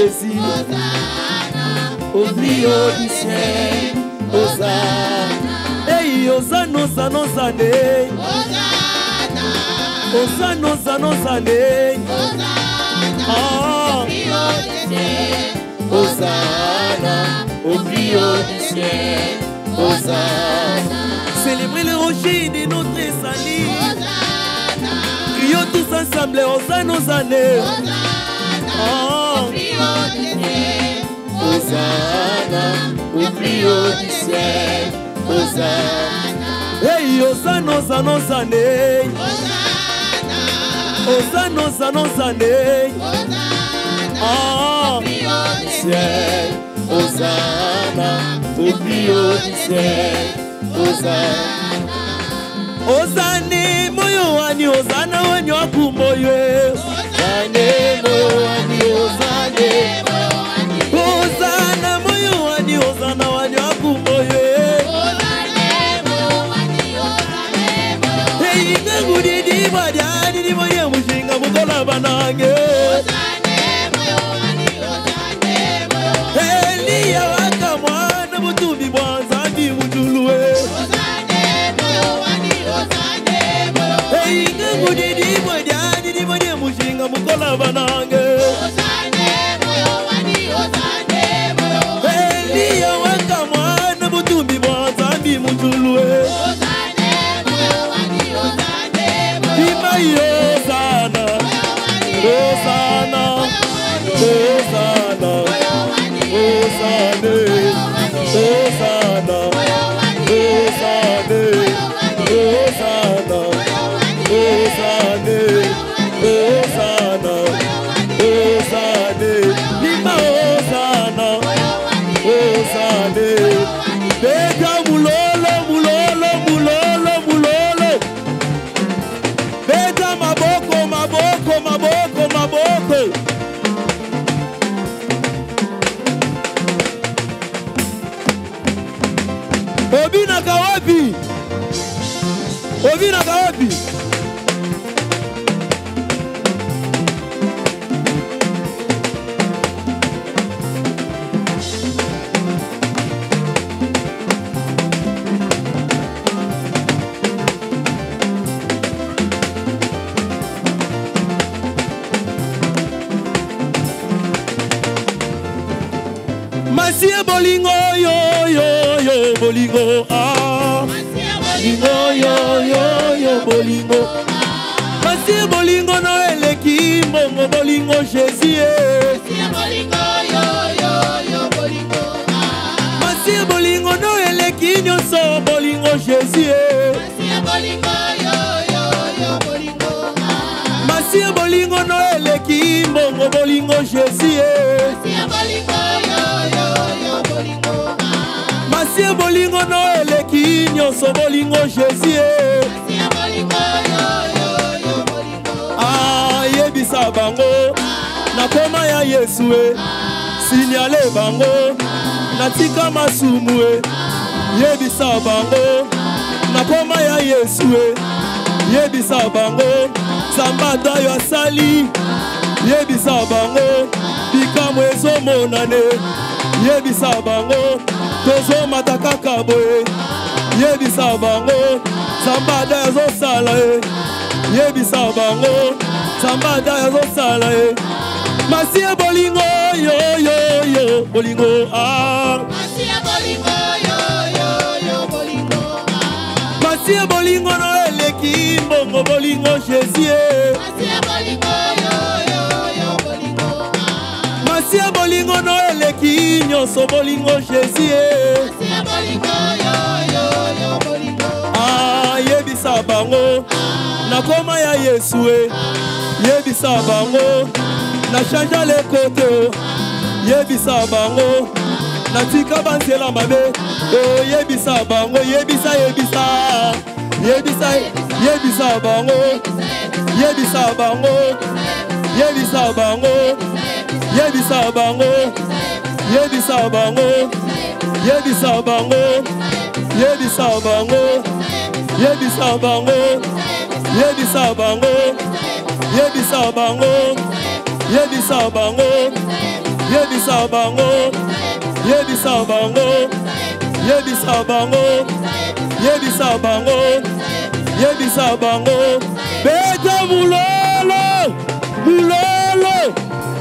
Jésus. Au plus haut du ciel, Hosanna. Hey, Hosanna, Hosanna, Hosanna. Hosanna, Hosanna, Hosanna. Hosanna, au plus haut du ciel, Hosanna. Célébrez le rocher de notre salut. Crions tous ensemble, Hosanna, Hosanna. Au plus haut du ciel, Hosanna, au plus haut du ciel, Hosanna. Hey, Hosanna, Hosanna, Hosanna. Hosanna, Hosanna, Hosanna. Au plus haut du ciel, Hosanna, au plus haut du ciel, Hosanna. Hosanna, moyo wani, Hosanna wanyo akumoye. Hosanna, moyo wani, Hosanna. Hosanna, moyo wani, Hosanna wanyo akumoye. Hosanna, moyo wani, Hosanna. Hey, ngudi di badi di moye mushinga mukola banange. Mukola banange Elia waka mwana butumbi bwa zambi mutulwe Ima Hosanna Hosanna Hosanna Hosanna Hosanna Hosanna Hosanna Hosanna, Hosanna, Lima Hosanna, Hosanna. Beta mulolo, mulolo, mulolo, mulolo. Beta maboko, maboko, maboko, maboko. Obina kawapi? Obina kawapi? Masia bolingo yo yo yo bolingo ah. Masia bolingo yo yo yo bolingo. Masia bolingo no eleki mbongo bolingo Jésus. Masia bolingo yo yo yo bolingo ah. Masia bolingo no eleki nyonso bolingo Jésus. Masia bolingo yo yo yo bolingo ah. Masia bolingo no eleki mbongo bolingo Jésus. Masia bolingo Masia bolingo no eleki nyonso bolingo Jésus. Masia bolingo yo yo yo bolingo. Ah yebisa bango na koma ya Yesu signale bango na tika masumu yebisa bango na koma ya Yesu yebisa bango sambata yo asali yebisa bango bikamwe ezomonane yebisa bango tozo matakaka boye yebisa bango sambada yazo sala yebisa bango sambada yazo sala Masia bolingo yo yo yo bolingo ah. Masia bolingo yo yo yo bolingo ah. Masia bolingo no eleki mbongo bolingo Jésus. Masia bolingo yo yo yo bolingo ah. Masia bolingo no eleki nyonso bolingo Jésus. Masia bolingo yo yo yo bolingo ah yebisa bango na koma ya Yesu yebisa bango na chanja le kote yebisa bango na tika bansela mabe yebisa bango yebisa yebisa yebisa yebisa bango yebisa bango yebisa bango yebisa bango yebisa bango yebisa bango yebisa bango yebisa bango yebisa bango yebisa bango yebisa bango Yebisa bango, yebisa bango, yebisa bango, yebisa bango, yebisa bango. Beta mulolo, mulolo.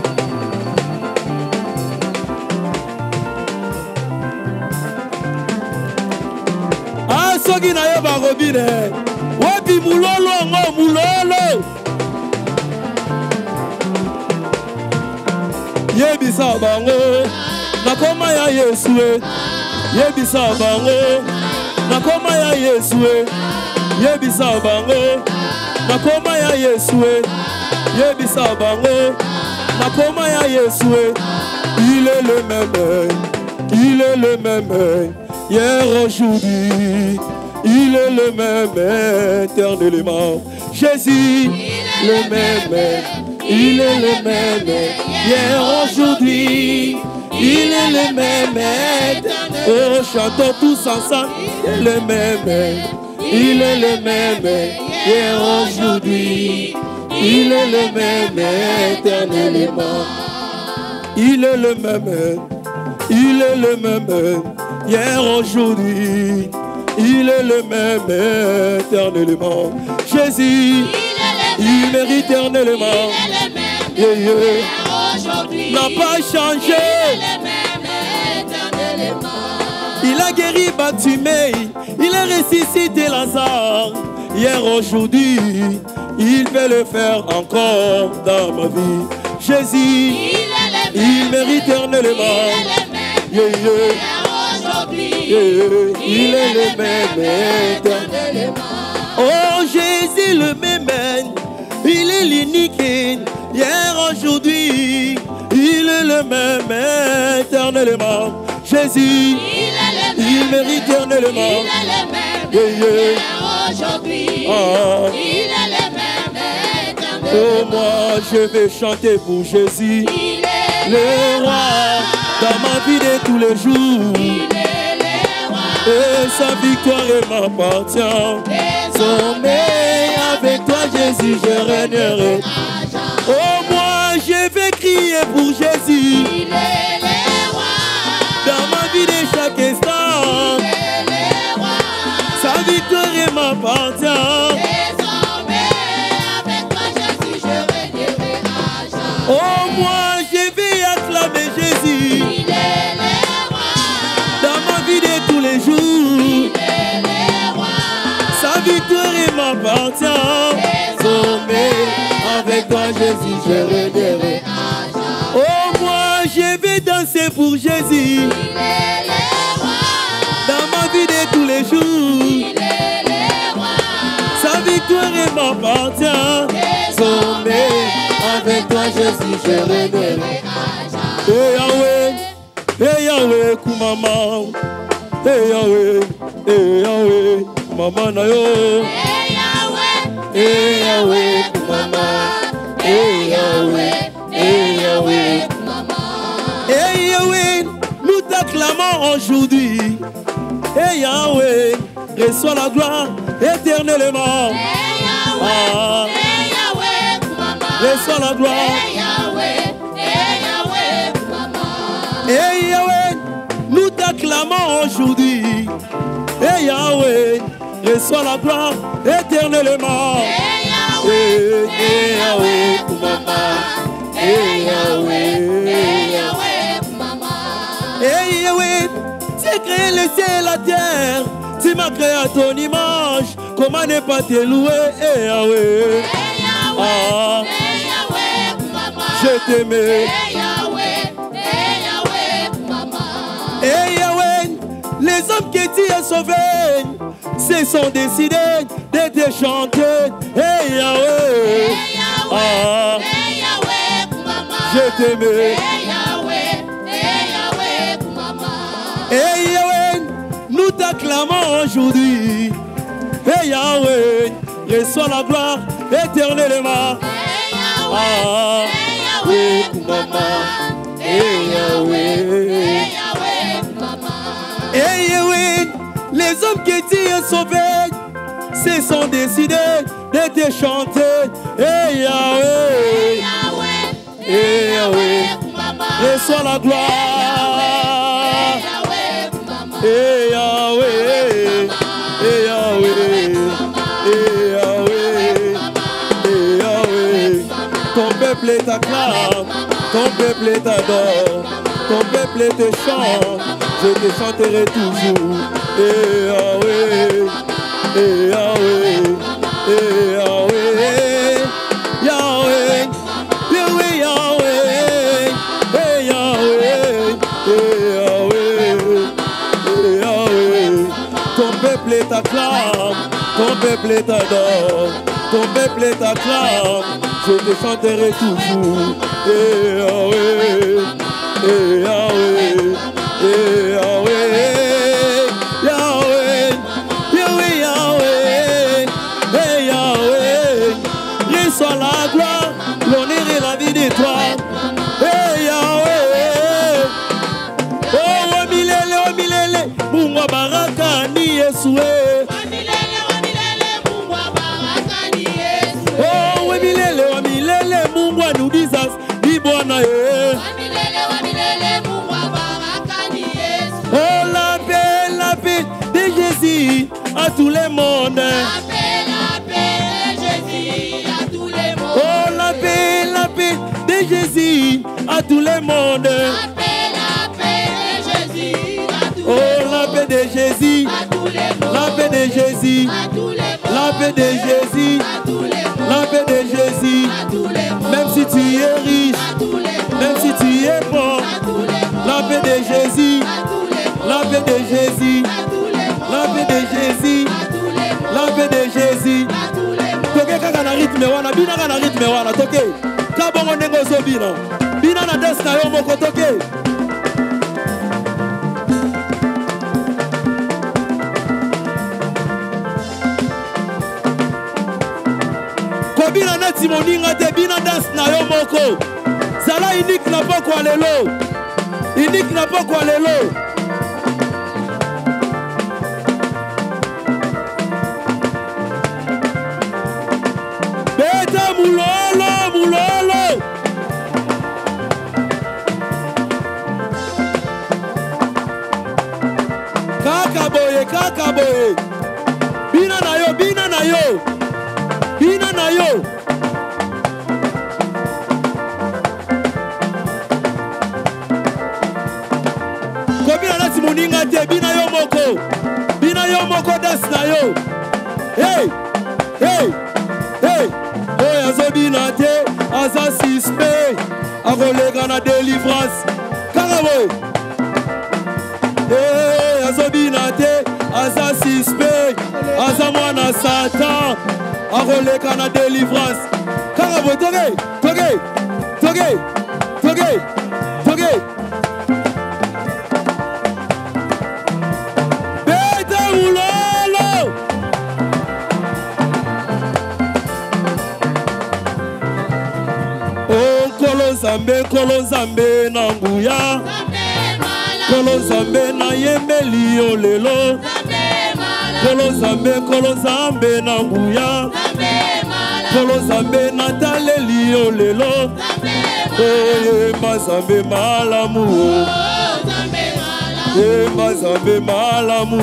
Soki na ye barobine wapi mulolo ngo mulolo yebisa bango nakoma ya Yesu yebisa bango nakoma ya Yesu yebisa bango nakoma ya Yesu yebisa bango nakoma ya Yesu. Il est le même, il est le même hier, aujourd'hui, il est le même éternellement. Jésus, le même, il est le même hier, aujourd'hui, il est le même éternellement. Oh, chantons tous ensemble, il est le même, il est le même hier, aujourd'hui, il est le même éternellement. Il est le même, il est le même hier, aujourd'hui, il est le même éternellement. Jésus, il mérite éternellement. N'a pas changé. Il a guéri Bartimée, il a ressuscité Lazare. Hier, aujourd'hui, il peut le faire encore dans ma vie. Jésus, il mérite éternellement. Il est le même éternellement. Oh Jésus le même, il est l'unique. Hier, aujourd'hui, il est le même éternellement. Jésus, il mérite éternellement. Il est le même. Aujourd'hui, il est le même éternellement. Oh moi, je vais chanter pour Jésus. Il est le roi dans ma vie de tous les jours. Et sa victoire m'appartient. Désormais avec toi Jésus je régnerai. Oh moi je vais crier pour Jésus. Il est le roi dans ma vie de chaque instant. Il est le roi. Sa victoire m'appartient. Désormais avec toi Jésus je régnerai à jamais. Oh moi je vais acclamer Jésus. Il est le roi dans ma vie de tous les jours. Sa victoire m'appartient. Désormais avec toi Jésus je régnerai. Oh moi je vais danser pour Jésus. Il est le roi dans ma vie de tous les jours. Il est le roi. Sa victoire m'appartient. Désormais avec toi Jésus je régnerai. Hey Yahweh, hey Yahweh Kumama. Hey Yahweh, hey Yahweh, Mama na yo. Hey Yahweh, hey Yahweh, Mama. Hey Yahweh, hey Yahweh, Mama. Hey Yahweh, nous t'acclamons aujourd'hui. Hey Yahweh, reçois la gloire éternellement. Hey Yahweh, hey Yahweh, Mama. Reçois la gloire. Hey Yahweh, hey Yahweh, Mama. Hey Yahweh, nous t'acclamons aujourd'hui. Hey Yahweh, reçois la gloire éternellement. Hey Yahweh, hey Yahweh, Mama. Hey Yahweh, hey Yahweh, Mama. Hey Yahweh, tu as créé le ciel et la terre. Tu m'as créé à ton image. Comment ne pas te louer, hey Yahweh. Hey Yahweh, hey Yahweh, Mama. Je t'aimais. Hey Yahweh, hey Yahweh, Mama. Hey Yahweh, les hommes que tu as sauvés se sont décidés de te chanter. Hey Yahweh, hey Yahweh, hey Yahweh, Mama. Je t'aimais. Hey Yahweh, hey Yahweh, Mama. Hey Yahweh, nous t'acclamons aujourd'hui. Hey Yahweh, reçois la gloire éternellement. Hey Yahweh, hey Yahweh, Mama. Hey Yahweh, hey Yahweh, Mama. Hey Yahweh, les hommes que tu as sauvés se sont décidés de te chanter. Hey Yahweh, hey Yahweh, hey Yahweh, Mama. reçois la gloire. Et Yahweh, et Yahweh, et Yahweh, et Yahweh. Ton peuple t'acclame, ton peuple t'adore, ton peuple te chante, je te chanterai toujours. Et Yahweh, et Yahweh, et Yahweh, Yahweh, Yahweh, Yahweh, et Yahweh, et Yahweh, et Yahweh. Ton peuple t'acclame, ton peuple t'adore, ton peuple t'acclame, je te chanterai toujours. Et Yahweh, et Yahweh, et Yahweh, Yahweh, Yahweh, Yahweh, et Yahweh. Reçois la gloire, l'honneur et la vie de toi. Et Yahweh, oh milele, Mungu baraka ni Yesue. Oh milele, Mungu anudisas ni Bwana ye. Oh la paix de Jésus à tout le monde. La paix de Jésus à tout le monde. Oh la paix de Jésus à tout le monde. La paix de Jésus à tout le monde. Oh la paix de Jésus à tout le monde. La paix de Jésus à tout le monde. La paix de Jésus à tout le monde. La paix de Jésus à tout le monde. même si tu es riche, à tout le monde. même si tu es pauvre, à tout le monde. la paix de Jésus, à tout le monde. la paix de Jésus, à tout le monde. la paix de Jésus, à tout le monde. la paix de Jésus. à tout le monde. Toke kaka na rythme wana, bina kaka na rythme wana, toke. Kabongo ndenge ozobina. Bina na des na yo moko toke. Kobina neti moninga te, bina des na yo moko. Zala unique na poko lelo. Unique na poko lelo. Beta mulolo, mulolo. Kaka boye. Bina na yo, bina na yo. Bina na yo. Kobina nati muninga te, bina yo moko. Bina yo moko das na yo. Hey, hey, hey. Oh azobina te, aza sispe. Akolega na délivrance. Karaboy. Hey, azobina te, aza sispe. Aza mwana Satan. Akoleka na délivrance. Karaboy, toge, toge, toge, toge, toge. Beta ulolo. Oh, Kolo Nzambe na nguya. Kolo Nzambe na yembeli yo lelo. Kolo Nzambe na nguya. Kolo Nzambe na taleli yo lelo. Yemba Nzambe malamu. Yemba Nzambe malamu.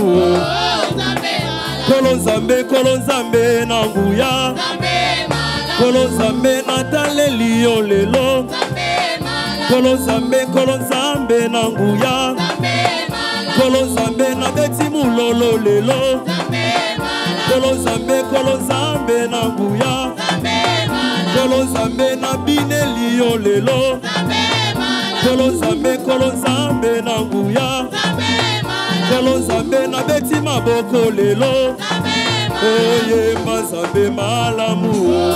Kolo Nzambe na nguya. Kolo Nzambe na taleli yo lelo. Kolo Nzambe na nguya. Kolo Nzambe na beti mulolo lelo. Kolo Nzambe na nguya. Kolo Nzambe na bineli yo lelo. Kolo Nzambe na nguya. Kolo Nzambe na beti maboko lelo. Yemba Nzambe malamu.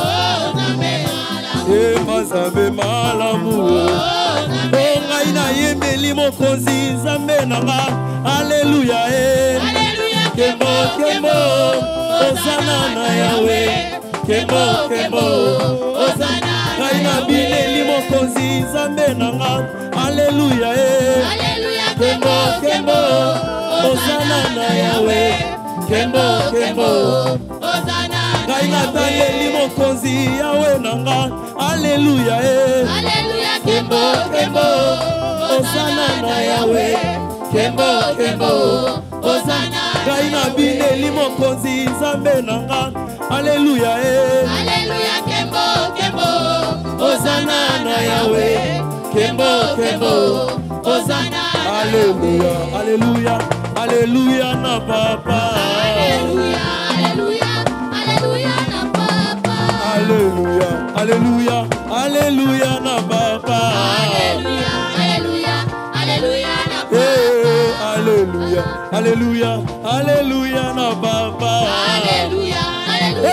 Yemba Nzambe malamu. Ngai na yembeli mokonzi Nzambe nanga. Alleluya Kembo kembo Osana na Yahweh. Kembo kembo Osana. Ngai na bineli mokonzi Nzambe nanga. Alleluya Kembo kembo Osana na Yahweh. Kembo kembo Osana. Ngai na taleli mokonzi yawe nanga. Alléluia, Alléluia, Kembo, Kembo, Osana na yawe. Kembo, Kembo, Hosanna. Kaina bineli mokonzi nzambe nanga. Alléluia, Alléluia, Kembo, Kembo, Osana na yawe. Kembo, Kembo, Hosanna. Alléluia, Alléluia, Alléluia na papa. Alléluia, Alléluia, Alléluia na papa. Alléluia, Alléluia, Alléluia na papa. Alléluia, Alléluia, Alléluia na papa. Alléluia, Alléluia, Alléluia na papa. Alléluia, Alléluia.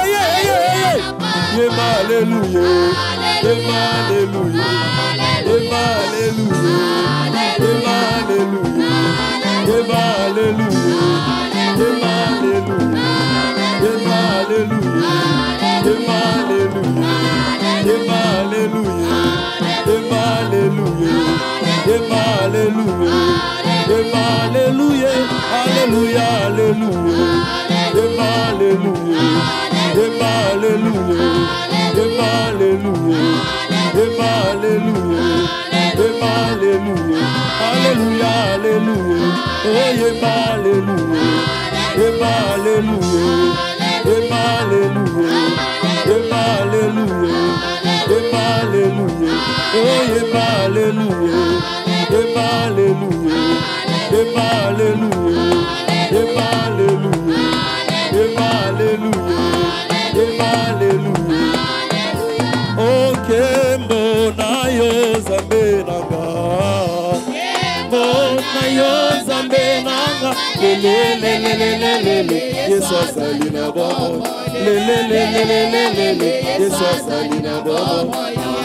Yema Alléluia, Yema Alléluia, Yema Alléluia, Yema Alléluia, Yema Alléluia, Yema Alléluia, Yema Alléluia, Yema Alléluia, Yema Alléluia, Yema Alléluia, Yema Alléluia, Yema Alléluia, Alléluia, Alléluia, Yema Alléluia, Yema Alléluia, Yema Alléluia, Yema Alléluia, Yema Alléluia, Alléluia, Alléluia, oh Yema Alléluia, Yema Alléluia, Yema Alléluia, Yema Alléluia, Yema Alléluia, oh Yema Alléluia, Yema Alléluia, Yema Alléluia, Yema Alléluia, Yema Alléluia, Yema Alléluia. Oh Kembo na yo zambe nanga, Kembo na yo zambe nanga, lele lele lele lele, Yesu asali na bomo, lele lele lele lele, Yesu asali na bomo.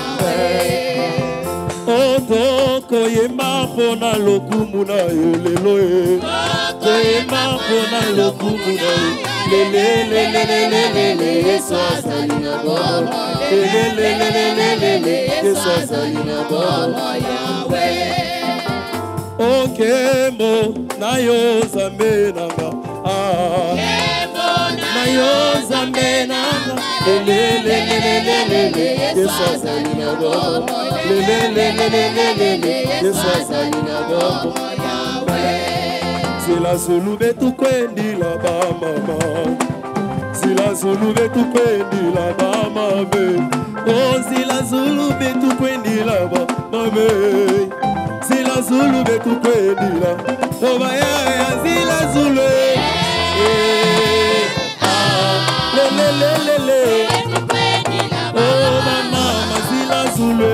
Otoko yema pona lokumu na yo lelo e, yema pona lokumu na yo, lele lele lele lele, Yesu asali na bomo, lele lele lele lele, Yesu asali na bomo. O Kembo na yo zambe nanga, na yo zambe nanga, lele lele lele lele, Yesu asali na bomo, lele lele lele lele, Yesu asali na bomo. Sila zulu betu kwendi la ba mama, sila zulu betu kwendi la ba mame, oh sila zulu betu kwendi la ba mame, sila zulu betu kwendi la, oh baya ya sila zulu, lele lele lele, oh mama sila zulu,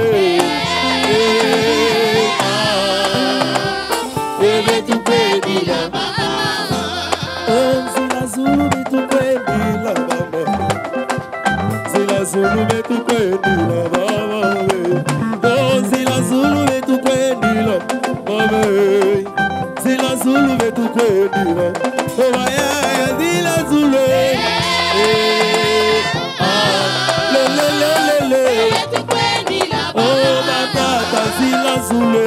betu kwendi la. Zulu betu kwendi la mama, Zila Zulu betu kwendi la mama, oh Zila Zulu betu kwendi la mama, Zila Zulu betu kwendi la, oh baya ya Zila Zulu, le le le le le, oh batata Zila Zulu,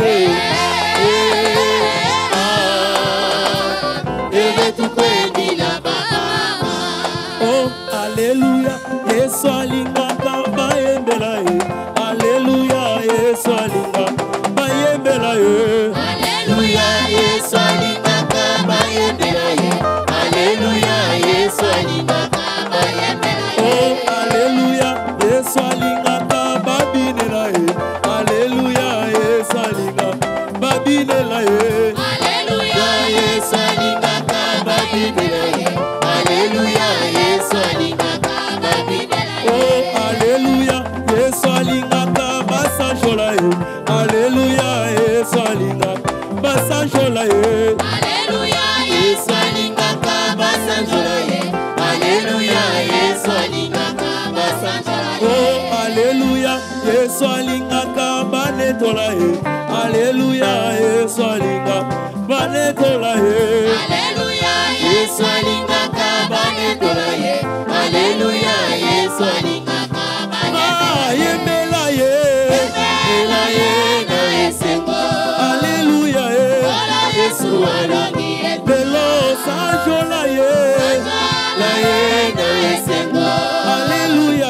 betu kwendi la. Oh, Alléluia, Yesu alingaka bayembela ye. Alléluia, Yesu alingaka bayembela ye. Alléluia, Yesu alingaka bayembela ye. Alléluia, Yesu alingaka bayembela ye. Oh, Alléluia, Yesu alingaka babinela ye. Alléluia, Yesu alingaka babinela ye. Alléluia, Yesu alingaka babinela ye. Alléluia, Yesu alingaka babinela ye. Oh, Alléluia, Yesu alingaka basanjola ye. Alléluia, Yesu alingaka basanjola ye. Alléluia, Yesu alingaka basanjola ye. Alléluia, Yesu alingaka basanjola ye. Oh, Alléluia, Yesu alingaka banetola ye. Alléluia, Yesu alingaka banetola ye. Alléluia, Yesu alingaka banetola ye. Alléluia, Yesu alingaka banetola ye. Yembela ye, yembela ye na esengo. Alléluia ye, Yesu alongi etu. Belo sanjola ye, La ye na esengo. Alléluia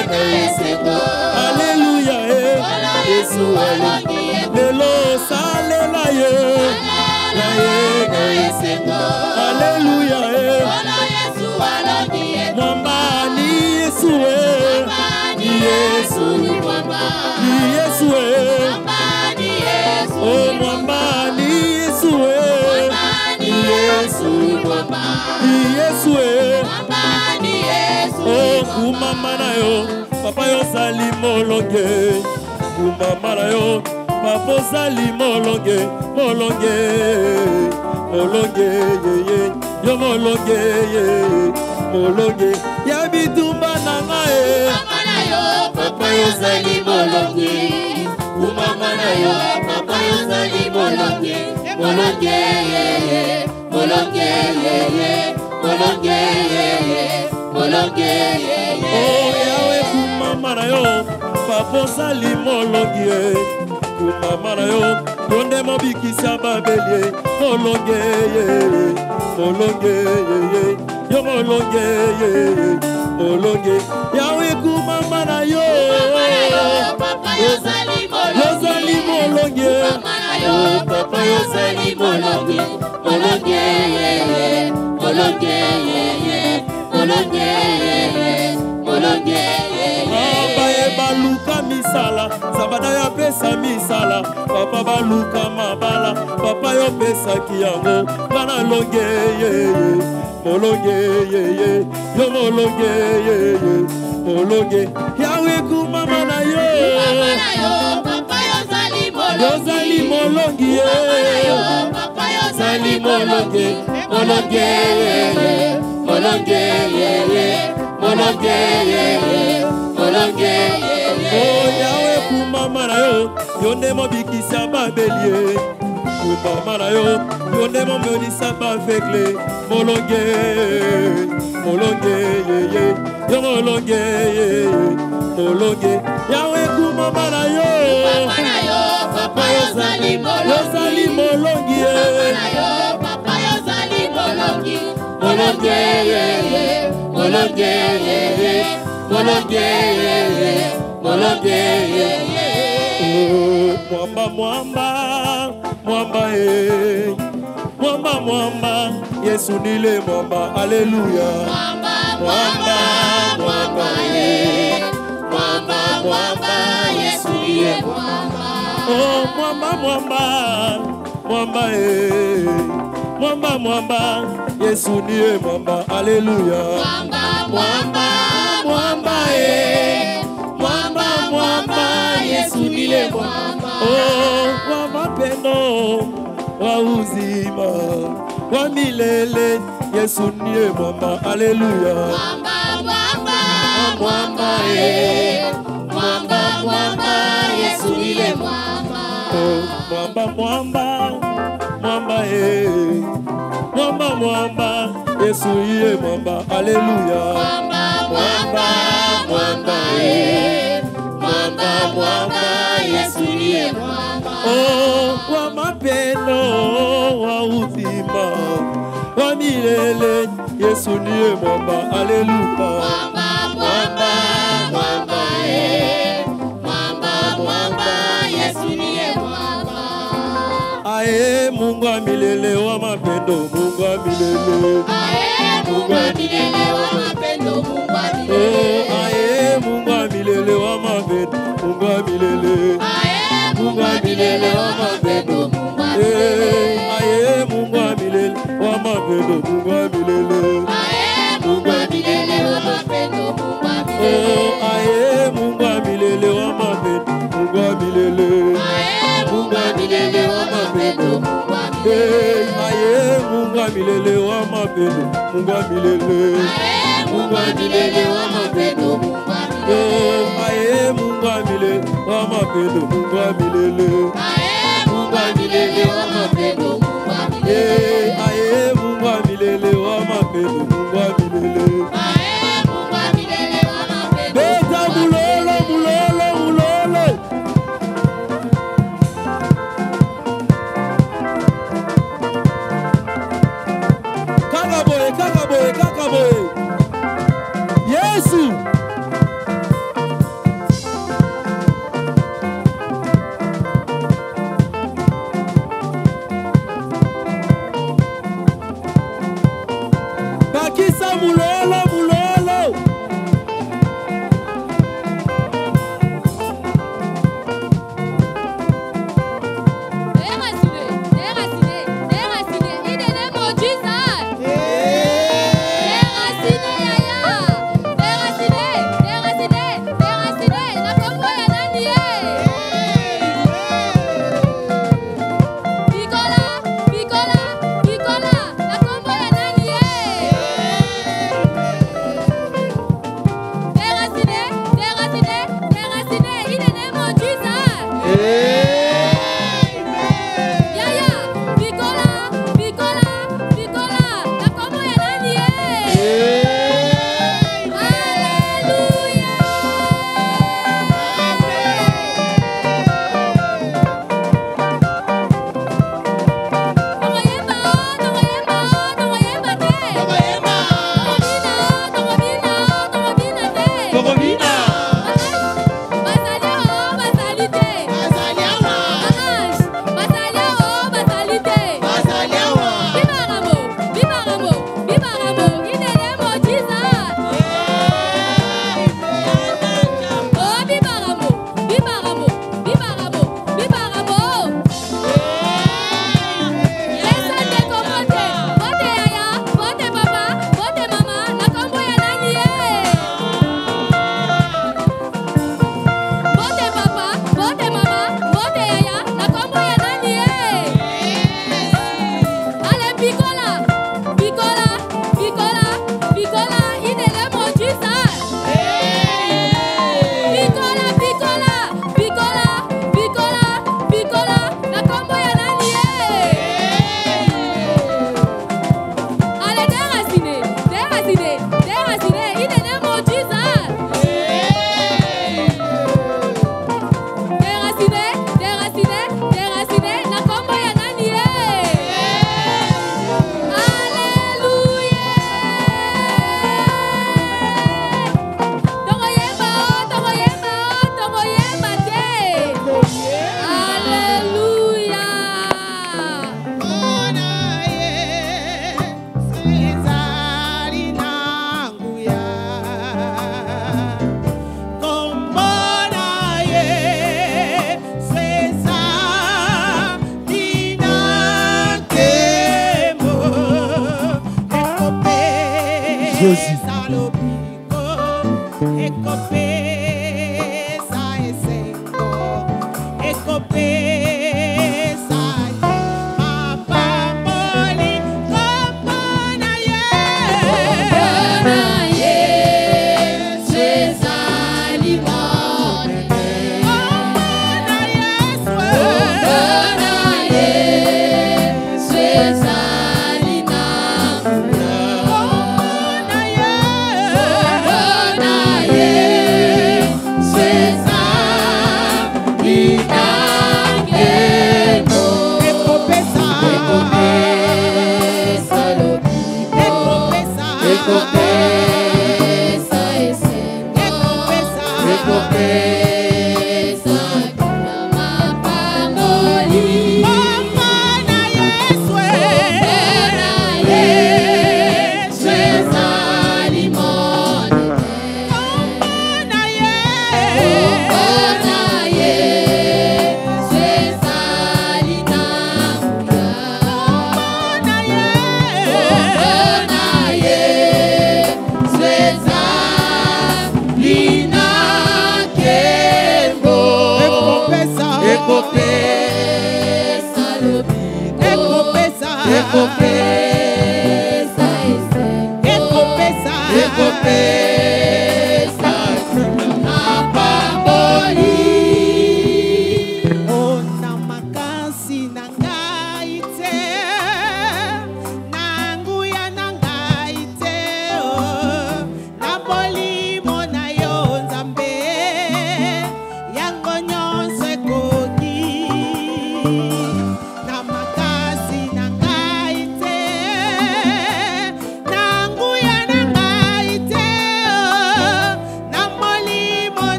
na esengo. Alléluia, Yesu alongi yetu. lelo salela ye. Na esengo. Alléluia, Yesu alongi yetu. mwamba ni Yesu, Ni Yesu ni mwamba. ni Yesu, Ni Yesu oh mwamba ni Yesu, ni Yesu ni mwamba. ni Yesu, Ni Yesu oh kumama na yo, papa yo sali molonge, kumama na yo, papa sali molonge, molonge, molonge, ye, yo molonge, ye, molonge, ya bitumba na ngae. Mama na yo, papa yo sali molonge. Mama na yo, papa yo sali molonge. Molonge, molonge, molonge, molonge. Oh yawe kumama na yo, papa sali molonge, kumama na yo, donde mobikisa babelie, molonge, molonge, yo molonge, molonge, yawe kumama na yo, Papa yo sali yo sali molonge, Mama na yo, papa yo sali molonge. Molonge, molonge, molonge, molonge. Papa e baluka misala, sabada ya pesa misala, papa baluka mabala, papa yo pesa kiyango, bana longe ye, molonge ye, yo molonge ye, molonge, yawe kumama na yo, Mama na yo, papa yo sali molonge. yo zali molongi ye, Papa yo sali molonge. Molonge, molonge, molonge, molonge. oh yawe kumama na yo, yonde mobikisa babelie, kumama na yo, yonde momonisa baveugle, molonge, molonge, ye, yo molonge, molonge, yawe kumama na yo, Mama na yo, papa yo sali yo molonge. zali molongi ye, Mama na yo, papa yo sali molonge. Molonge, molonge, molonge, molonge. oh mwamba mwamba, mwamba ye, mwamba mwamba, Yesu nile mwamba, aleluya. Mwamba, mwamba, mwamba, mwamba, mwamba, Yesu ndiye mwamba. Oh mwamba mwamba, mwamba mwamba mwamba, Yesu ndiye mwamba, aleluya. Mwamba, mwamba, mwamba, mwamba, mwamba, Yesu ndiye mwamba. Oh wa mapendo, wa uzima, wa milele, Yesu ndiye mwamba, aleluya. Mwamba, mwamba, mwamba, mwamba, mwamba, Yesu ndiye mwamba. Oh mwamba mwamba, mwamba mwamba mwamba, Yesu ndiye mwamba, aleluya. Mwamba, mwamba, mwamba, mwamba, mwamba, Yesu ndiye mwamba. Oh wa mapendo, wa uzima, wa milele, Yesu ndiye mwamba, aleluya. Mwamba, mwamba, mwamba, mwamba, mwamba, Yesu ndiye mwamba. Ae Mungu wa milele, wa mapendo, Mungu wa milele. Mungu wa milele, wa mapendo, Mungu wa milele. Oh ae Mungu wa milele, wa mapendo, Mungu wa milele. Mungu wa milele, wa mapendo, Mungu wa milele. Ae Mungu wa milele, wa mapendo, Mungu wa milele. Mungu wa milele, wa mapendo, Mungu wa milele. Oh ae Mungu wa milele, wa mapendo, Mungu wa milele. Mungu wa milele, wa mapendo, Mungu wa milele. Ae Mungu wa milele, wa mapendo, Mungu wa milele. Mungu wa milele, wa mapendo, Mungu wa milele. Oh ae Mungu wa milele, wa mapendo, Mungu wa milele. Mungu wa milele, wa mapendo, Mungu wa milele. Ae Mungu wa milele, wa mapendo, Mungu wa milele. Mungu wa milele, wa mapendo. Beta mulolo, mulolo, mulolo. Kakaboye, kakaboye, kakaboye. Yesu.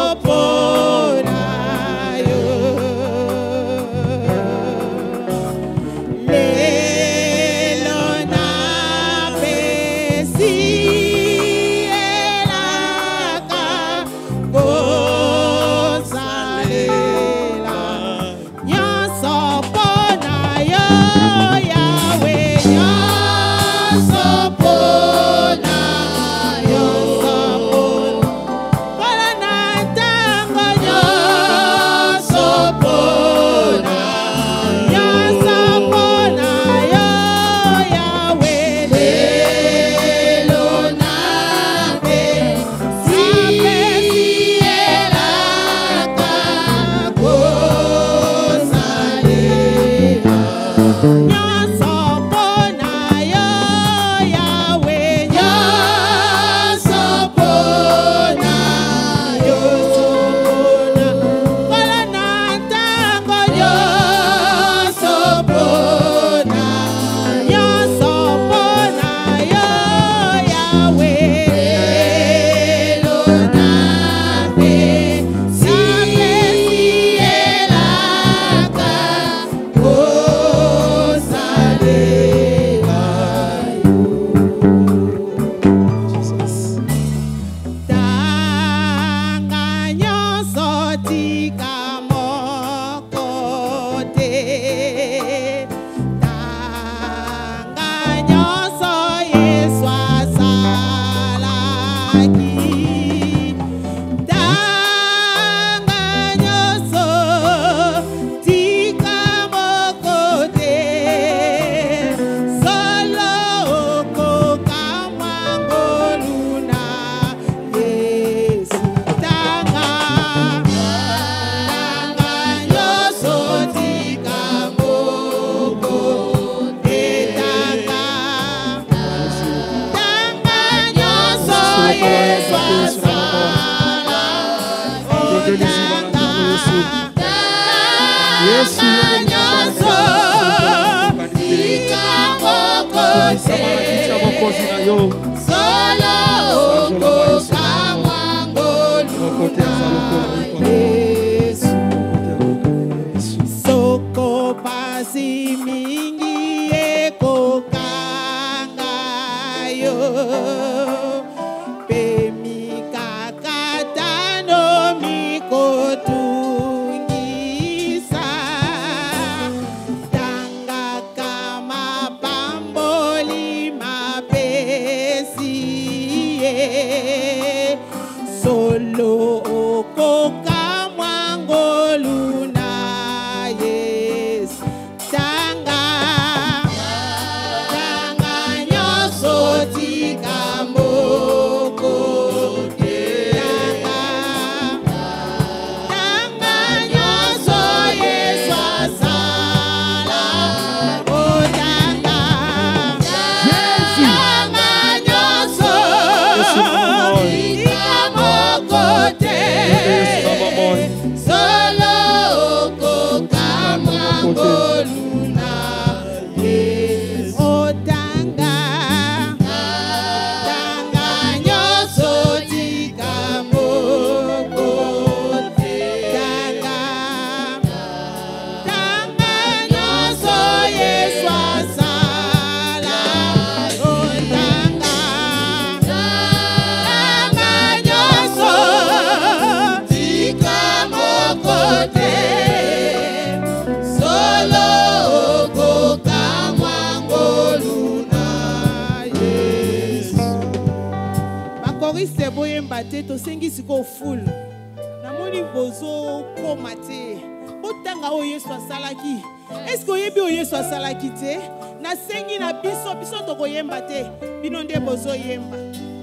Est-ce que yebi oyesu asalaki te na sengi na biso to koyemba te bino nde bozo yemba.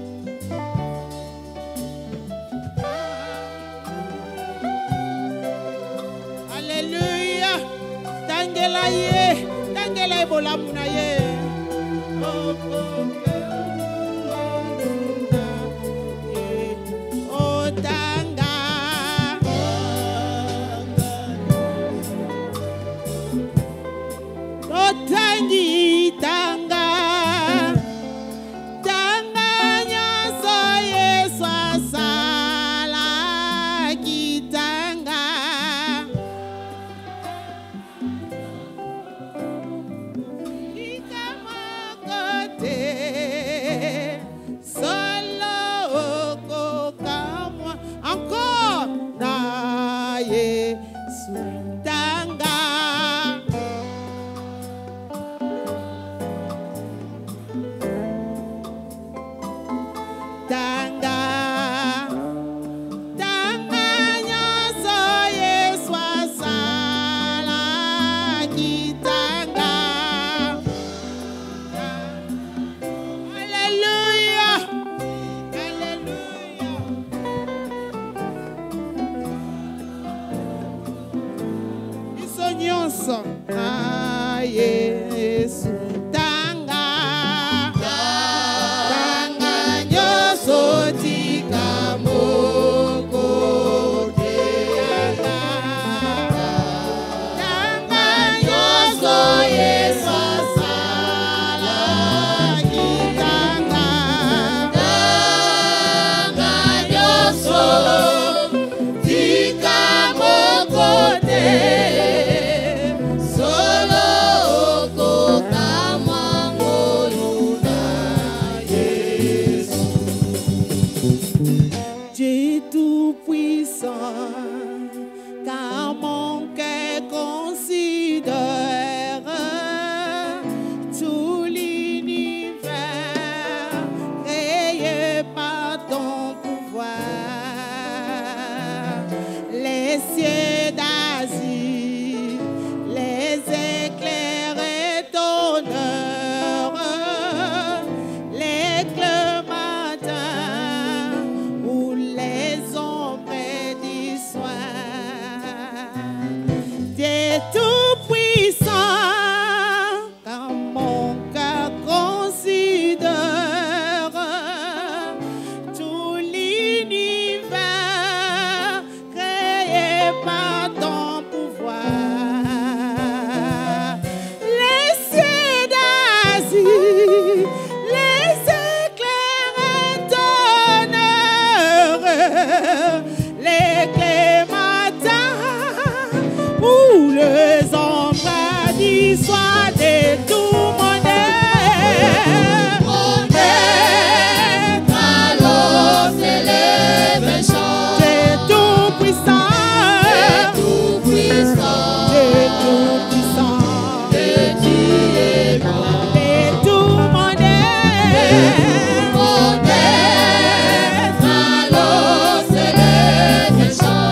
Alléluia. Tangela ye bolamu na ye. Modeste, alors c'est le méchant.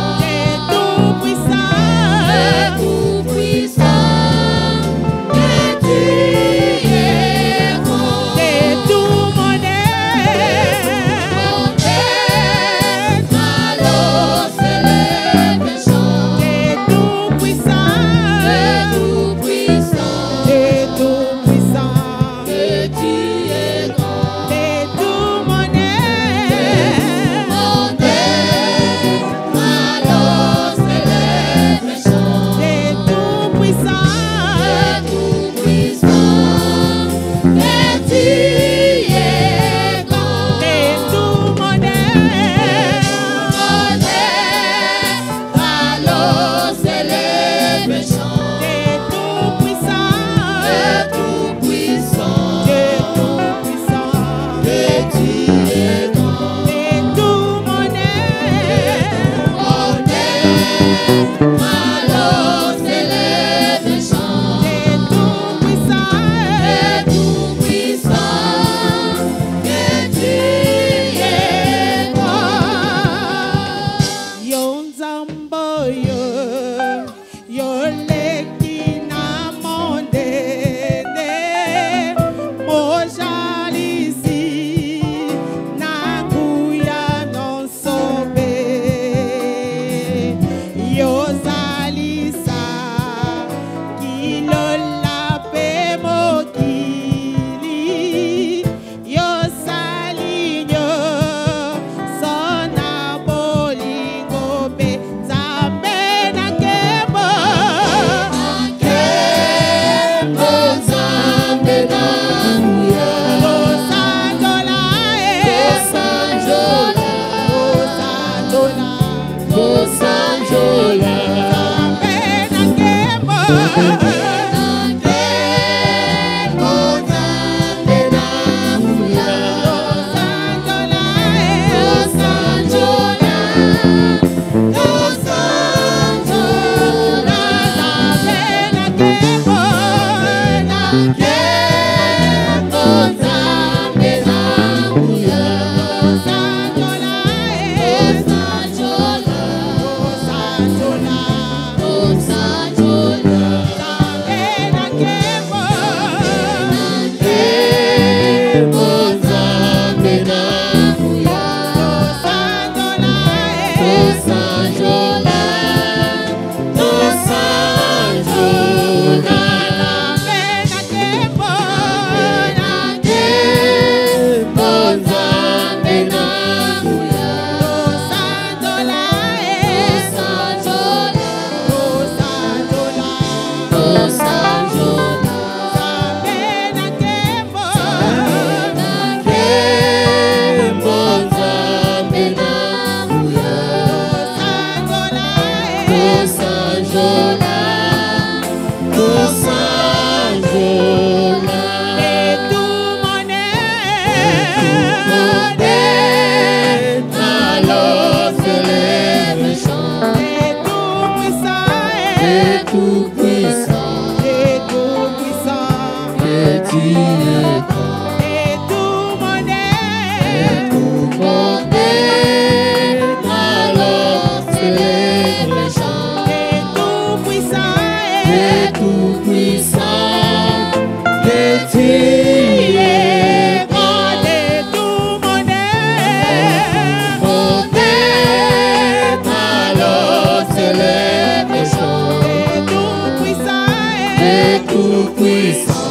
tout-puissant,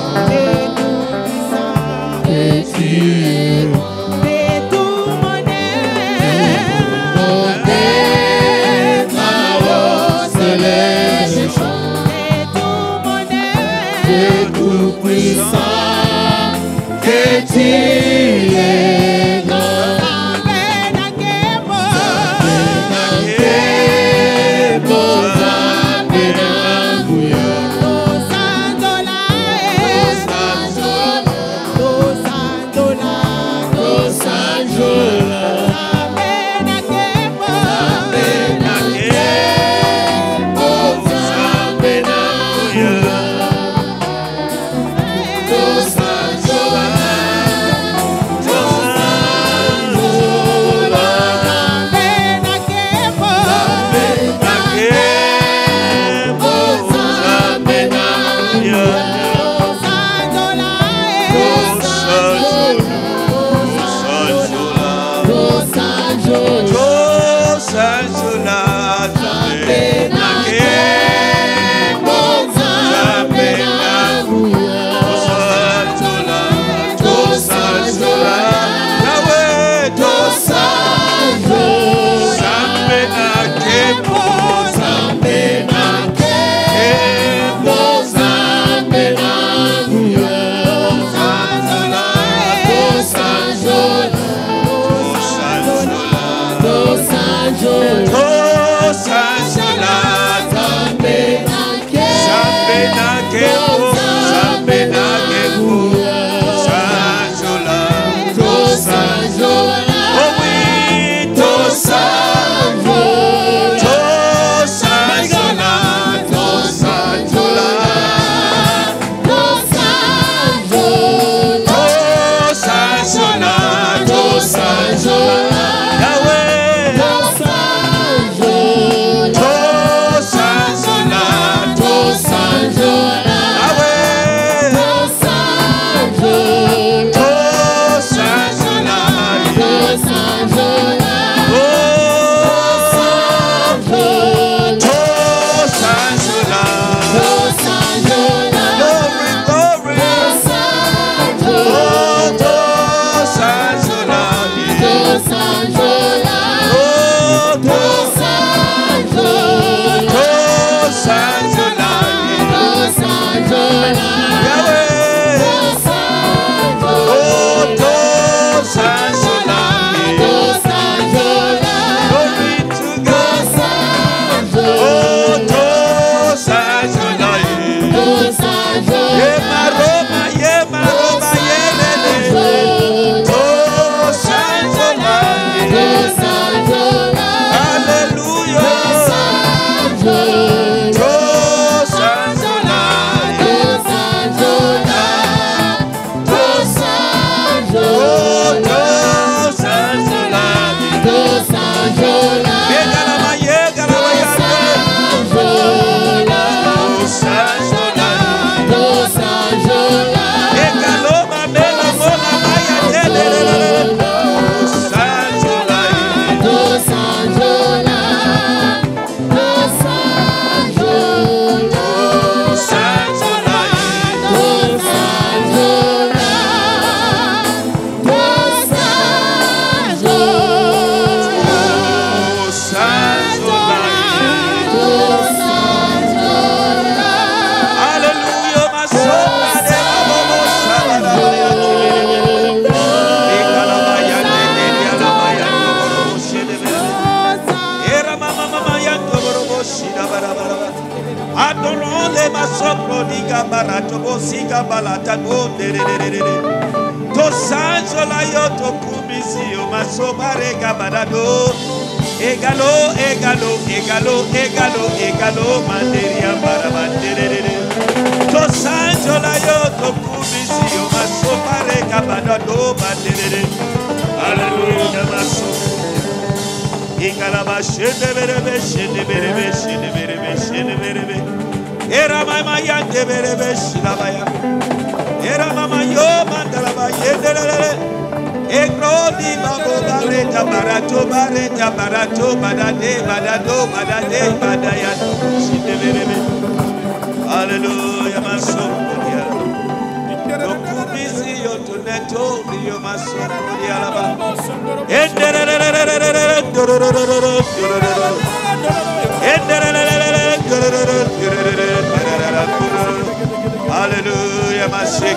que tu es roi. De tout mon Que tout-puissant, que tu es grand. Hallelujah, my soul. Hallelujah,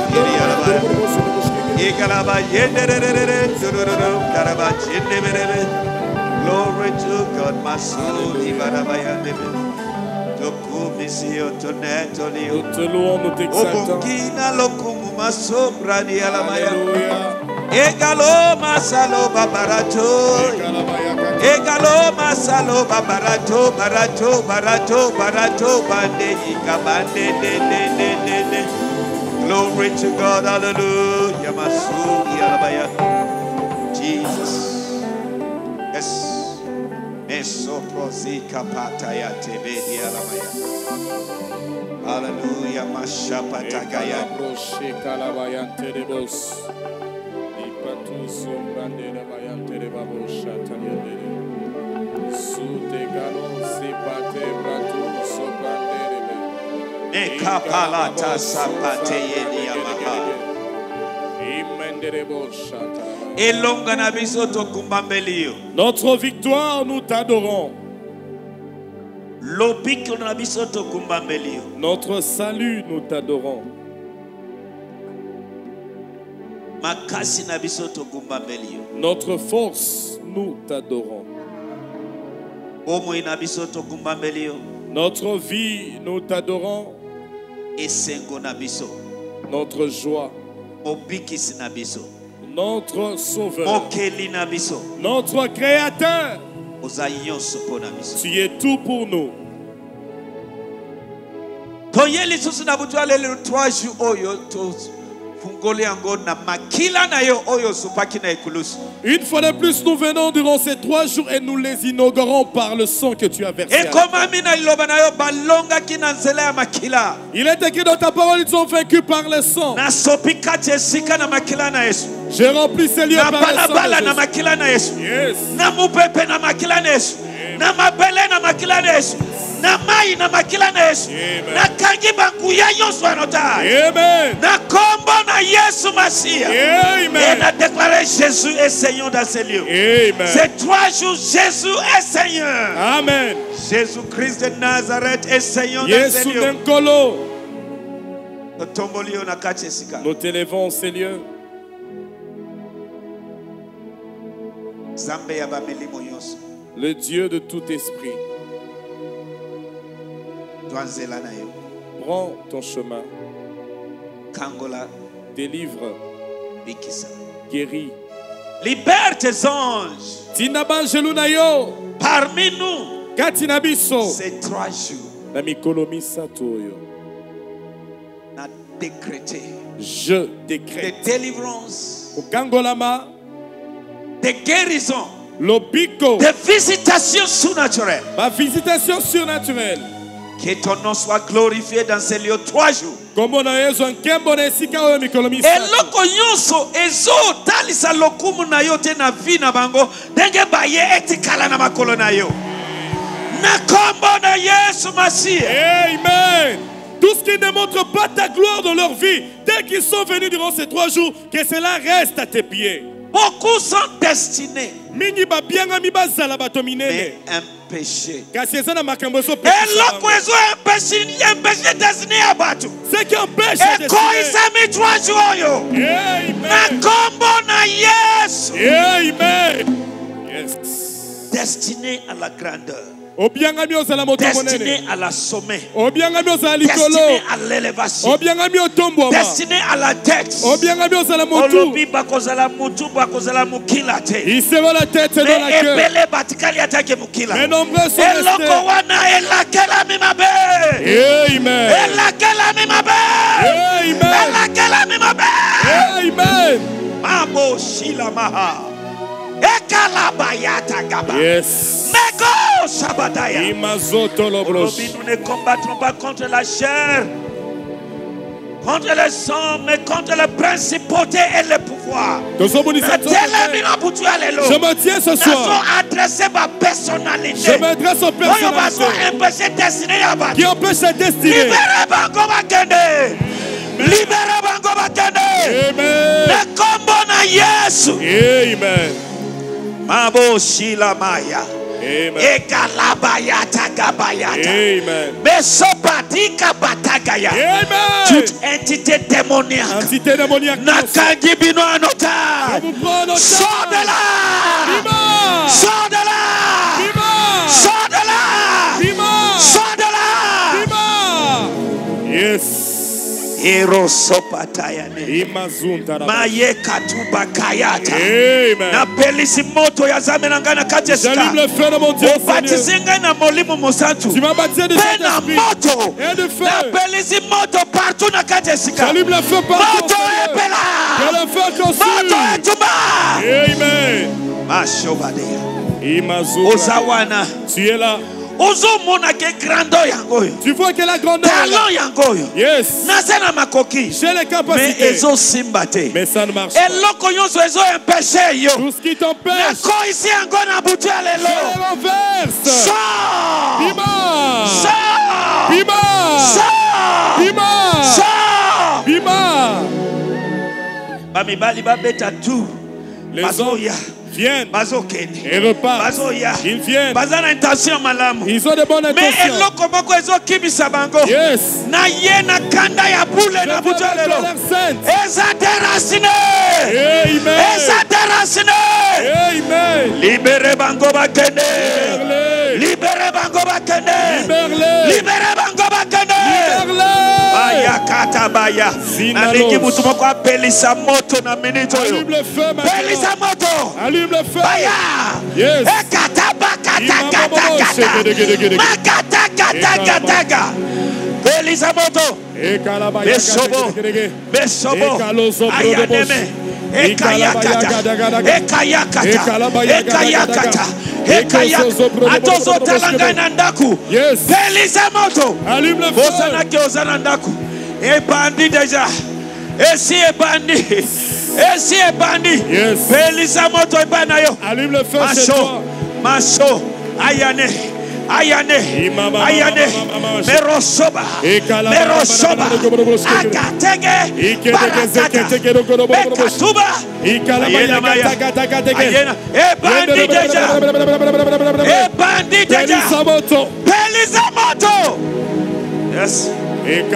glory to God, Masudi Barabayande. Nous te louons, nous t'exaltons. Alléluia. Egalo masalo babarato. Egalo masalo babarato, barato, barato, barato, bande ikabande de. Glory to God, hallelujah. Masudi alabaya. Jesus. Yes. Mesoprosika pataya tebedi alabaya. Hallelujah. Mashapatagaya. Broshika labayante de bos. Ipatu sombrande de bayante de babosha tanyende. Sute galo sipate bratu sobrande de. Ekapalata sapate yeni yamaha. Imende de bosha. Elongana bisoto kumbambelio. Notre victoire, nous t'adorons. Notre salut, nous t'adorons. Notre force, nous t'adorons. Notre vie, nous t'adorons. Notre joie. Notre sauveur. Notre créateur. Tu es tout pour nous. Une fois de plus, nous venons durant ces 3 jours et nous les inaugurons par le sang que tu as versé. Il est écrit dans ta parole, ils ont vaincu par le sang. J'ai rempli ces lieux par le sang de Jésus. Yes. Namai na makila na Yesu. Na kangi banguya yonso anota. Amen. Na kombo na Yesu Masia. Amen. Et na déclaré Jésus est Seigneur dans ces lieux. Amen. Ces 3 jours, Jésus est Seigneur. Amen. Jésus Christ de Nazareth est Seigneur dans ces lieux. Nous t'élevons ces lieux. Le Dieu de tout esprit. Prends ton chemin. Délivre. Guéris. Libère tes anges. Parmi nous. Ces 3 jours. Je décrète. De délivrance. De guérison. L'obico. De visitation surnaturelle. Ma visitation surnaturelle. Que ton nom soit glorifié dans ces lieux 3 jours. Et loko nyonso ezo talisa lokumu na yo te na vi na bango denge baye etikala na makolo na yo. Na kombo na Yesu Masia. Amen. Tout ce qui ne montre pas ta gloire dans leur vie, dès qu'ils sont venus durant ces 3 jours, que cela reste à tes pieds. Beaucoup sont destinés. Mais un péché. Et ce qui empêche destiné à la grandeur. Destiné à la sommet. Destiné à l'élévation. Destiné à la tête. Il sera la tête et dans la queue. Mais nombreux sont restés. Yes. Aujourd'hui, nous ne combattrons pas contre la chair, contre le sang, mais contre les principautés et les pouvoirs. Je me tiens ce soir. Je m'adresse aux personnalités qui empêchent la destinée. libere bango bakende na kombo na Yesu. Amen. Mabo shila maya. Amen. Ekalabayata gabayata. Amen. Besopatika batagaya. Amen. Toute entité démoniaque. Entité démoniaque. Nakangibino anota. Sors de là. Sors de là. Sors de là. Sors de là. Yes. Erosopatayane. Imazunta. Maye katuba kayata. Amen. Na pelisi moto ya zamena ngana kajeska. J'allume le feu de mon Dieu. Obatizinga na molimo mosantu. Tu m'as baptisé de Saint-Esprit. Moto. Et de feu. Na pelisi moto partout na kajeska. J'allume le feu partout. Moto epela. Que le feu consume. Moto etuma. Amen. Mashobadea. Imazunta. Ozawana. Tu es là. Ozomona ke grandeur yangoyo. Tu vois que la grandeur. Talent yangoyo. Yes. Nazana makoki. J'ai les capacités. Mais ezo simbate. Mais ça ne marche pas. Eloko nyonso ezo empêcher yo. Tout ce qui t'empêche. Nako isi yango na butu ya Je lelo. les renverse. Sors. Bima. Sors. Bima. Sors. Bima. Sors. Bima. Bamibali babeta tu. Les hommes viennent et repartent. Ils viennent. Ils ont de bonnes intentions. Yes. Amen. Libérez bango bakende. Libérez bango bakende. Libérez bango bakende. Baya kata baya. Aliki mutu moko apelisa moto na minute oyo. Allume le feu maintenant. Pelisa moto. Allume le feu. Baya. Yes. Ekata bakata kata kata. Makata kata kata kata. Pelisa moto. Besobo. Besobo. Ayaneme. Ekayakata. Ekayakata. Ekayakata. Ekayakata. Atozo talangana ndaku. Yes. Pelisa moto. Allume le feu. Bosana ke ozana ndaku. Ebandi déjà. Esi ebandi. Esi ebandi. Yes. Pelisa moto ebana yo. Allume le feu chez toi. Maso. Ayane. Ayane. Ayane. Merosoba. Merosoba. Akatege. Barakata. Bekatuba. Ayena. Ebandi déjà. Ebandi déjà. Pelisa moto. Yes. Tu es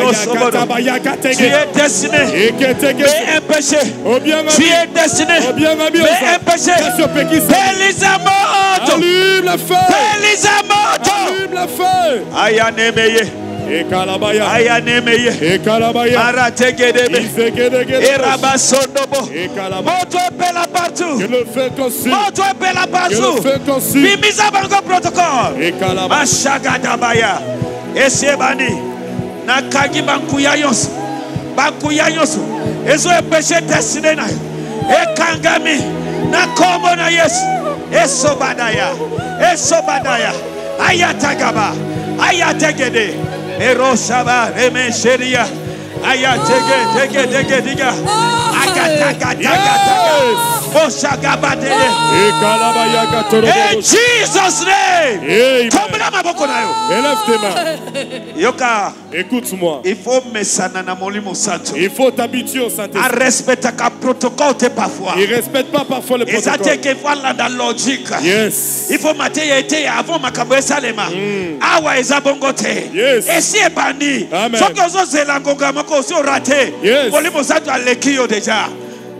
destiné, mais empêché. Tu es destiné, mais empêché. Pelisa moto. Allume le feu. Pelisa moto. Allume le feu. Ayanemeye. Ayanemeye. Marategedebe. Erabasonobo. Moto epela partout. Que le feu consume. Moto epela Que partout. le feu consume. Bimisa bango protocole. Mashagadabaya. Esebani. Nakagi bankuya yonso. Bankuya yonso. Ezo epeshe destiné na yo. Ekangami. Nakomo na Yesu. Esobadaya. Esobadaya. Ayatagaba. Ayategede. Eroshaba. Remesheria. Ayatege. Tege. Diga. Agataga. Oshagabadele. In Jesus' name. Élève tes mains. Yoka. Écoute-moi. Il faut mesana na molimo santo. Il faut t'habituer au Saint-Esprit. À respecter le protocole parfois. Il ne respecte pas parfois le Et ça protocole. qu'il faut dans la logique. Yes. Il faut mater avant makambo salema. Awa ezabongote. Yes. Et si est banni. Amen. Sauf que vous zelangonga mako aussi raté. Yes. Molimo santo alekio déjà.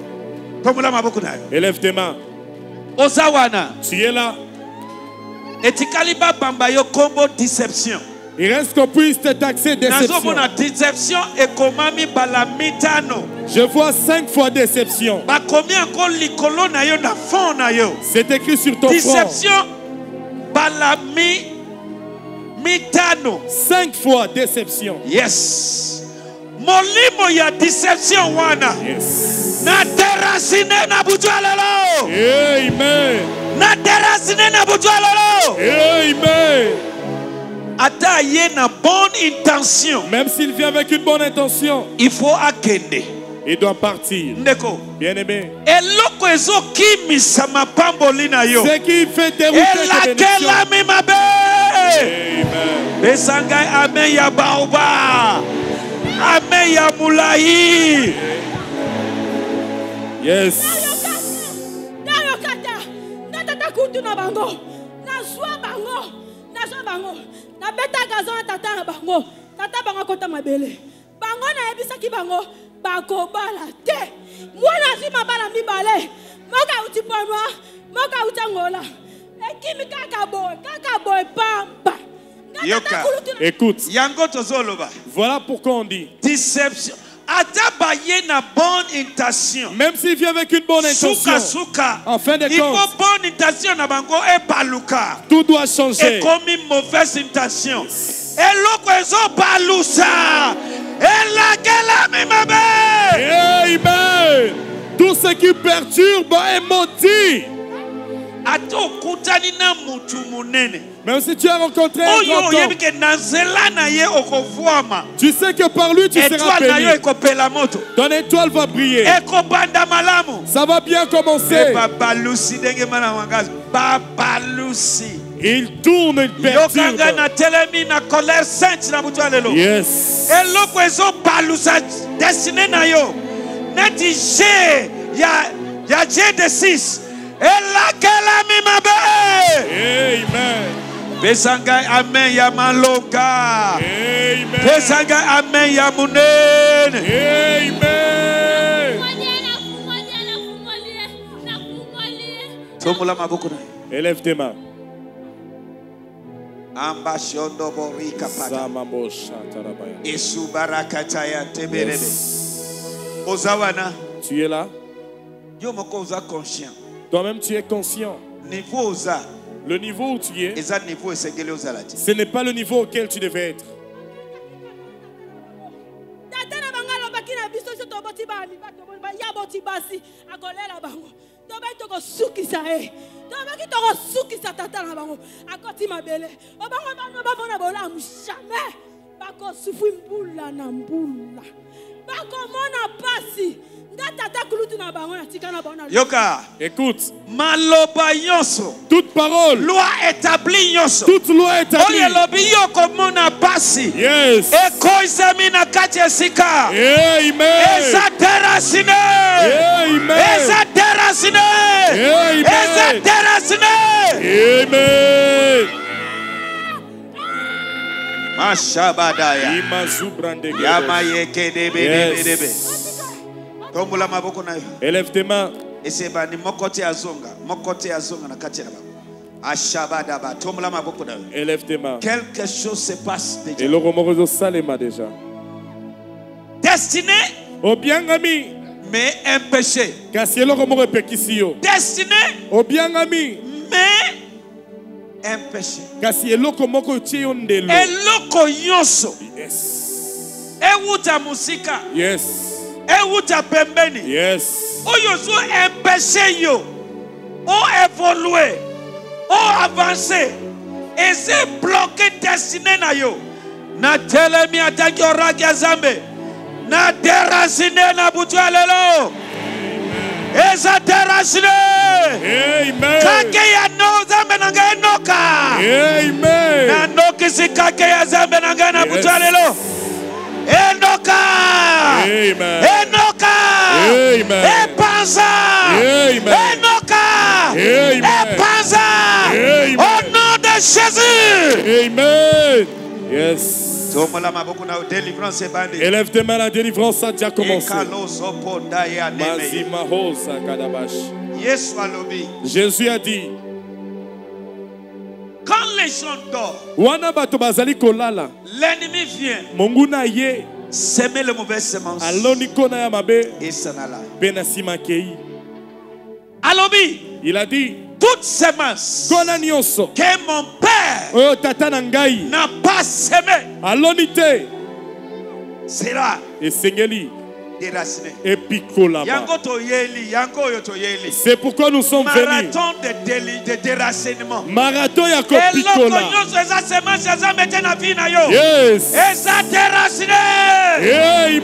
Élève tes mains. Ozawana. Tu es là. Etikaliba bamba yo combo déception. Il reste qu'on puisse te taxer déception. Déception et komami balamitano. Je vois 5 fois déception. Ba combien encore likolo na yo na fond na yo. C'est écrit sur ton front. Déception balami mitano. 5 fois déception. Yes. Molimo ya déception wana. Yes. Na terasine na bujwalelo. Amen. Na terasine na bujwalelo. Amen. Ata ye na bonne intention. Même s'il vient avec une bonne intention, il faut akende. Il doit partir. Ndeko. Bien-aimé. Eloko ezo kimisa mapamboli na yo. Ce qui fait dérouter tes bénédictions. Amen. Amen. Besangai amen ya baoba. Amen nzete ya mulayi. Yes. Na beta gazon tata na bango. Tata bango kota mabele. Bango na ebisaki bango bakobala te. Mwana zima bala mibale. Moka utiponwa, moka utangola. Ekimi kaka boy pamba. Yoka. Écoute. Yango tozoloba. Voilà pourquoi on dit. Déception. Atabaye na bonne intention. Même s'il vient avec une bonne intention. Suka. En fin de Il faut compte. bonne intention na bango e paluka. Tout doit changer. Et comme une mauvaise intention. Et l'autre balusa. Et la gueule mimabe. Amen. Tout ce qui perturbe est maudit. Ato kutani na mutu munene. Même si tu as rencontré un grand homme, tu sais que par lui tu seras béni. Ton étoile va briller. Ça va bien commencer. Il tourne, il perturbe. Yes. Amen. Pesanga amen ya maloka. Amen. Pesanga amen ya munene. Amen. Tomula maboko na. Élève tes mains. Amba shondo borika pata. Esu barakata ya teberebe. Ozawana. Tu es là. Yo moko oza conscient. Toi-même tu es conscient. Niveau oza. Le niveau où tu es, ce n'est pas le niveau auquel tu devais être. Yoka, écoute, maloba yonso, toute parole, loi établie yonso, toute loi établie. Oye lobi yoko mona pasi. Yes. Eko izamina kache sika. Amen. Eza terasine. Amen. Eza terasine. Amen. Eza terasine. Amen. Mashabadaya. Yama yeke debe debe debe. Yes. Tombula maboko na yo. Élève tes mains. Eseba ni mokote azonga na kati na baba. Ashabadaba. Tombula maboko na yo. Élève tes mains. Quelque chose se passe déjà. Et le romoroso salema déjà. Destiné. Au bien ami. Mais un péché. Kasi le romoro pekisio. Destiné. Au bien ami. Mais un péché. Kasi eloko moko tiondelo. Eloko yonso. Yes. Ewuta musika. Yes. Ewuta pembeni. Yes. Oyozo un péché yo. O évoluer. O avancer. Et c'est bloqué destiné na yo. Na telemi ataki oraki azambe. Na terasine na butualelo. Eza terasine. Amen. Kake ya no zambe nanga enoka. Amen. Na noki si kake ya zambe nanga na butualelo. Enoka. Amen. Enoka. Amen. Epanza. Amen. Enoka. Amen. Epanza. Amen. Au nom de Jésus. Amen. Yes. Élève tes mains, la délivrance, ça a déjà commencé. Jésus a dit, quand les gens dorment, l'ennemi vient semer les mauvaises semences et s'en aller. Alobi, il a dit, toute semence que mon père n'a pas semé sera déraciné. C'est pourquoi nous sommes venus. Marathon de déracinement. Marathon ya kopikola. Yes. Amen.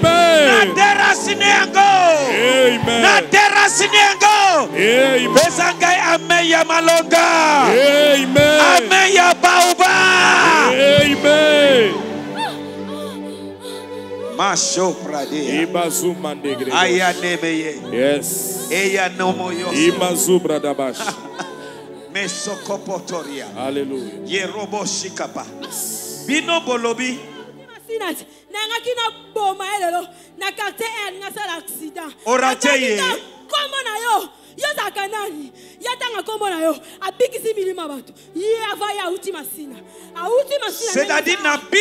Amen ya malonga. Amen. Amen ya baoba. Amen. Masho Pradea. Imazu mandegre. Ayanemeye. Yes. Eya nomoyo. Imazu bradabash. Mesokopotoria. Hallelujah. Yerobo shikapa. Bino bolobi. Nanga kina boma elelo na quartier el nga sala accident. Orateye. Komo na yo. Yo zakanani. Yatanga komo na yo. Abikisi milima batu. Ye avaya uti masina. A uti masina. C'est-à-dire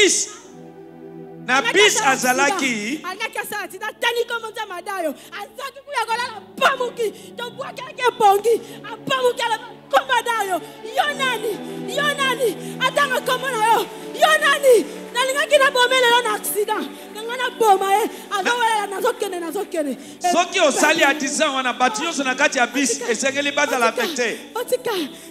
na bis azalaki. Alaka sa ti tani komo ta madayo. Azaki kuya kola pamuki. To bua keke pongi. Apamuki ala komadayo. Yonani. Atanga komo na yo. Yonani. Nalinga kina bomele na accident. Ngana boma azawela nazokene. Soki osali atisa wana batu nyonso na kati ya bis esengeli bazala affecté. Otika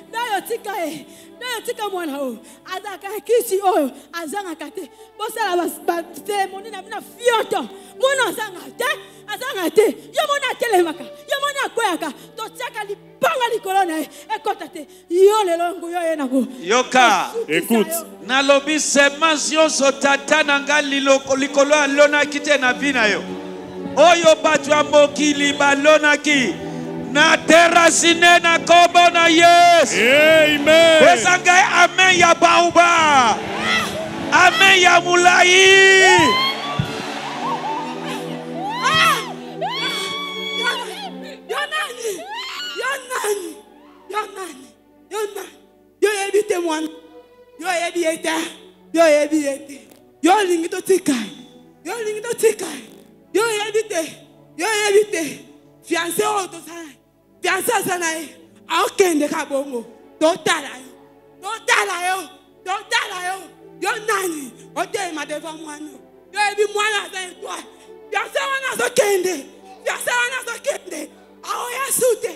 mwana o azaka kisi oyo azanga kate bosala ba ceremony na bina fioto mwana azanga te yo mwana telemaka yo mwana koyaka to tiaka lipanga likolo na ekota te yo lelo ngo yo yenako Yoka Écoute. nalobi semence nyonso tata na nga likolo alonaki te na bina yo oyo bato ya mokili balonaki na terasine na kombo na Yesu. Amen. Pesa ngai amen ya bauba. Amen ya mulai. Yonani. Yo ebite mwana. Yo ebiete. Yo lingito tikai. Yo ebite. Fiancé o to sana. Fiancé sana e. Akende kabongo. Totala yo. Yo nani. Ode ma devant mwana. Yo ebi mwana za toi. Fiancé wana so kende. Aoya sute.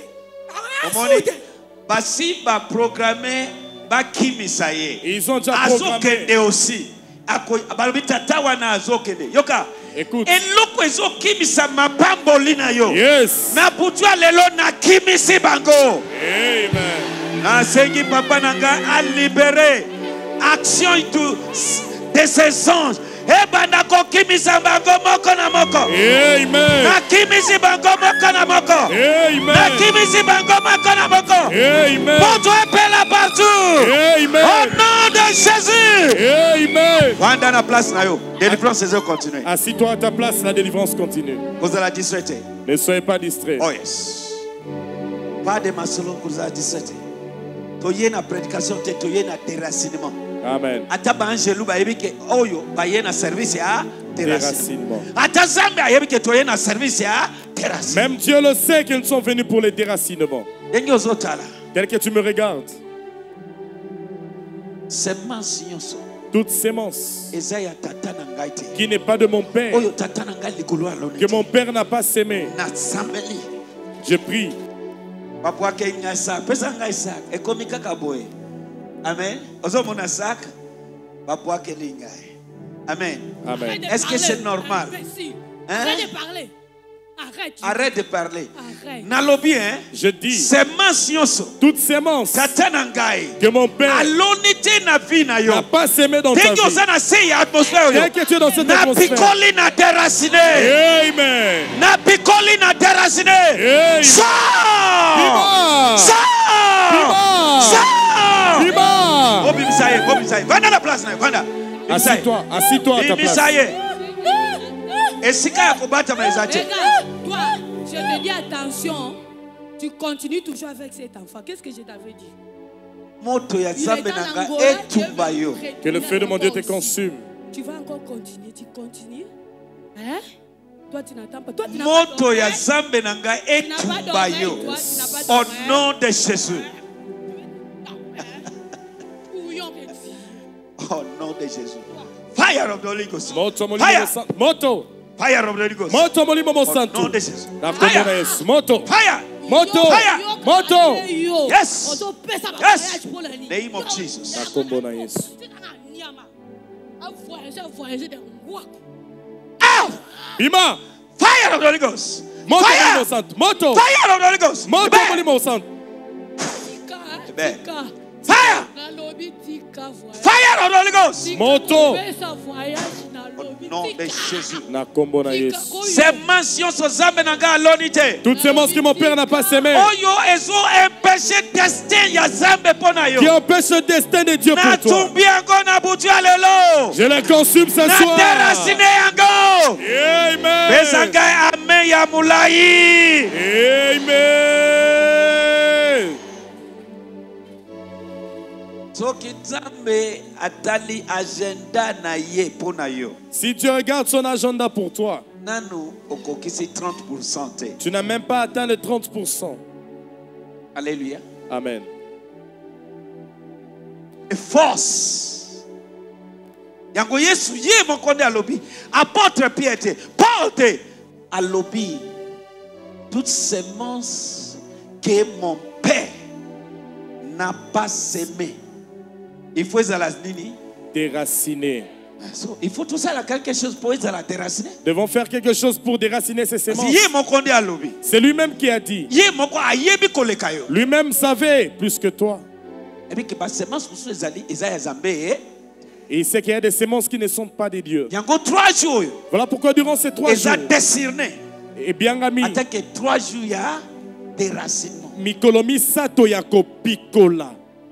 Basi ba programmer ba kimisa ye. Ils ont déjà programmé. Azokende aussi. Balobi tata wana azokende. Yoka. Écoute. Eloko ezo kimisa mapambo lina yo. Yes. Na butwa lelo na kimisi bango. Amen. Na sengi papa nanga a libéré action de ses anges. Ebanda ko kimisa bango moko na moko. Amen. Na kimisi bango moko na moko. Amen. Na kimisi bango moko na moko. Amen. Pour est là partout. Amen. Au nom de Jésus. Amen. Vanda na place na yo. Délivrance saison continue. Assis-toi à ta place, la délivrance continue. Vous allez distraiter. Ne soyez pas distraits. Oh yes. Pas de masolon vous allez distraiter. Toye na prédication te toye na déracinement. Amen. Ata ba angelu ba yebike oyo ba ye na service ya Déracinement. Ata zambe yebike toye na service ya déracinement. Même Dieu le sait qu'ils sont venus pour les déracinements. Dengi ozotala. Tel que tu me regardes, semence nyonso toute sémence eza ya tata na ngai te. qui n'est pas de mon père, Oyo tata na ngai likolo aloni. que mon père n'a pas sémé, Na sambeli. je prie. Papa ke ngasa pesa ngai sak ekomi kaka boye. Amen. Ozomona sak papa ke lingai. Amen. Amen. Est-ce que c'est normal? Arrête de parler. Arrête de parler. Arrête. Nalobi hein. Je dis, Semence nyonso toute sémence tata na ngai que mon père aloni te na vie na yo. n'a pas sémé dans ta Dengi vie, oza na se ya atmosphère yo. tel que tu es dans cette Na atmosphère. pikoli na déraciné. Amen. Na pikoli na déraciné. Amen. Sors! Viva! Sors! Sors! Viva! Obimisaye. Vanda la place na yo. Vanda. Assis-toi à ta place. Bimisaye. Esika ya kobata maizate. Regarde, toi, je te dis attention. Tu continues toujours avec cet enfant. Qu'est-ce que je t'avais dit? Moto ya Il est zambe en na nga Angola, etumba Dieu yo. veut Que le feu de mon Dieu te encore consume. Tu vas encore continuer. Tu continues. Hein? Toi, tu n'attends pas. Toi, tu n'as Moto pas ya d'oreille. zambe na nga Tu n'as pas etumba d'oreille, yo. toi, tu n'as pas Au d'oreille. nom de Jésus. Couillon de Dieu. Au nom de Jésus. Fire of the Holy Ghost. Moto molimo Fire. mo santo. Moto. Fire of the Holy Ghost. Moto molimo mo Au nom santo. de Jésus. Na kombo na Fire. Yesu. Moto. Fire. Moto. Fire. Moto. Yes. Yes. Name of Jesus. Na kombo na Yesu. Bima. Fire of the Holy Ghost. Moto molimo Fire. mo santo. Moto. Fire of the Holy Ghost. Moto Amen. molimo mo santo. Amen. Fire. Fire of the Holy Ghost. Moto. Au nom de Jésus. Na kombo na Yesu. Semence nyonso Nzambe na ngai aloni te. Toutes ces semences que mon père n'a pas semées, Oyo ezo empêcher destin ya Nzambe pona yo. qui empêchent le destin de Dieu pour toi, Natumbi yango na butu ya lelo. je les consume ce Na soir. terasine yango. Amen. Pesa ngai amen ya mulai. Amen. Soki Nzambe atali agenda na ye pona yo. Si Dieu regarde son agenda pour toi, Nanu okokisi 30% te. tu n'as même pas atteint les 30%. Alléluia. Amen. Force. Yango Yesu ye mokonde alobi. Apôtre Pierre, porte alobi. Toute semence que mon père n'a pas semé. Il faut ezala nini? Déraciner. So, il faut tout ça là quelque chose pour ezala déraciner. Devons faire quelque chose pour déraciner ces semences. Ye mokonde alobi. C'est lui-même qui a dit. Ye moko ayebi koleka yo. Lui-même savait plus que toi. Et puis que ba semence musu ezali ezaya Nzambe. Et il sait qu'il y a des semences qui ne sont pas des dieux. Yango 3 jours. Voilà pourquoi durant ces 3 jours, Eza décerné. et bien ami, Attaque 3 jours ya déracinement. Mikolomi sato yako pikola.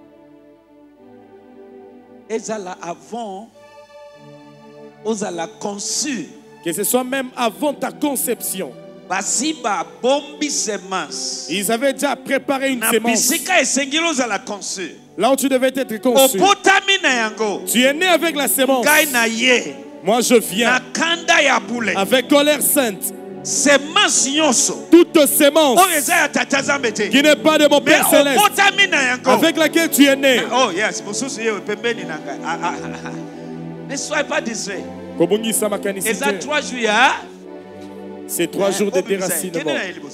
Ezala avant ozala conçu. Que ce soit même avant ta conception. Basi ba bombi semence. Ils avaient déjà préparé une Na sémence. bisika esengilo ozala conçu. Là où tu devais être conçu. Opotami na yango. Tu es né avec la sémence. Ngai na ye. Moi je viens Na kanda ya bule. avec colère sainte. Semence nyonso. Toute sémence Oyo eza ya tata Nzambe te. qui n'est pas de mon Mais Père Céleste, opotami na yango. avec laquelle tu es né. Oh yes, mosusu ye pembeni na ngai. Ne sois pas distrait. Kobungisa Eza makanicité. 3 jours ya. C'est 3 jours de déracinement.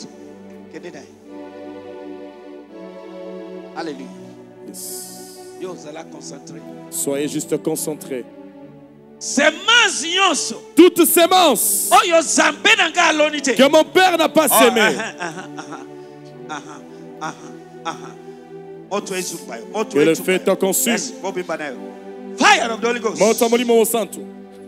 Alléluia. Yes. Yo zala concentré. Soyez juste concentrés. Semence nyonso. Toute sémence Oyo Nzambe na ngai aloni te. que mon Père n'a pas semé. Moto ezupa yo. Moto Que le ezupa feu yo. te consume. Yes, bobimba na yo. Fire of the Holy Ghost. Moto molimo santo.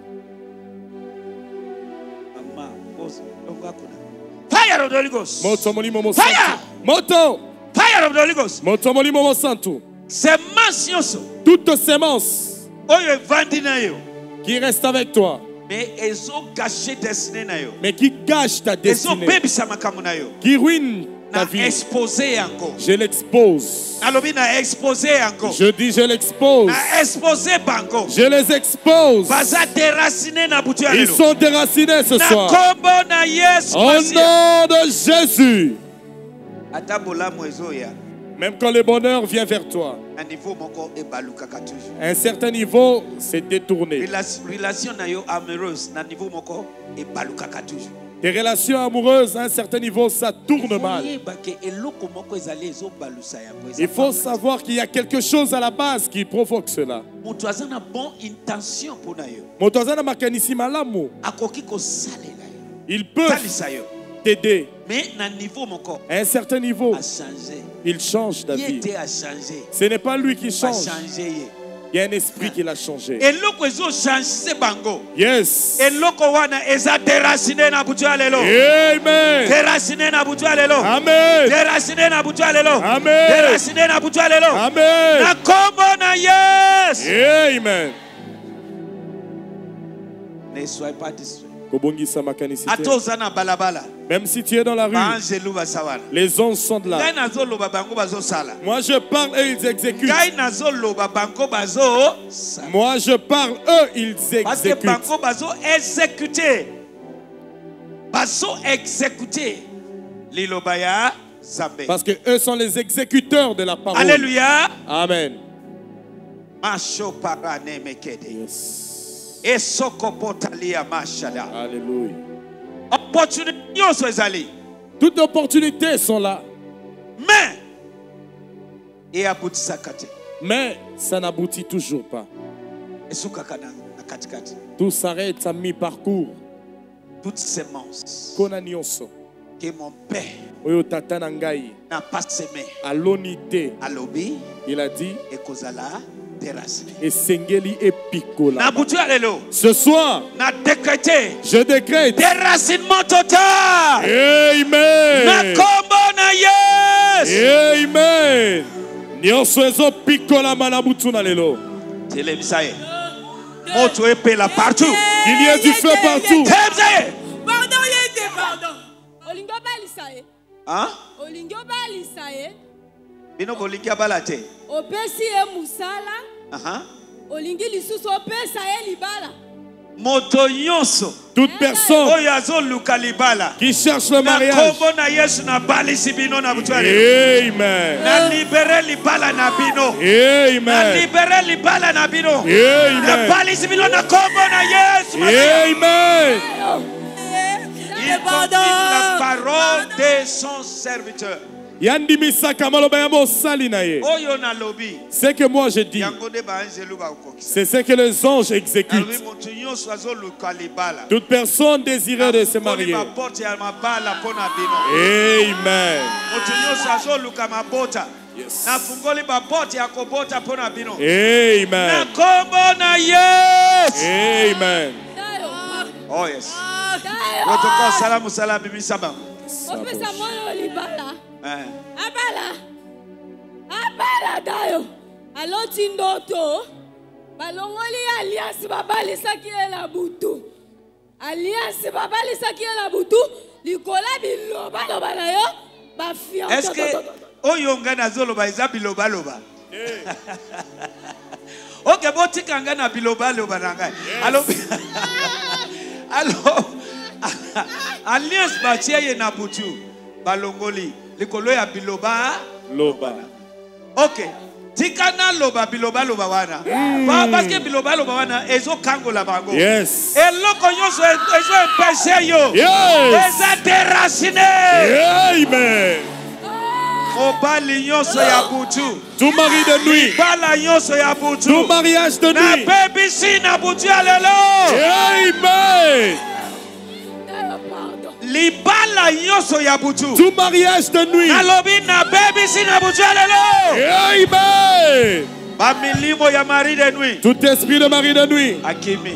Mama, boss, donga kuna. Fire of the Holy Ghost. Moto molimo Fire! santo. Moto. Fire of the Holy Ghost. Moto molimo santo. Semence nyonso. Toute sémence Oyo evandi na yo. qui reste avec toi, Mais ezo gâcher destinée na yo. mais qui gâche ta Ezo destinée, bebisa makambo na yo. qui ruine ta Na vie, exposer yango. je l'expose. Nalobi na exposer yango. Je dis je l'expose. Na exposer bango. Je les expose. Baza déraciné na butu ya Ils lelo. sont déracinés ce Na soir. kombo na Yesu Au Masiya. nom de Jésus. Ata bolamu ezoya. Même quand le bonheur vient vers toi, Na niveau moko ebalukaka toujours. à un certain niveau, c'est détourné. Relation na yo amoureuse na niveau moko ebalukaka toujours. Tes relations amoureuses, à un certain niveau, ça tourne mal. Il faut savoir qu'il y a quelque chose à la base qui provoque cela. Motozana makanisi malamu. Il peut t'aider. Mais à un certain niveau, il change ta vie. Ce n'est pas lui qui change. Il y a un esprit qui l'a changé. Yes. Amen. Amen. Ne sois pas distrait. Même si tu es dans la rue, les ondes sont de là. Moi je parle, eux ils exécutent. Moi je parle, eux ils exécutent. Parce que eux sont les exécuteurs de la parole. Alléluia. Amen. Yes. Alléluia. Opportunité. Toutes les opportunités sont là. Mais ça n'aboutit toujours pas. Tout s'arrête à mi-parcours. Toute sémence que mon père n'a pas semé. À l'unité. Il a dit déraciner. Et Sengeli et Pikola. Na butu alelo. Ce soir, Na décrété. je décrète Déracinement total. Amen. Na kombo na yes. Amen. Nyonso ezo Pikola Malabutu na lelo. Télévisaye. Moto epela partout. Il y a du feu partout. Télévisaye. Pardon, pardon. Olingo balisa. Hein? Olingo balisa. Bino bolingi abala te. Opesi e musala. Aha. Olingi lisusu opesa e libala. Moto nyonso. Toute personne Oyo azoluka libala. qui cherche le Na mariage. kombo na Yesu na balisi bino na butu alelo. Amen. Na libere libala na bino. Na Amen. libere libala na bino. Amen. Na balisi bino na kombo na Yesu. Amen. Il confirme la parole de son serviteur. Yandi misaka maloba ya mosali na ye. Oyo na lobi. Ce que moi je dis, Yango de ba anjelu ba ukokisa. c'est ce que les anges exécutent. Alwi motu nyonso azoluka libala. Toute personne désirée de se marier. Maporte ya mabala pona bino. Amen. Motu nyonso azoluka mabota. Yes. Na fungoli ba porte ya kobota pona bino. Na Amen. kombo na Yesu. Amen. Oh yes. Protocole salamu salamu bisaba. Opesa mwana libala. Eh. Abala dayo. Aloti ndoto. Balongoli alliance babalisaki la butu. Alliance babalisaki la butu. Likola biloba loba na yo. Ba fiance. Est-ce que oyo ngana zoloba eza biloba loba? Ok, botika ngana biloba loba na ngai. Alors alors alliance batie na butu balongoli likolo ya biloba Loba. ok tikana loba biloba loba wana parce que biloba loba wana ezo kangola bango Yes. eloko nyonso ezo empêcher yo Yes. eza déraciner Amen. mobali nyonso ya butu Tout mari de nuit. bala nyonso ya butu Tout mariage de na nuit. bebisi na butu ya lelo Amen. libala nyonso ya butu Tout mariage de nuit. nalobi na bebisi na butu ya lelo Amen. bamilimo ya mari de nuit Tout esprit de mari de nuit. akimi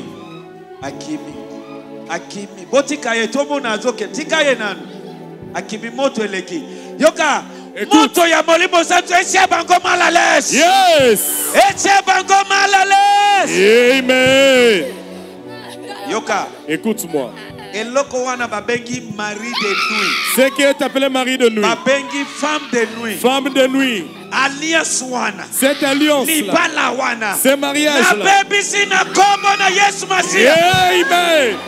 botika ye tomona azoke tika ye nanu akimi moto eleki yoka Écoute. moto ya molimo santo etia bango mal à l'aise Yes. etia bango mal à l'aise Amen. yoka Écoute-moi. eloko wana babengi mari de nuit Ce qui est appelé mari de nuit. babengi femme de nuit Femme de nuit. alliance wana Cette alliance-là. libala wana Ce na mariage-là. bebisi na kombo na Yesu Masiya Amen.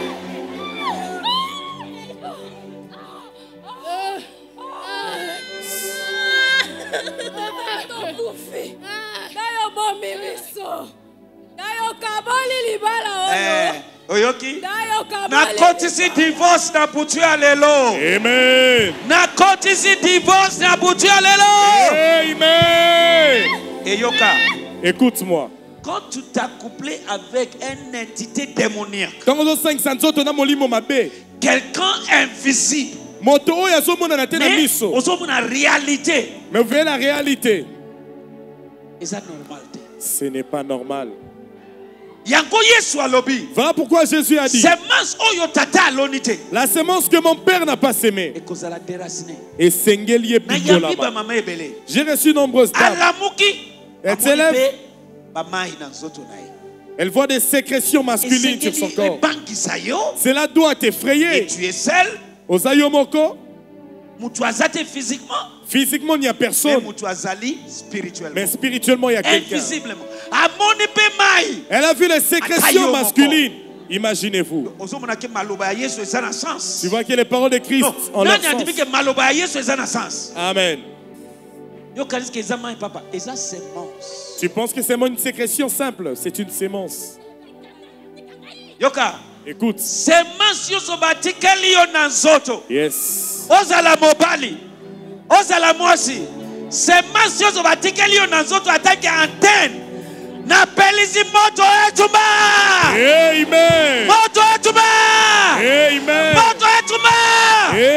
oyoki na kotisi divorce na butu ya lelo Amen. na kotisi divorce na butu ya lelo Amen. eyoka Écoute-moi. quand tu t'as couplé avec une entité démoniaque Quand on a 500 autres, on a molimo mabe. quelqu'un invisible Moto oyo azomona na te na mais miso. ozomona réalité Mais vous voyez la réalité. eza normal te Ce n'est pas normal. yango Yesu alobi Voilà pourquoi Jésus a dit, semence oyo tata aloni te la semence que mon père n'a pas sémée. ekozala déraciné Et Sengeli na yambi Pikolama. bamama ebele J'ai reçu nombreuses dames. alamuki Elle amoni s'élève. mpe bamai na nzoto na ye Elle voit des sécrétions masculines sur son esengeli corps. ebangisa yo Cela doit et t'effrayer. tu es seul Osayo moko, mutu aza te physiquement physiquement il n'y a mais personne. mutu azali spirituellement Mais spirituellement il y a quelqu'un. invisiblement amoni mpe mai Elle a vu les sécrétions Atayo moko. masculines. Imaginez-vous. ozomona ke maloba ya Yesu eza na sens Tu vois que les paroles de Christ non ont leur nani andimi sens. ke maloba ya Yesu eza na sens Amen. yo kanisi ke eza mai papa eza semence Tu penses que c'est une sécrétion simple? C'est une sémence. yoka Écoute. semence nyonso batikeli yo na nzoto Yes. ozala mobali ozala mwasi semence nyonso batikeli yo na nzoto ataki antenne napelisi moto etumba Amen. moto etumba Amen. moto etumba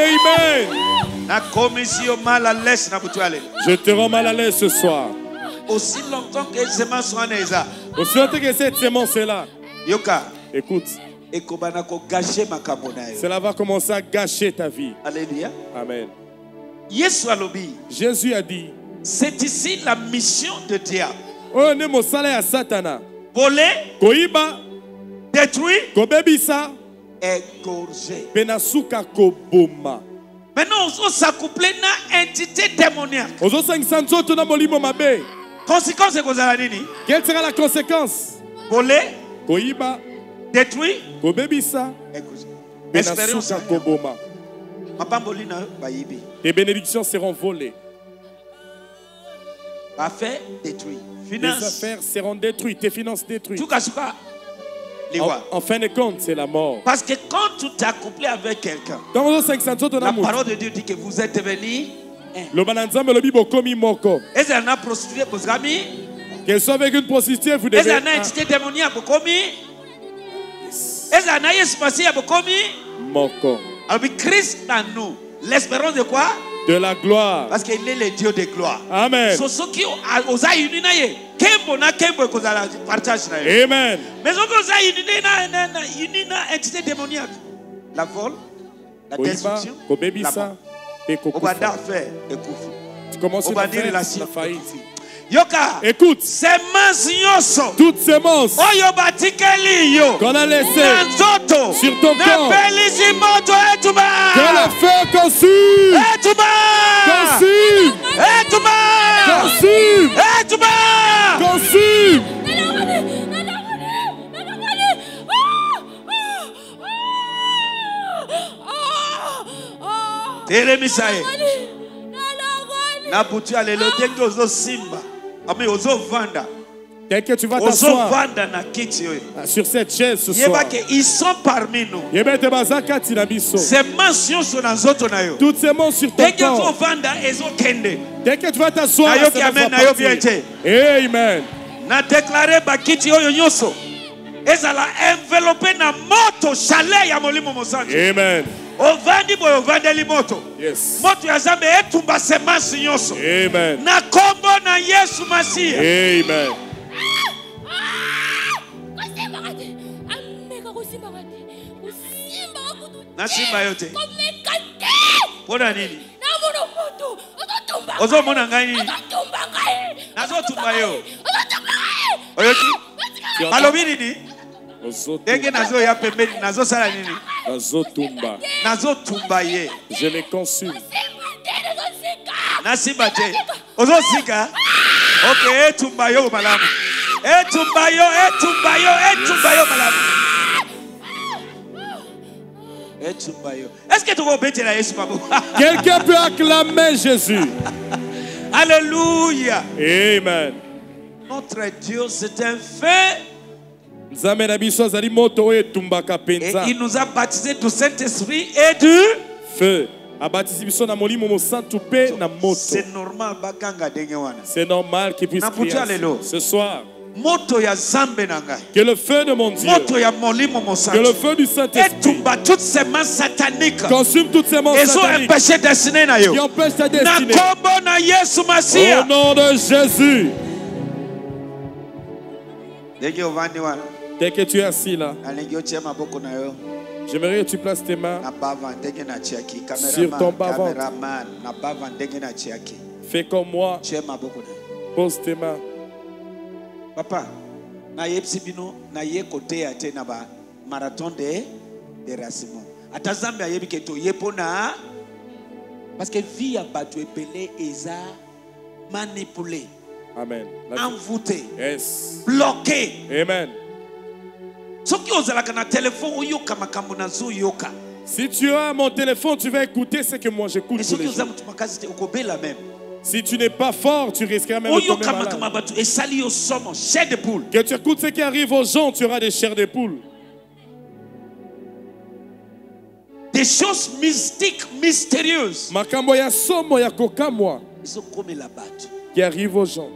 Amen. nakomisi yo mal à l'aise na butu ya lelo Je te rends mal à l'aise ce soir. aussi longtemps que semence soit neza. Aussi longtemps que cette semence est là. Yoka. Écoute. Cela va commencer à gâcher ta vie. Alléluia. Amen. Jésus a dit. C'est ici la mission de diable. Oh, ne mo sala ya Satana. Voler. Koiba. Détruire. Kobebisa. Égorger. Penasuka koboma. Maintenant, on s'accoupler na entité démoniaque. Conséquence est que quelle sera la conséquence? Voler. Koiba. Détruire. Kobebisa. Expérience. Koboma. Tes bénédictions seront volées. Affaires détruites. Tes affaires seront détruites. Tes finances détruites. En fin de compte, c'est la mort. Parce que quand tu t'es accouplé avec quelqu'un, la parole de Dieu dit que vous êtes devenus un. Est-ce qu'elle a prostitué pour Zami? Qu'elle soit avec une prostituée, vous devez. Est-ce qu'elle a entité démoniaque pour Komi? Est-ce qu'elle a espace pour Komi? Moko. Alors, Christ en nous, l'espérance de quoi? De la gloire. Parce qu'il est le Dieu de gloire. Amen. Amen. Mais entité démoniaque. La vol, la destruction, la mort. On va faire tu commences à faire la faillite. Yoka, écoute, toutes semences qu'on a laissées sur ton corps, que le feu consume, consume. Dès que tu vas t'asseoir sur cette chaise ce soir, ils sont parmi nous. Ces mentions sont dans autres. Toutes ces mentions sur ton corps. Dès que tu vas t'asseoir, amen. Na déclaré bakiti oyo nyoso. Ezala enveloppé na moto chalet ya molimo mosanji. Amen. Ovandi boyo vandeli moto. Yes. Moto ya Zambe etumba semence nyoso. Amen. Na kombo na Yesu Masiya. Amen. Na simba yote. Pona nini? Ozo mona ngani? Nazo tumba yo. Oyoti? Malobi nini? Denge nazo ya pembeni nazo sala nini? Nazo tumba. Nazo tumba ye. Je les consume. Nasimba te. Ozo sika? Okay, etumba yo malamu. Etumba yo malamu. Est-ce que tu vas obéir à Jésus? Quelqu'un peut acclamer Jésus. Alléluia. Amen. Notre Dieu, c'est un feu. Et il nous a baptisé du Saint-Esprit et du feu. C'est normal. C'est normal qu'il puisse crier ce soir. Que le feu de mon Dieu, que le feu du Saint-Esprit consume toutes ces semences sataniques qui empêchent ta destinée. Au nom de Jésus. Dès que tu es assis là, j'aimerais que tu places tes mains sur ton bas-ventre. Fais comme moi. Pose tes mains. Papa, na yepsibino na ye côté ate na ba marathon de déracinement. Atazambe ayebi keto yepona parce que vie a battu epelé eza manipulé. Amen. Envoûté. Yes. Bloqué. Amen. Si tu as mon téléphone, tu vas écouter ce que moi j'écoute tous les jours. Si tu n'es pas fort, tu risqueras même de tomber malade. Que tu écoutes ce qui arrive aux gens, tu auras des chairs de poule. Des choses mystiques, mystérieuses. Qui arrivent aux gens.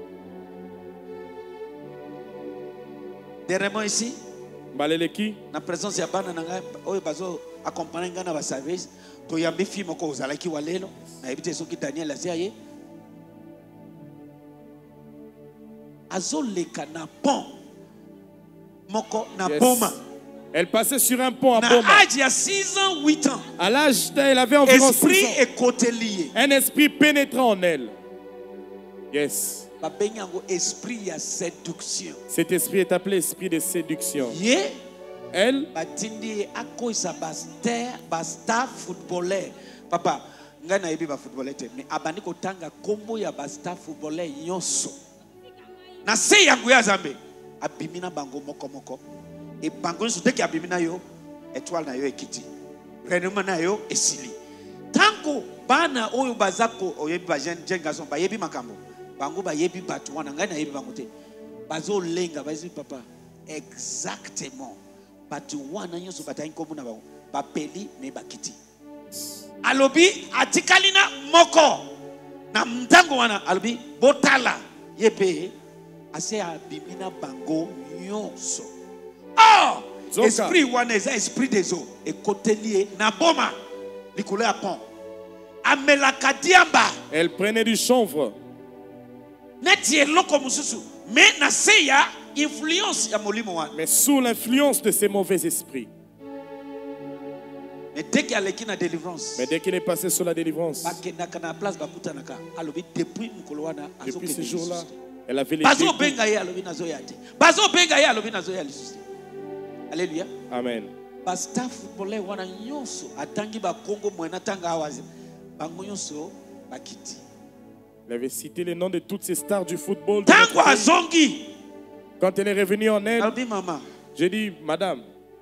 Dernièrement ici, Baleleki, na présence ya bana nanga oyo bazo accompagner ngana ba service to yambi fi moko ozalaki walelo na ebite soki Daniel aziaye azoleka na pont moko na Yes. boma. Elle passait sur un pont à Na Boma. âge ya 6 ans, 8 ans. À l'âge d'elle avait environ 6 Esprit ans. est côté lié. Un esprit pénétrant en elle. Yes. Babengi yango esprit ya séduction. Cet esprit est appelé esprit de séduction. Ye Elle, batindi akoisa basta footballeur. Papa, nga na yebi ba footballeur te, mais abandi kotanga kombo ya basta footballeur nyonso. Na se yango ya Zambe, abimina bango moko moko. E bango nso deki abimina yo, étoile na yo ekiti. Renuma na yo esili. Tango bana oyo bazako oyebi ba jeune garçon ba yebi makambo. Bango ba yebi batu wana nga na yebi bango te. Bazo lenga bazi papa exactement. Batu wana nyonso batayi kombo na bango. Bapeli me bakiti. Alobi atikalina moko na mtango wana alobi botala yepe ase abimina bango nyonso. Oh, Zoka. esprit wana eza esprit des eaux et côté lié na boma likolo ya pont. Amelaka diamba elle prenait du chanvre. neti eloko mususu mais na se ya influence ya molimo wana. Mais sous l'influence de ces mauvais esprits. Mais dès qu'il aleki na délivrance, Mais dès qu'il est passé sur la délivrance, bakendaka na place bakutanaka alobi depuis mukolo wana depuis ce azokende jour-là, lisusu te. elle avait les Bazo dégoûts. benga ye alobi nazoya te. Bazo benga ye alobi nazoya lisusu te. Alléluia. Amen. Basta footballeur wana nyonso atangi ba Congo mwena tanga awazi. Bango nyonso bakiti. Elle avait cité les noms de toutes ces stars du football. Tango azongi. Quand elle est revenue en elle, Alobi mama. j'ai dit, Madame,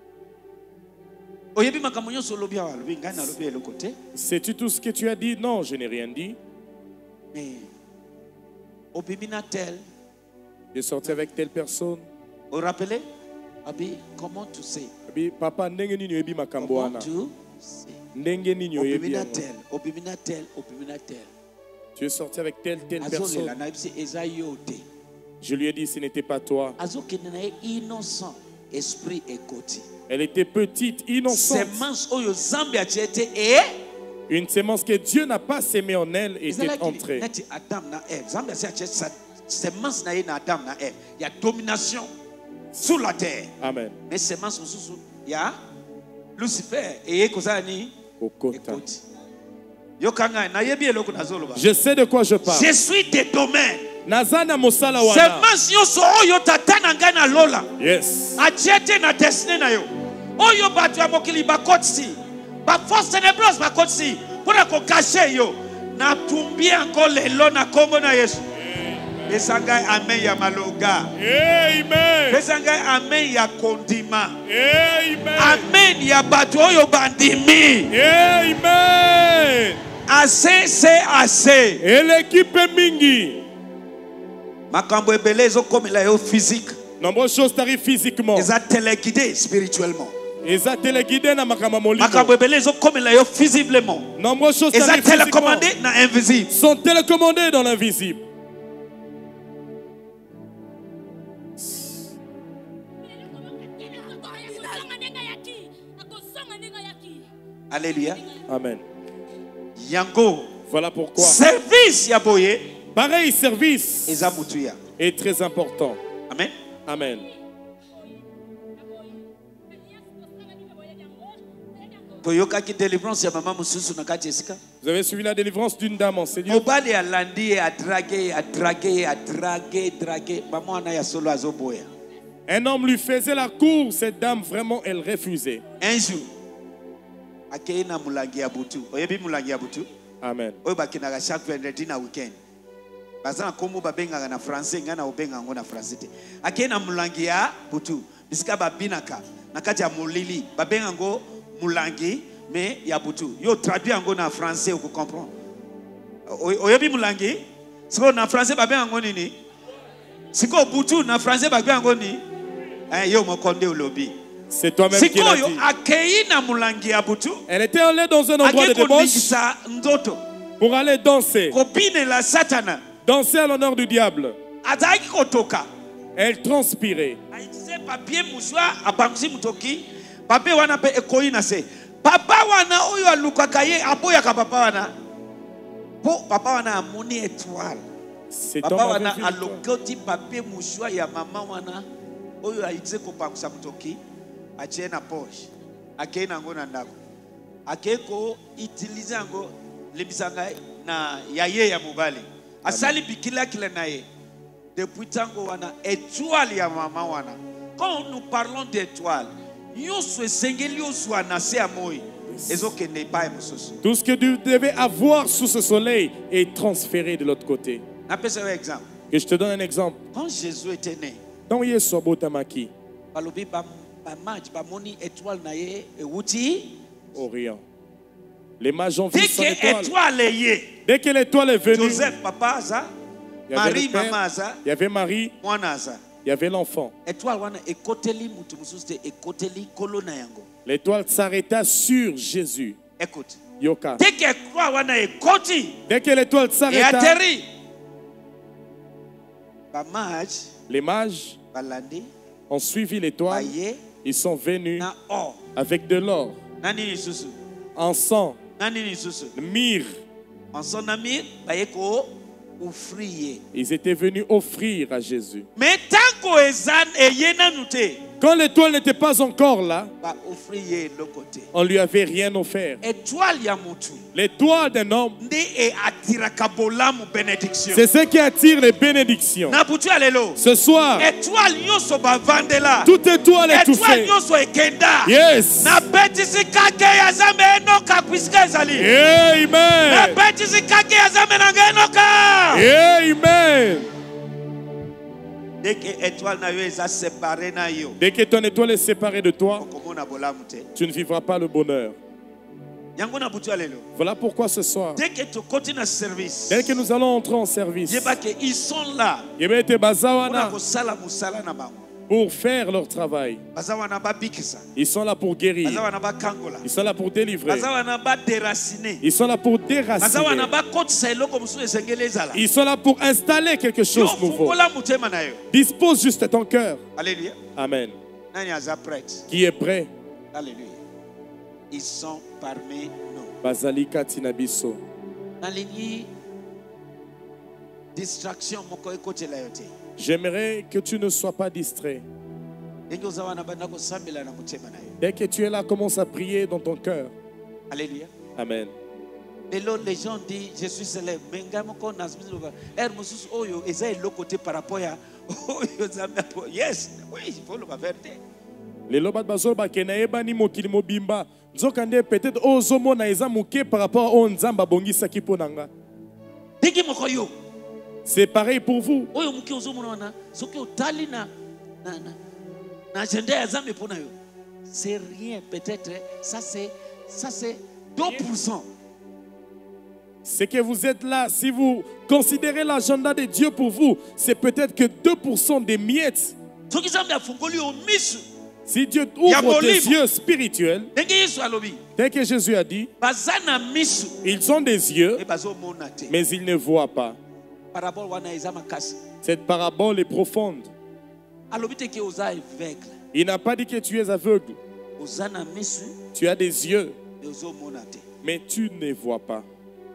Oyebi makambo nyonso alobi awa alobi ngai na alobi eloko te. sais-tu tout ce que tu as dit? Non, je n'ai rien dit. Mais obimina tel. J'ai sorti avec telle personne. Vous vous rappelez? Abi, comment tu sais? Abi, papa, ndenge nini oyebi makambo Comment wana? tu sais? Ndenge nini oyebi Obimina yango? tel, obimina tel, obimina tel. Tu es sorti avec telle personne. Azolela na yebisi eza yo te. Je lui ai dit, ce n'était pas toi. Azokende na ye innocent, esprit ekoti. Elle était petite, innocente. Semence oyo Zambe atie te e Une sémence que Dieu n'a pas sémée en elle était ezalaki entrée. neti Adam na Ève. Zambe atie semence na ye na Adam na Ève. Il y a domination sur la terre. Amen. Mais semence mususu ya Lucifer eye kozala ni Okota. ekoti. Yokanga na yebi eloko nazoloba. Je sais de quoi je parle. Je suis des domaines. Nazana mosala wana. Semence nyonso oyo tata na ngai na lola. Yes. Atie na destiné na yo. Oyo bato ya mokili bakotisi. Ba force ténébreuse bakotisi. Pona ko cacher yo. Na tumbi encore lelo na kombo na Yesu. Besangai amen ya maloga. Amen. Besangai amen ya kondima. Amen. Amen ya bato oyo bandimi. Amen. Assez c'est assez. Et l'équipe mingi. Makambo ebele ezokomela yo physique. Nombreuses choses t'arrivent physiquement. Eza téléguidé spirituellement. Eza téléguidé na makambo molimo. Makambo ebele ezokomela yo visiblement. Nombreuses choses Eza t'arrivent physiquement. télécommandé na invisible. Sont télécommandées dans l'invisible. Alléluia. Amen. Yango. Voilà pourquoi. Service yaboye. Pareil service Eza mutuya. est très important. Amen. Amen. Toyokaki délivrance ya mama mususu na kati esika. Vous avez suivi la délivrance d'une dame en Seigneur. Mobali alandi a dragué. Maman na ya solo azoboya. Un homme lui faisait la cour. Cette dame, vraiment, elle refusait. Un jour. Akei na mulangi ya butu. Oyebi mulangi ya butu. Amen. Oyo bakinaka chaque vendredi na weekend. Baza na kombo babengaka na français ngana obenga ngo na français te. Akei na mulangi ya butu. Bisika babinaka na kati ya molili babenga ngo mulangi mais ya butu. Yo traduit ngo na français vous comprendre. Oyebi mulangi? Siko na français babenga ngo nini? Siko butu na français babenga ngo ni? Yo mokonde ulobi. C'est toi-même qui l'as dit. Elle était allée dans un endroit de débauche pour aller danser. Danser à l'honneur du diable. Elle transpirait. Papa wana oyo alukaka ye aboyaka papa wana. Po papa wana amoni étoile. Cet Papa homme wana avait vu l'étoile. alokoti papier mouchoir ya mama wana oyo aitse kopangisa mutoki atie na poche akei nango na ndako akei ko utiliser yango lebisanga na yaye ya mobali asali bikila kila na ye depuis tango wana étoile ya mama wana. Quand nous parlons d'étoile nyonso esengeli ozwa na se ya moi ezokende pa mosusu. Tout ce que tu devais avoir sous ce soleil est transféré de l'autre côté. Napesa un exemple. Et je te donne un exemple. Quand Jésus était né, Dans Yesu abotamaki, balobi ba magi ba moni étoile na ye ewuti Orient. Les mages ont vu dès son que étoile. étoile est Dès que l'étoile est venue, Joseph papa aza, il y avait Marie le père, maman aza, il y avait Marie, mwana aza. il y avait l'enfant. Étoile wana ekoteli mutu mususu te ekoteli kolo na yango. L'étoile s'arrêta sur Jésus. Écoute. Yoka. Dès que étoile wana ekoti Dès que l'étoile et s'arrêta, atterri, ba magi les mages balandi ont suivi l'étoile. baye Ils sont venus na or. avec de l'or, Nani ni susu? encens, Nani ni susu? myrrhe. En son ami baye ko offrir. Ils étaient venus offrir à Jésus. Mais tant que ezan eyena nute Quand l'étoile n'était pas encore là, ba offrir le côté. on ne lui avait rien offert. Étoile ya mutu. L'étoile d'un homme, Nde e atiraka bolamu bénédiction. c'est ce qui attire les bénédictions. Na butu alelo. Ce soir, Étoile nyonso bavandela. toute étoile est Étoile étouffée. nyonso ekenda. Yes. Na betisi kake ya zambe enoka puisque ezali. Na Amen. betisi kake ya zambe nanga enoka. Amen. Dès que étoile na yo eza séparé na yo. Dès que ton étoile est séparée de toi, Okomona bolamu te. tu ne vivras pas le bonheur. Yango na butu alelo. Voilà pourquoi ce soir, Dès que tu continues na service. dès que nous allons entrer en service, Yeba que ils sont là. Yebete Pona bazawana kosala musala na bango. pour faire leur travail. Bazawana ba bikisa. Ils sont là pour guérir. Bazawana ba kangola. Ils sont là pour délivrer. Bazawana ba déraciner. Ils sont là pour Bazawana déraciner. ba kotisa eloko mususu esengeli ezala. Ils sont là pour installer quelque chose Yo de nouveau. fungola mutema na yo. Dispose juste ton cœur. Alléluia. Amen. Nani aza prêtre. Qui est prêt? Alléluia. Ils sont parmi nous. Bazalika tinabiso. Nalingi distraction moko ekotela yo te. J'aimerais que tu ne sois pas distrait. Ndenge ozawana banda kosambela na mutema na yo. Dès que tu es là, commence à prier dans ton cœur. Alléluia. Amen. Lelo les gens disent je suis célèbre. Mais ngai moko nazimizo ba. Mususu oyo eza eloko te par rapport ya oyo zambe. Yes, oui, il faut le vérité. Les lobat bazol bakena ebani mokili mobimba. Nzokande peut-être ozomona eza muke par rapport au nzamba bongisa kiponanga. Ndenge moko yo. C'est pareil pour vous. Oyo muke ozomona wana soki otali na agenda ya zambe pona yo. C'est rien peut-être ça c'est 2%. C'est que vous êtes là, si vous considérez l'agenda de Dieu pour vous, c'est peut-être que 2% des miettes. Soki zambe afungoli o misu. Si Dieu ouvre tes yeux spirituels, Ndenge Yesu alobi. tel que Jésus a dit, Bazana misu. ils ont des yeux, E bazomona te. mais ils ne voient pas. Parabole wana eza makasi. Cette parabole est profonde. Alobi te ke oza aveugle. Il n'a pas dit que tu es aveugle. Ozana misu. Tu as des yeux, E ozomona te. mais tu ne vois pas.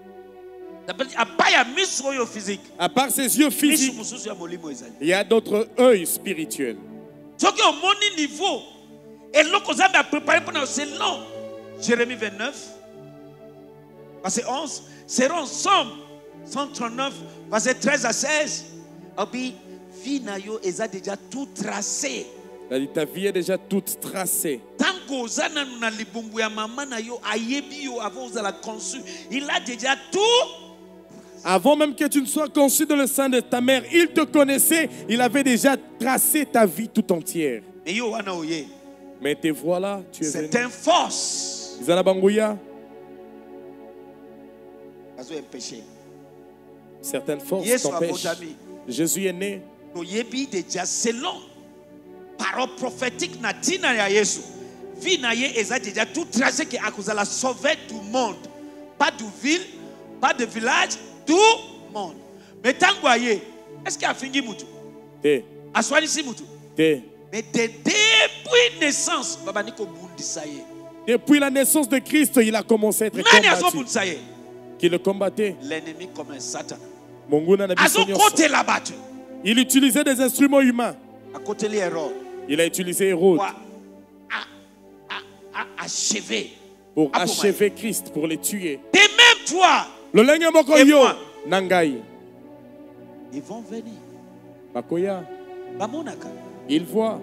Apaya misu oyo physique. À part ses yeux Misu physiques, mususu ya molimo ezali. il y a d'autres yeux spirituels. Soki omoni niveau eloko zambe a préparé pour nous selon Jérémie 29 verset 11 seront ensemble 139 verset 13 à 16. Obi vie na yo eza déjà tout tracé. Ta vie est déjà toute tracée. Tant qu'ozana na libumbu ya mama na yo ayebi yo avant ozala conçu, il a déjà tout. Avant même que tu ne sois conçu dans le sein de ta mère, il te connaissait, il avait déjà tracé ta vie tout entière. Mais yo wana oye. Mais te voilà, tu es venu. C'est une force. Zanabanguya, Azo un péché. certaines forces Yesu t'empêchent. abotami. Jésus est né. Oyebi déjà selon parole prophétique na tina ya Yesu. Vie na ye eza déjà tout tracé que akozala sauver tout le monde. Pas de ville, pas de village, tout le monde. Mais tango aye, est-ce qu'il a fini mutu? Te, Aswalisi mutu. te. Mais depuis naissance, baba niko bundisa ye. Depuis la naissance de Christ, il a commencé à être Nani azo combattu. bundisa ye? Qui le combattait? L'ennemi comme un Satan. Monguna na biso Azo nyonso. côté la batte. Il utilisait des instruments humains. À côté les héros. Il a utilisé Hérode Achever. pour achever Christ, pour les tuer. Et même toi, Le lenge moko Et yo moi. nangai. ils vont venir. Makoya, Bamonaka. il voit.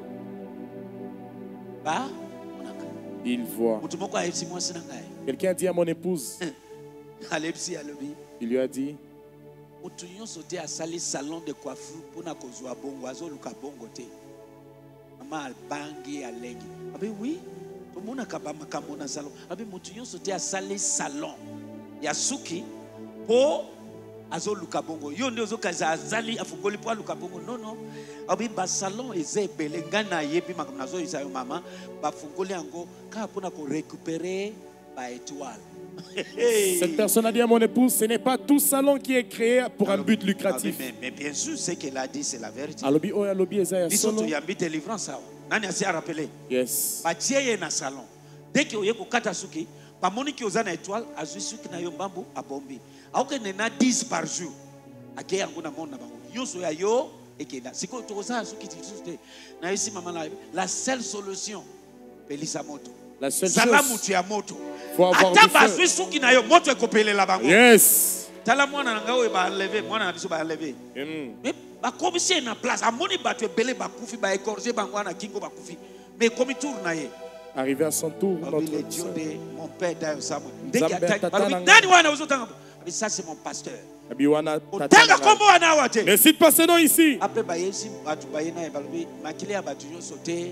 Ba monaka. Il voit. Mutu moko ayebisi mwasi na ngai. Quelqu'un a dit à mon épouse, Alebisi alobi. il lui a dit, Mutu nyonso te asali salon de coiffure mpona kozwa bongo azoluka bongo te. Mama albangi alengi. Abi oui. Tomonaka ba makambo na salon. Abi mutu nyonso te asali salon ya suki po azoluka bongo. Yo nde ozokaza azali afungoli po aluka bongo. Non non. Abi ba salon eza ebele ngai na yebi makambo nazoyisa yo mama bafungoli yango kaka mpona ko récupérer ba étoile. cette personne a dit à mon épouse, ce n'est pas tout salon qui est créé pour un but lucratif. Mais bien sûr, ce qu'elle a dit, c'est la vérité. Alobi oyo alobi eza ya Biso solo. to yambi délivrance awa. Nani asi a rappelé? Yes. Batie ye na salon. Dès que oye kokata suki, pamoni ki oza na étoile, azwi suki na yo mbambu abombi. Aokende na 10 par jour. Ake yango na monde na bango. Yoso ya yo ekenda. Siko to oza suki tisuste. Na yesi mama la seule solution pelisa moto. La seule Salamu chose, tu ya moto. faut avoir Ata du feu. bazwi suki na yo moto ekopelela bango. Yes. Tala mwana nga oyo ba lever, mwana na biso ba lever. Mais bakomisi na place, amoni bato ebele bakufi ba écorger bango na kingo bakufi. Mais komi tour na ye. Arrivé à son tour, Le notre Dieu sœur. de mon père Dayo Samuel. Dès Nzambe qu'il attaque, atata nanga. nani wana uzotanga. Ça c'est mon pasteur. Abiwana Otanga tata kombo nanga. wana wate. Ne cite pas ce nom ici. Après ba yesi batu ba yena balobi makile ya batu yo sauter.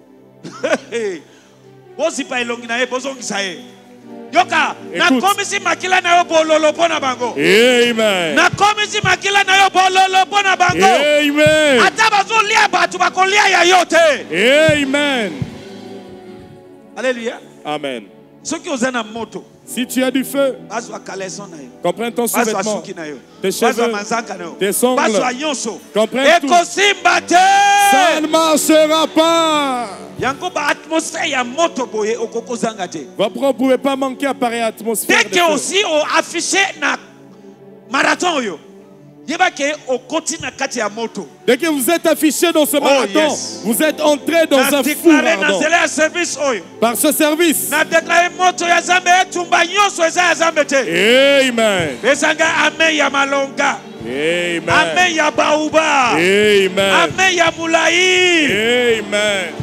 Bosi pa elongi na ye bozongisa ye. Yoka na Écoute. komisi makila na yo bololo pona bango. Amen. Na komisi makila na yo bololo pona bango. Amen. Ata bazolia batu bakolia ya yo te. Amen. Alléluia. Amen. Ceux qui osent na moto, Si tu as du feu, bazwa caleçon na yo. comprends ton Bazwa sous-vêtement, suki na yo. tes Bazwa cheveux, manzaka na yo. tes songles. Bazwa nyonso. Comprends tout. Ekosimba te. Ça ne marchera pas. Yango ba atmosphère ya moto boye okokozanga te. Vous ne pouvez pas manquer à pareille atmosphère. Dès de que feu. aussi o affiché na marathon yo. Yeba ke o koti na kati ya moto. Dès que vous êtes affiché dans ce marathon, yes. vous êtes entré dans Na un four déclaré na ardent. zela ya service oyo. Par ce service. Na déclaré moto ya Zambe etumba nyonso eza ya Zambe te. Amen. Ezanga amen ya malonga. Amen. Amen ya baouba. Amen. Amen ya moulaï. Amen.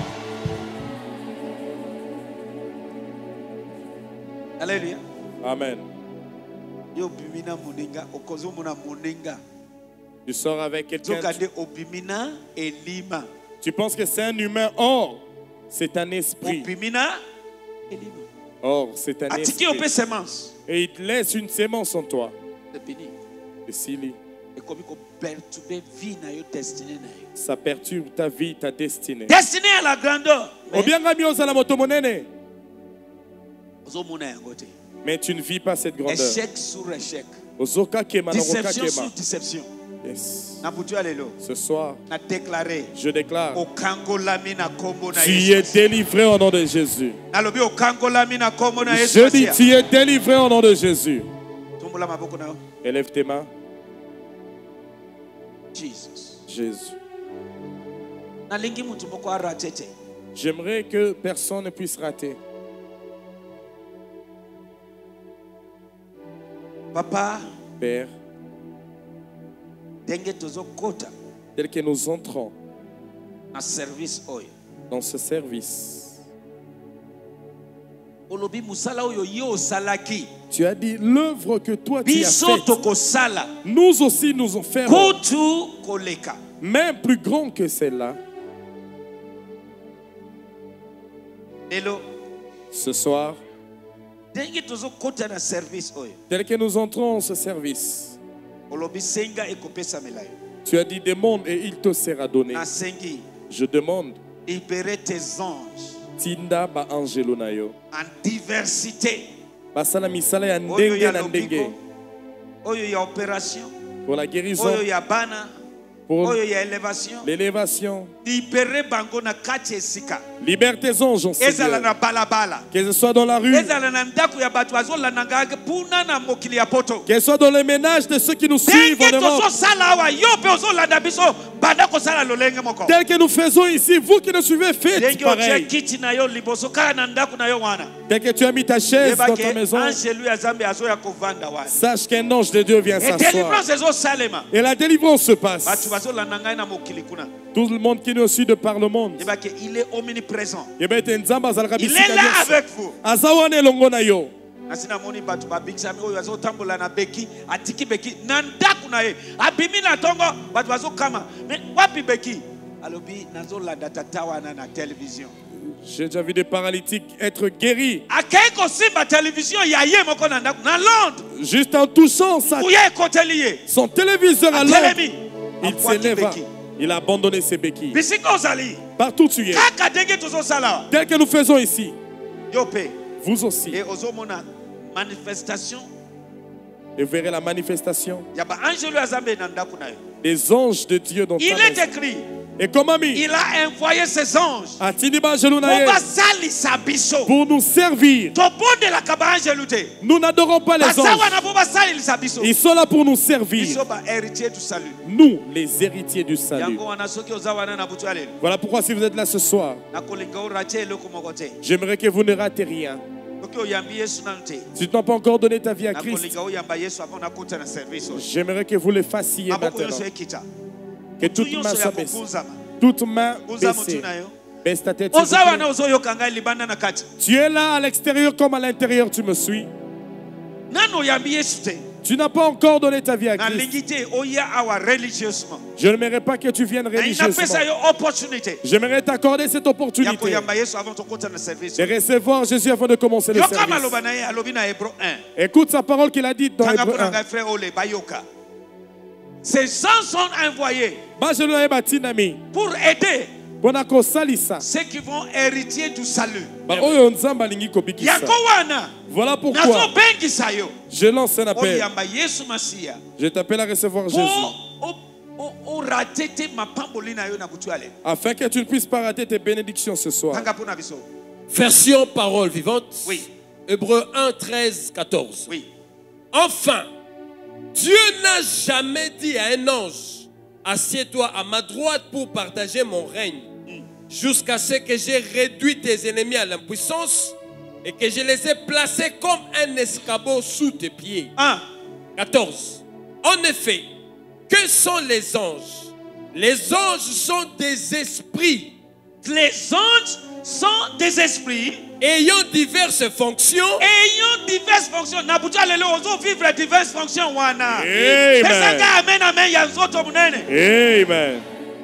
Alléluia. Amen. Yo bimina moninga okozo mona moninga. Tu sors avec quelqu'un. Zokande obimina elima. Tu penses que c'est un humain. Or, c'est un esprit. Obimina elima. Or, c'est un Atiki ope esprit. semence. Et il te laisse une sémence en toi. C'est fini. Et s'il est, Et comme il perturber vie na yo destinée na yo. ça perturbe ta vie, ta destinée. Destinée à la grandeur. Ou bien Ramio la moto monene. Ozo mona yango te. Mais tu ne vis pas cette grandeur. Échec sur échec. Ozoka kema, noroka Déception kema. sur déception. Yes. Na butu alelo. Ce soir, Na déclaré. je déclare, Okangolami na kombo na tu Yesu. es délivré au nom de Jésus. Nalobi okangolami na kombo na Yesu. Je dis, tu es délivré au nom de Jésus. Tumbola maboko na yo. Élève tes mains. Jesus. Jésus. Nalingi mutu moko arate te. J'aimerais que personne ne puisse rater. Papa, Père, denge tozo kota tel que nous entrons na service oyo. dans ce service, Olobi musala oyo yo salaki. tu as dit l'œuvre que toi tu as Biso faite. toko sala. Nous aussi nous en ferons, Kutu koleka. même plus grand que celle-là. Lelo, Ce soir, denge tozo kota na service oyo. tel que nous entrons dans ce service, Olobi senga ekopesa melayo. tu as dit demande et il te sera donné. Na sengi Je demande, libérer tes anges tinda ba angelo na yo. en diversité. Basala misala ya Oyo ndenge ya na ndenge lobiko, oyo ya opération, pour la guérison, oyo ya bana, pour oyo ya élévation l'élévation. libérer bango na kati esika Libère tes anges, ezala Seigneur. na balabala Que ce soit dans la rue, ezala na ndako ya bato bazolanda mpuna na mokili ya poto que ce soit dans les ménages de ceux qui nous suivent ndenge en Europe. tozosala awa yo mpe ozolanda biso banda kosala lolenge moko Tel que nous faisons ici, vous qui nous suivez, faites ndenge otie pareil. kiti na yo liboso kaka na ndako na yo wana Dès que tu as mis ta chaise dans ta yebake maison, angelu ya zambe azoya kovanda wana sache qu'un ange de Dieu vient et s'asseoir. délivrance ezosalema Et la délivrance se passe. bato bazolanda ngai na mokili kuna Tout le monde qui nous suit de par le monde. yebake il est omniprésent Il est là avec vous nasi namoni bato babikisami oyo azotambola na beki atiki beki na ndako na ye abimi na ntongo bato bazokama me wapi beki alobi nazolanda tata wana na télévision. J'ai déjà vu des paralytiques être guéris. akei kosimba télévision ya ye moko na ndako na Londres Juste en touchant uye ekoteli ye son téléviseur à Londres, atelemi il akwaki s'élève. beki Il a abandonné ses béquilles. bisika ozali Partout où tu es. kaka ndenge tozosala Tel que nous faisons ici, yo mpe vous aussi. e ozomona manifestation Et vous verrez la manifestation ya baangelo ya zambe na ndako na yo. des anges de Dieu dans ta Il est maison. écrit, Et comme ami, il a envoyé ses anges pour biso pour nous servir. tobondelaka baangelu te Nous n'adorons pas les baza anges. wana po basalelisa biso Ils sont là pour nous servir. biso bahéritier du salut. Nous, les héritiers du salut. yango wana soki oza wana na butu ya lelo Voilà pourquoi si vous êtes là ce soir, nakolinga oratie eloko moko te j'aimerais que vous ne ratez rien. soki oyambi yesu nanu te Si tu n'as pas encore donné ta vie à Christ, nakolinga oyamba yesu avant nakota na service oyo j'aimerais que vous le fassiez maboko maintenant. nyonso ekita Que toute main nyonso ya soit baissée. kokunzama Toute main kunza motu baissée. na yo Baisse ta tête. s'il oza vous plaît. wana ozoyoka ngai libanda na kati Tu es là à l'extérieur comme à l'intérieur, tu me suis. nani oyambi yesu te Tu n'as pas encore donné ta vie à Christ. nalingi te oya awa religieusement Je n'aimerais pas que tu viennes na inapesa religieusement. yo opportunité J'aimerais t'accorder cette ya opportunité koyamba yesu avant tokota na service de recevoir Jésus avant de commencer le yoka service. maloba na ye alobi na hébreu 1 Écoute sa parole qu'il a dite dans tanga Hébreu mpona 1. ngai frère ole bayoka ces gens sont envoyés pour aider ceux qui vont hériter du salut yango wana Voilà pourquoi nazobengisa yo je lance un appel. oyamba yesu masiya Je t'appelle à recevoir Jésus orate te mapamboli na yo na butu ya lelo afin que tu ne puisses pas rater tes bénédictions ce soir. tanga mpona biso Version parole vivante. Oui. Hébreux 1, 13, 14. oui Enfin, Dieu n'a jamais dit à un ange, assieds-toi à ma droite pour partager mon règne, jusqu'à ce que j'ai réduit tes ennemis à l'impuissance et que je les ai placés comme un escabeau sous tes pieds. 14. En effet, que sont les anges? Les anges sont des esprits. les anges sont des esprits ayant diverses fonctions. na butu ya lelo ozovivre diverses fonctions wana Amen. pesanga amen amen ya nzoto monene Amen.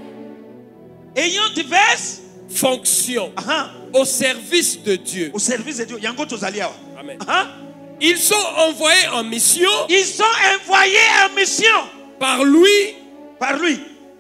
ayant diverses Fonctions au service de Dieu. au service de Dieu yango tozali awa Amen. Ils sont envoyés en mission ils sont envoyés en mission par lui par lui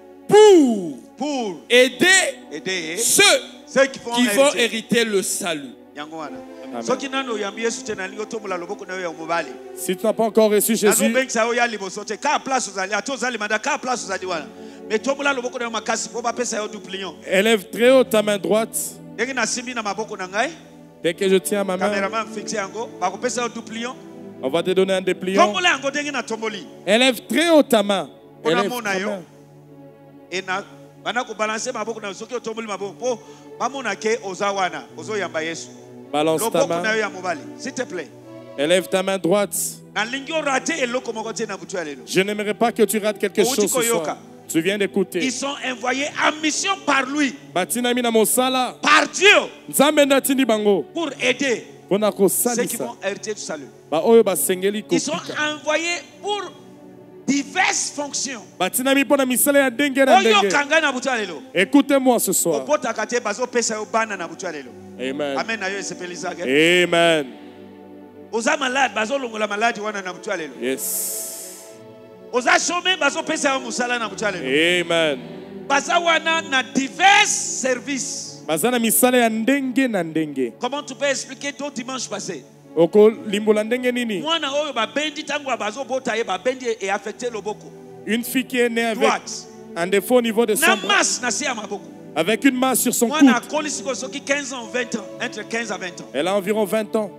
pour aider ceux qui vont hériter le salut. yango wana soki nani oyambi yesu te nalingi otombola loboko na yo ya mobali Si tu n'as pas encore reçu Jésus, nazobengisa yo ya liboso te ka place ozali ate ozali manda ka place ozali wana me tombola loboko na yo makasi mpo bapesa yo duplion élève très haut ta main droite. ndenge nasimbi na maboko na ngai Dès que je tiens ma main, cameraman fixe yango bakopesa yo duplion on va te donner un dépliant. tombola yango ndenge na tomboli Élève très haut ta main. Pona Élève mona ta yo. main. ena bana kobalanse maboko na yo soki otomboli maboko mpo bamona ke oza wana ozoyamba yesu Balance ta loboko na main. yo ya mobali s'il te plaît Élève ta main droite. nalingi orate eloko moko te na butu ya lelo Je n'aimerais pas que tu rates quelque chose ce soir. Tu viens d'écouter. ils sont envoyés en mission par lui Batinami na mosala. par Dieu Nzambe ndatindi bango. pour aider Pona ceux qui kosalisa. vont hériter du salut Ba oyo basengeli ils sont kopika. envoyés pour diverses fonctions Batinami pona misala ya ndenge na oyo ndenge. kanga na butu ya lelo Écoutez-moi ce soir. obotaka te bazopesa yo bana na butu ya lelo Amen. amen na yo esepelisaka Amen. oza malade bazolongola maladi wana na butu ya lelo Yes. oza chômé bazopesa yo mosala na butu ya lelo Amen. baza wana na divers services. Bazana misala ya ndenge na ndenge. Comment tu peux expliquer ton dimanche passé Oko limbola ndenge nini? mwana oyo babendi tango bazobota ye babendi et affecté loboko Une fille qui est née avec droite Un défaut au niveau de son Na bras. masse na sia maboko. Avec une masse sur son Moi coude. na kolisi ko soki 15 ans 20 ans, entre 15 à 20 ans. Elle a environ 20 ans.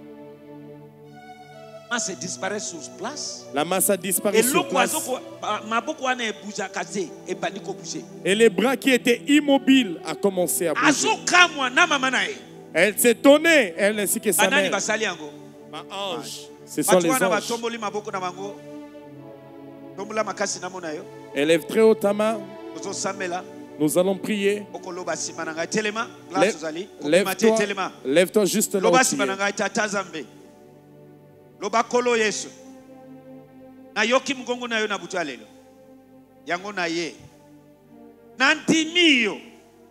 Masse disparaît sur place. La masse a disparu Et sur l'autre place. oiseau maboko wana e bouger kaze e baniko bouger. Et les bras qui étaient immobiles a commencé à bouger. Azokamwa na mama na e. Elle s'est étonnée, elle ainsi que sa Banani mère. basali yango. Ma ange. Ce sont les Batu wana anges. batomboli maboko na bango. Tombola makasi na mona yo. Élève très haut ta main. Ozo samela. Nous allons prier. Okoloba simana ngai telema. Glace ozali. Lève-toi, Telema. lève-toi juste là où Loba tu simana es. ngai tata zambe. Loba kolo Yesu. Na yoki mgongo na yo na butu alelo. Yango na ye. Nantimiyo.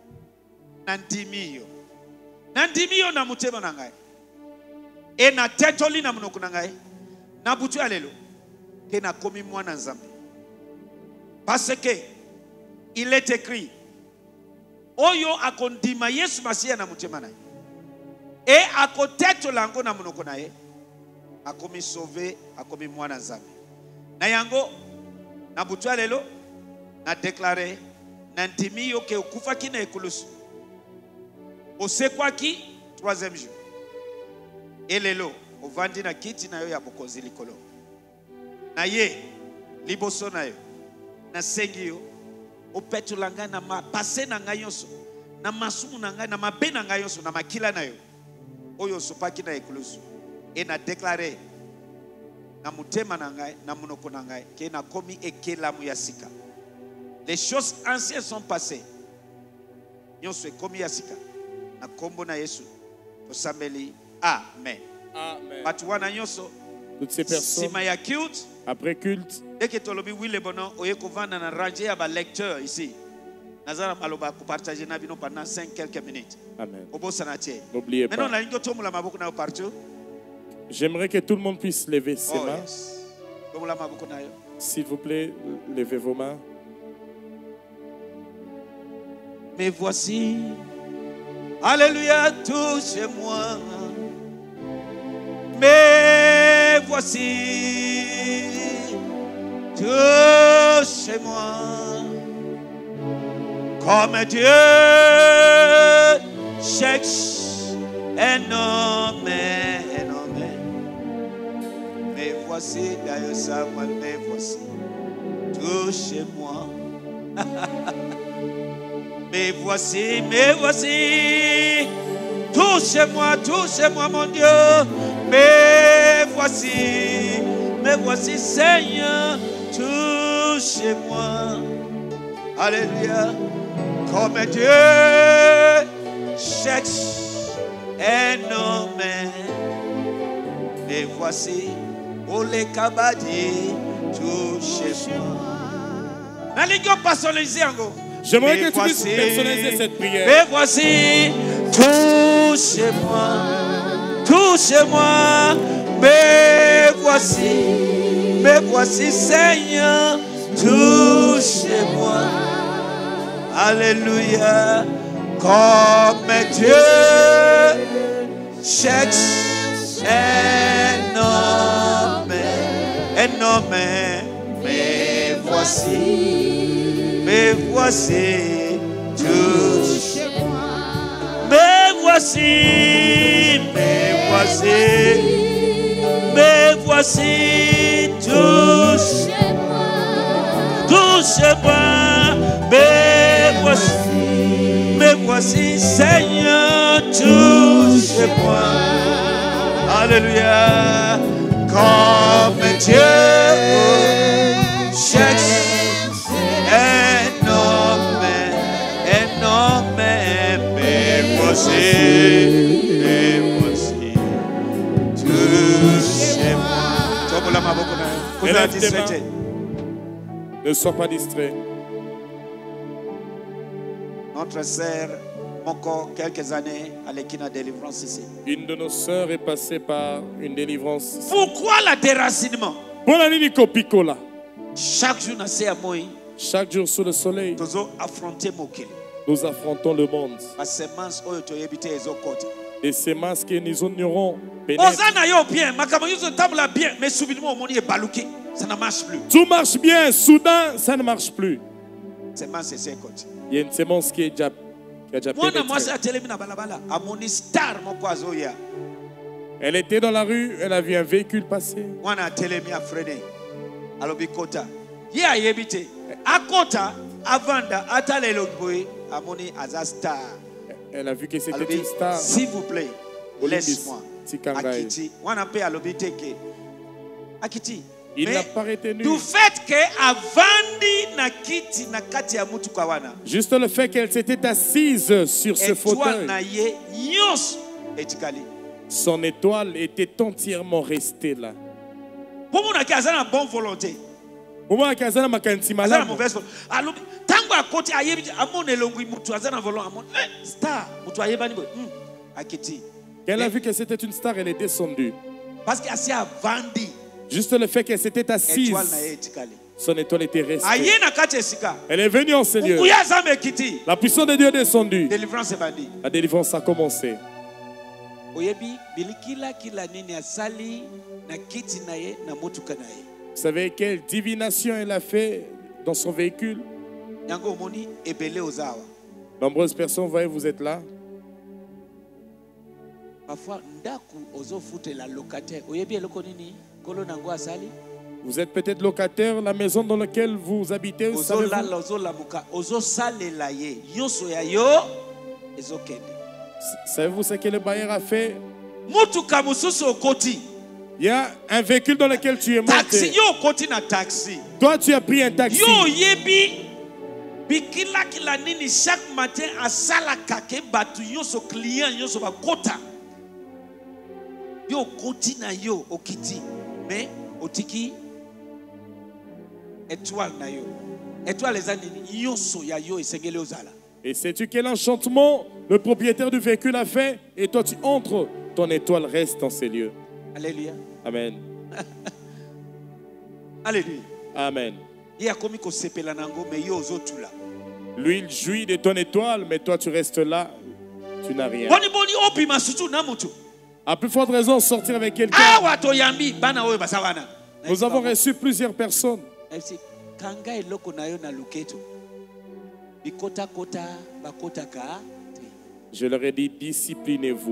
Nantimiyo. Nantimiyo na mutema na ngai. E na tetoli na munoko na ngai. Na butu alelo. Ke na komi mwana nzambe. Parce que il est écrit Oyo akondima Yesu Masiya na mutema na ye. E akotetola yango na munoko na ye. Akomi sauvé, akomi mwana nzambe. Na yango na butu lelo na déclaré na ntimi yo ke okufaki na ekulusu. Osekwaki 3e jour. Et lelo ovandi na kiti na yo ya bokonzi likolo. Na ye liboso na yo na sengi yo opetola ngai na mapase na ngai nyonso na masumu na ngai na mabe na ngai nyonso na makila na yo oyo osopaki na ekulusu. Et na déclaré na mutema na ngai na munoko na ngai ke na komi ekelamu ya sika. Les choses anciennes sont passées. Nyonso ekomi ya sika. Na kombo na Yesu tosambeli amen. Amen. Batu wana nyonso Toutes ces personnes, sima ya culte après culte, dès que tolobi wile bono oye kovanda na ranger ya ba lecteur ici. Nazara maloba ko partager na bino pendant 5 quelques minutes. amen. Obosana tie. N'oubliez Maintenant pas. la lingo tomola maboko na partout. J'aimerais que tout le monde puisse lever ses Oh mains. yes. Tomola maboko na yo. S'il vous plaît, levez vos mains. Mais voici, alléluia, touchez-moi. Mais voici, touchez-moi. Comme Dieu cherche un homme, un homme. Mais voici, d'ailleurs, ça, mais voici, touchez-moi. Mais voici, touchez-moi mon Dieu. Mais voici Seigneur, touchez-moi. Alléluia. Comme Dieu cherche un homme. Mais voici, Ole Kabadi, touchez-moi. N'allez pas personnaliser encore. J'aimerais que tu puisses personnaliser cette prière. Mais voici, touchez-moi, touchez-moi. Mais voici, Seigneur, touchez-moi. Alléluia. Comme Dieu cherche un homme. Mais voici, touche-moi. Mais voici, touche-moi. Touche-moi. Mais voici, Seigneur, touche-moi. Alléluia. Comme Dieu cherche un homme, mais voici, touchez-moi. Élève tes mains. Ne sois pas distrait. Notre sœur, encore quelques années, à l'équina délivrance ici. Une de nos sœurs est passée par une délivrance. Pourquoi la déracinement? Chaque jour, Chaque jour sous le soleil, nous affrontons le monde. Et ces masses que nous ignorons pénètrent. Ça ne marche plus. Tout marche bien, soudain, ça ne marche plus. semence c'est côté. Il y a une semence qui a déjà pénétré. Elle était dans la rue, elle a vu un véhicule passer. Elle a vu que c'était une star. S'il vous plaît, laisse-moi. Akiti. Il n'a pas retenu. Du fait que juste le fait qu'elle s'était assise sur ce fauteuil, son étoile était entièrement restée là. Bonne volonté. Elle a vu que c'était une star, elle est descendue. Parce qu'elle a vendu. Juste le fait qu'elle s'était assise, son étoile était restée. Elle est venue en ce lieu. La puissance de Dieu est descendue. La délivrance a commencé. Vous savez quelle divination elle a fait dans son véhicule? Nombreuses personnes, voyez, vous êtes là. Parfois, vous êtes peut-être locataire, la maison dans laquelle vous habitez. Savez-vous ce que le bailleur a fait? Il y a un véhicule dans lequel tu es monté. Toi, tu as pris un taxi. Chaque matin, à Salakake, client, yo kotina yo okiti mais otiki étoile na yo étoile les anini yoso ya yo esengele ozala. Et sais-tu quel enchantement le propriétaire du véhicule a fait? Et toi tu entres, ton étoile reste dans ces lieux. Alléluia. Amen. Alléluia. Amen. Il a commis ko sepela nango mais yo ozotula. Lui il jouit de ton étoile mais toi tu restes là, tu n'as rien. Boni boni opima sutu na mutu. À plus forte raison, sortir avec quelqu'un. Nous avons reçu plusieurs personnes. Je leur ai dit, disciplinez-vous.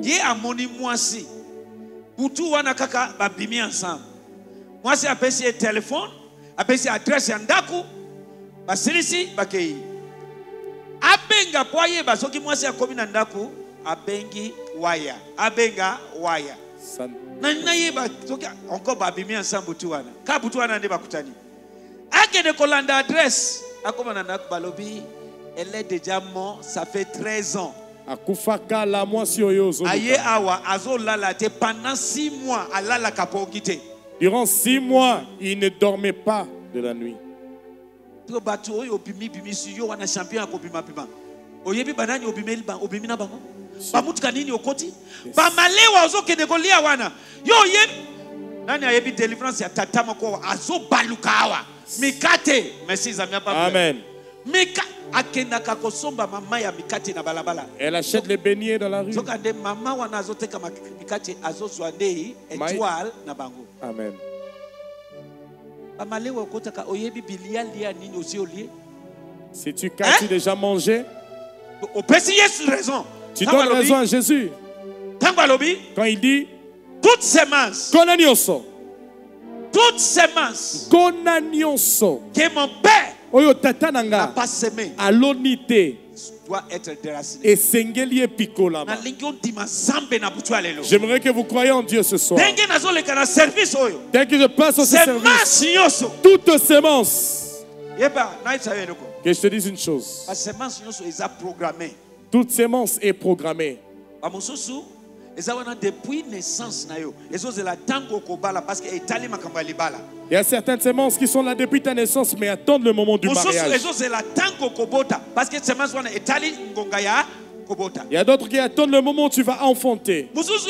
Moi, c'est appelé téléphone, appelé adresse yandaku, basilisi bakei. Abenga poye basoki moi c'est comme nandaku. Abengi waya, abenga waya. Na yeba encore babimi ensemble butuana. Ka butuana nde bakutani. Akende kolanda adresse. Akoma na balobi, elle est déjà morte, ça fait 13 ans. Akufaka la mwasi oyozo. Aye awa azola la te pendant 6 mois alala kapokite. Durant 6 mois, il ne dormait pas de la nuit. To batu oyo bimi bimi si yo wana champion akobima pima. Oyebi banani obimeli ba obimina bango. Bamutka nini okoti bamalewa ozokende kolia wana yo ye nani ayebi délivrance ya tatama ko azo baluka awa mikate merci zamia papa. Amen. Mika akenda kakosomba mama ya mikate na balabala. Elle achète les beignets dans la rue. Zokande mama wana azoteka mikate azo swandei étoile na bango. Amen. Bamalewa okotaka oyebi bilia lia nini oziolié. Si tu as déjà mangé, au petit yes raison. Tu donnes raison à Jésus. Quand il dit toute semence, que mon père n'a pas semé doit être déraciné. J'aimerais que vous croyiez en Dieu ce soir. Dès que je passe au service, toute semence, que je te dise une chose. Toute semence est programmée. Depuis naissance, il y a certaines semences qui sont là depuis ta naissance, mais attendent le moment du mariage. Il y a d'autres qui attendent le moment où tu vas enfanter.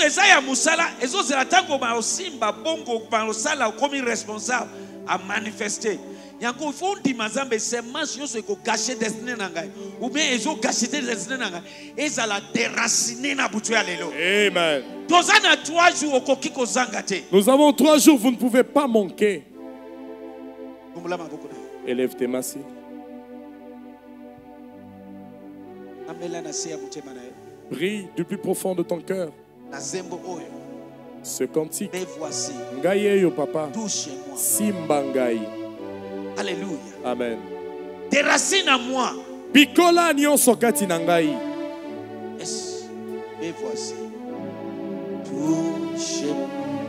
À manifester. Yango faut dire mazambe semence yo ko gâcher destiné nangai ou bien ezo gâcher destiné nangai ezala déraciner na butu ya lelo. Amen. Tozana 3 jours okoki ko zangate. Nous avons 3 jours, vous ne pouvez pas manquer. Élève tes mains. Prie du plus profond de ton cœur. Ce cantique. Me voici. Ngaye yo papa. Touche-moi. Simba ngai. Alléluia. Amen. Tes racines à moi. Pikola nyonso kati na ngai. Yes. Me voici. Touche-moi.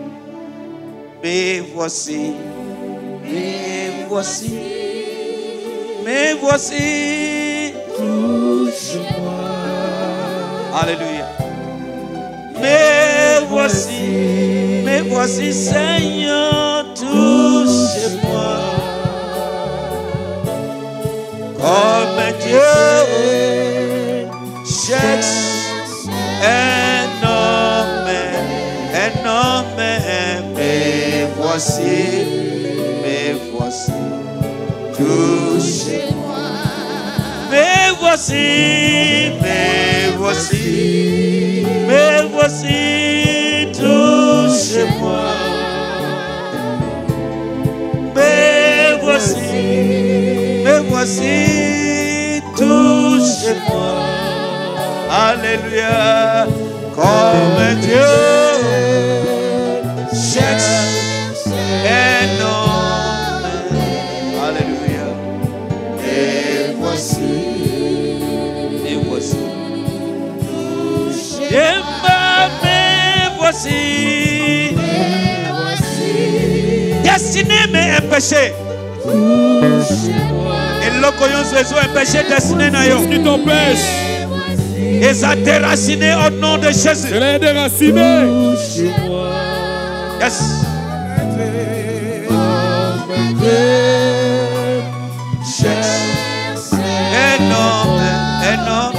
Me voici. Me voici. Me voici. Touche-moi. Alléluia. Me voici Seigneur, touche-moi. Comme Dieu cherche un homme, me voici, touche-moi. Me voici, touche-moi. Me voici, touche-moi. Alléluia. Comme Dieu cherche un homme. Alléluia. Me voici. Me voici. Destiné mais un péché. Et l'okoyon c'est un péché destiné na yo. Ce qui t'empêche. Et ça déraciné au nom de Jésus. Je l'ai déraciné. Yes. Un homme.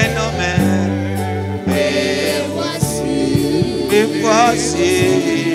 Me voici.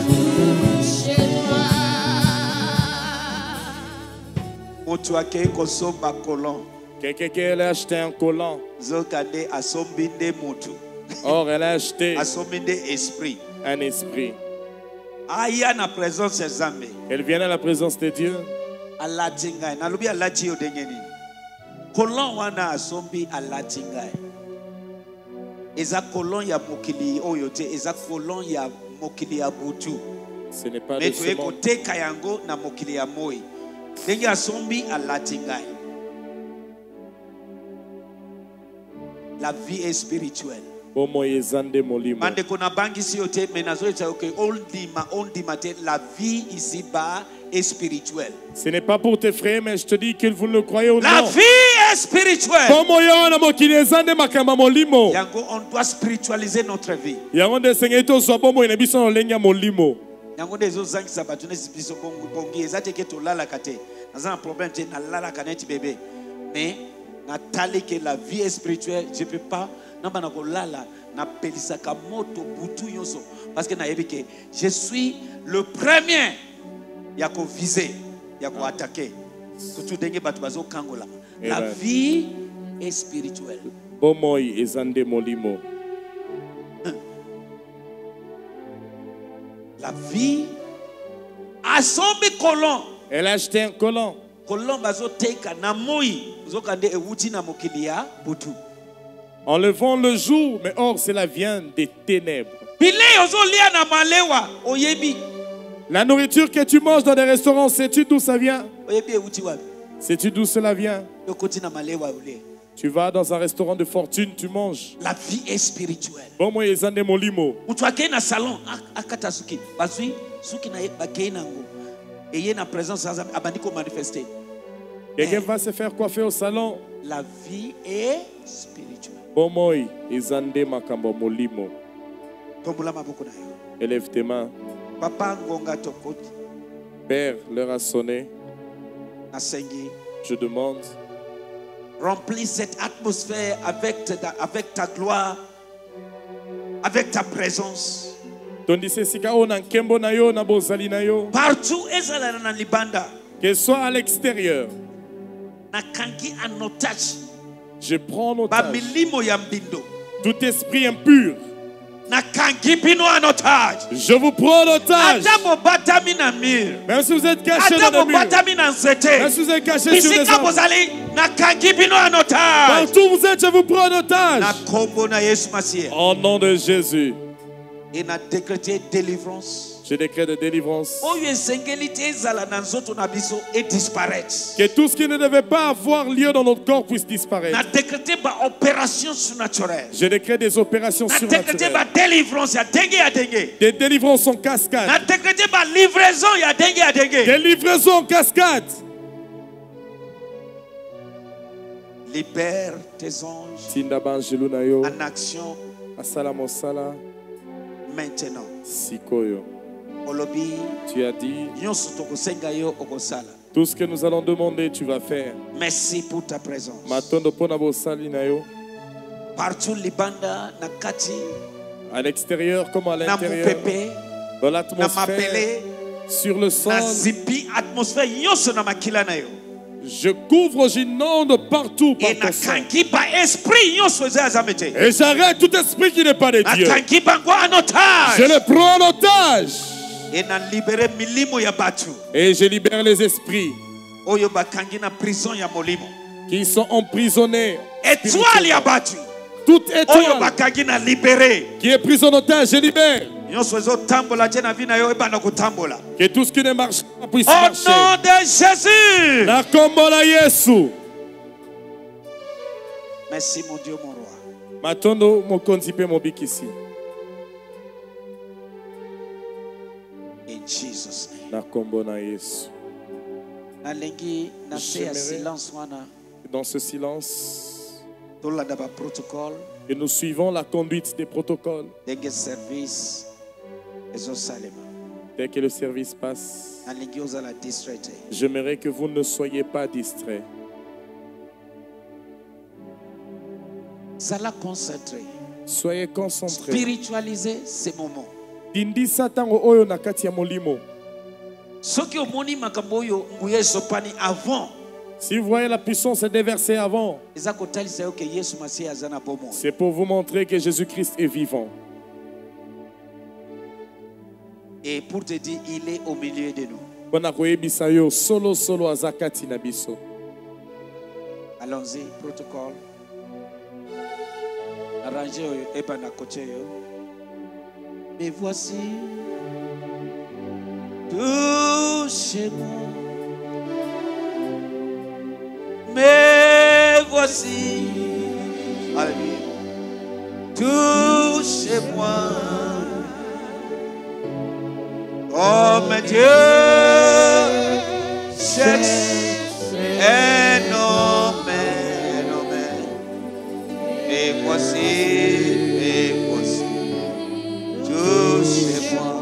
Moto ake kosomba kolon. Quelqu'un a acheté un collant. Zokande asombinde mutu. Or, elle a acheté Asombinde esprit. un esprit. Aya na présence ya Nzambe. Elle vient à la présence de Dieu. Alati ngai. Nalobi alati yo ndenge nini. Kolon wana asombi alati ngai. Eza kolon ya mokili oyo te, eza kolon ya mokili ya butu. Ce n'est pas de Mais ce tu monde. ekoteka yango na mokili ya moi. Ndenge asombi alati ngai. La vie est spirituelle. Bomo ezande molimo. Mande kona bangi si yote menazo eta okay ondima te la vie ici bas est spirituelle. Ce n'est pas pour t'effrayer, mais je te dis que vous le croyez ou non. La vie est spirituelle. Bomo yo na mokili ezande makamba molimo. Yango on doit spiritualiser notre vie. Yango de sengei to so bomo ina biso lenya molimo. Yango dezo zangisa batune biso bongi ezate ke to lala kate. Naza un problème te na lala kaneti bébé. Mais natali que la vie est spirituelle, je peux pas namba na ko lala na pelisaka moto butu yoso parce que na yebike je suis le premier ya ko viser, ya ko attaquer. Surtout denge batu bazo kangola. La vie est spirituelle. Bomoy ezande molimo. La vie a sombi colon. Elle a acheté un collant. Colon bazo teka na moi zokande ewuti na mokili ya butu. En levant le jour, mais or c'est la viande des ténèbres. La nourriture que tu manges dans des restaurants, sais-tu d'où ça vient? Sais-tu d'où cela vient? Tu vas dans un restaurant de fortune, tu manges. La vie est spirituelle. Bon, moi, ils ont des molimo. Utuake na salon akata suki bazui suki na bakei nango et na présence abandiko manifester. Quelqu'un va se faire coiffer au salon. La vie est spirituelle. Bon, moi, ils ont des makambo molimo. Élève tes mains. Papa ngonga tokoti. Père, l'heure a sonné. Nasengi. Je demande. Remplis cette atmosphère avec ta gloire, avec ta présence. Partout, que soit à l'extérieur, je prends en otage tout esprit impur. Je vous prends en otage. Même si vous êtes caché dans le mur, même si vous êtes caché sur les arbres, Partout où vous êtes, je vous prends en otage. Au nom de Jésus. Et n'a décrété délivrance. Je décrète de délivrance. Que tout ce qui ne devait pas avoir lieu dans notre corps puisse disparaître. Je décrète des opérations surnaturelles. Des délivrances en cascade. Des livraisons en cascade. Libère tes anges en action maintenant. Tu as dit, tout ce que nous allons demander, tu vas faire. Merci pour ta présence. Partout libanda nakati, à l'extérieur comme à l'intérieur, dans l'atmosphère, sur le sol. Je couvre, j'inonde partout par ton sang. Et j'arrête tout esprit qui n'est pas de Dieu. Je le prends en otage. Et je libère les esprits qui sont emprisonnés. Toute étoile qui est prise en otage, je libère. Que tout ce qui ne marche pas puisse marcher. Au nom de Jésus. Merci mon Dieu, mon roi. Matondo mokonzipe mobikisi. In Jesus' name. Na kombo na Yesu. Dans ce silence, et nous suivons la conduite des protocoles. Dès que le service passe, j'aimerais que vous ne soyez pas distraits. Soyez concentrés. Spiritualisez ces moments. Dindisa tango oyo nakati ya molimo. Si vous voyez la puissance se déverser avant, c'est pour vous montrer que Jésus-Christ est vivant. Et pour te dire, il est au milieu de nous. Allons-y, protocole. Arrangez et pas mais voici, touchez-moi. Mais voici, alléluia, touchez-moi. Oh mon Dieu, cherche un homme, et voici, touchez-moi.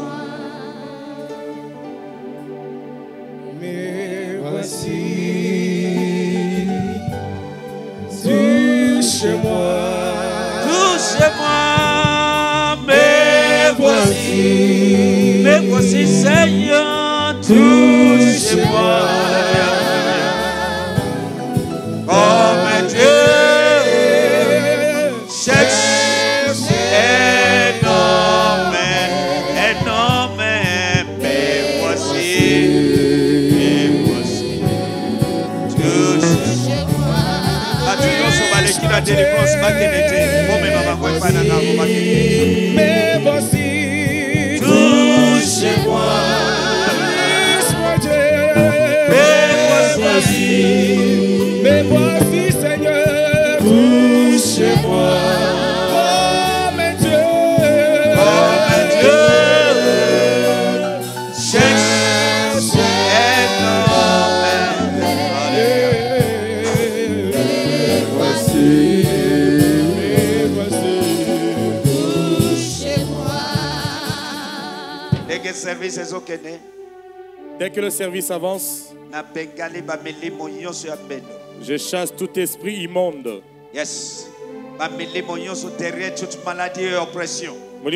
Mais voici, touchez-moi. Touchez-moi, mais voici, Seigneur, touchez-moi. Oh mon Dieu, cherche un homme, mais voici, touchez-moi. La délivrance, mais voici, touchez-moi. Mais voici, Seigneur, touchez-moi. Oh mon Dieu, cherche un homme. Voici. Dès que le service avance, je chasse tout esprit immonde. Yes. Derrière toute maladie et oppression.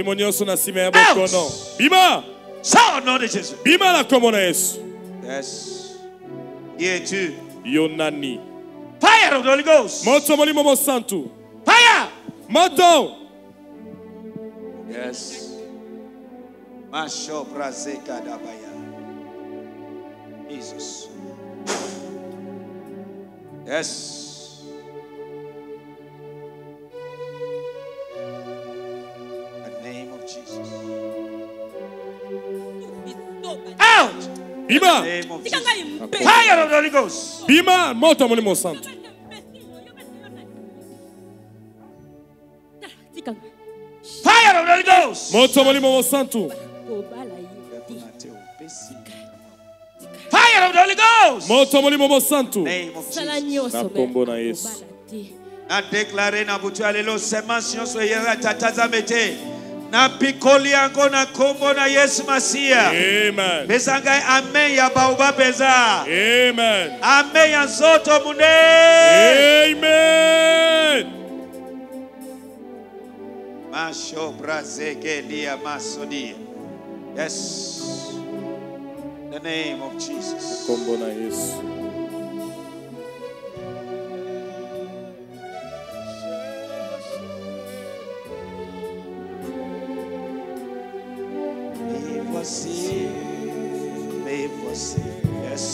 Bima! Ça au nom de Jésus. Bima la komona Yesu. Yes. Qui es-tu? Yonani. Fire of the Holy Ghost. Moto molimo mo santu. Fire. Moto. Yes. Masho brazeka dabaya. Jesus. Yes. In the name of Jesus. Out. Bima. Name of Jesus. Fire of the Holy Ghost. Bima, moto molimo santo. Fire of the Holy Ghost. Moto molimo santo. Fire of the Holy Ghost. Moto molimo santo. Name of Jesus. Na kombo na Yesu. Na déclaré na butu alelo semence nyonso yera tatazamete. Na pikoli yango na kombo na Yesu Masia. Amen. Besangai amen ya baoba peza. Amen. Amen ya zoto mune. Amen. Masho brazeke lia masodi. Yes. In the name of Jesus. Kombo na Yesu. Mais voici, yes.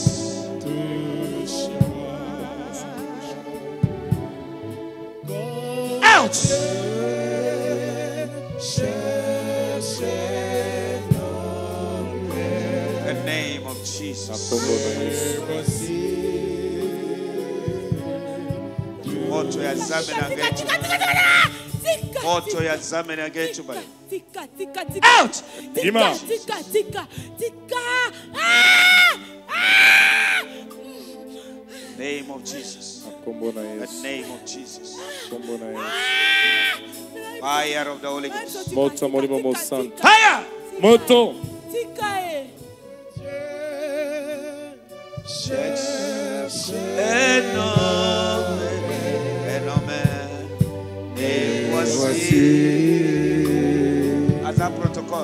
Out. In the name of Jesus. Moto ya zamena getu. Moto ya zamena getu bali. Out. Bima. Name of Jesus. Kombo na The Yesu. name of Jesus. Kombo na Yesu. Fire of the Holy Ghost. Moto molimo santo. Fire. Moto. Et voici. As a protocol.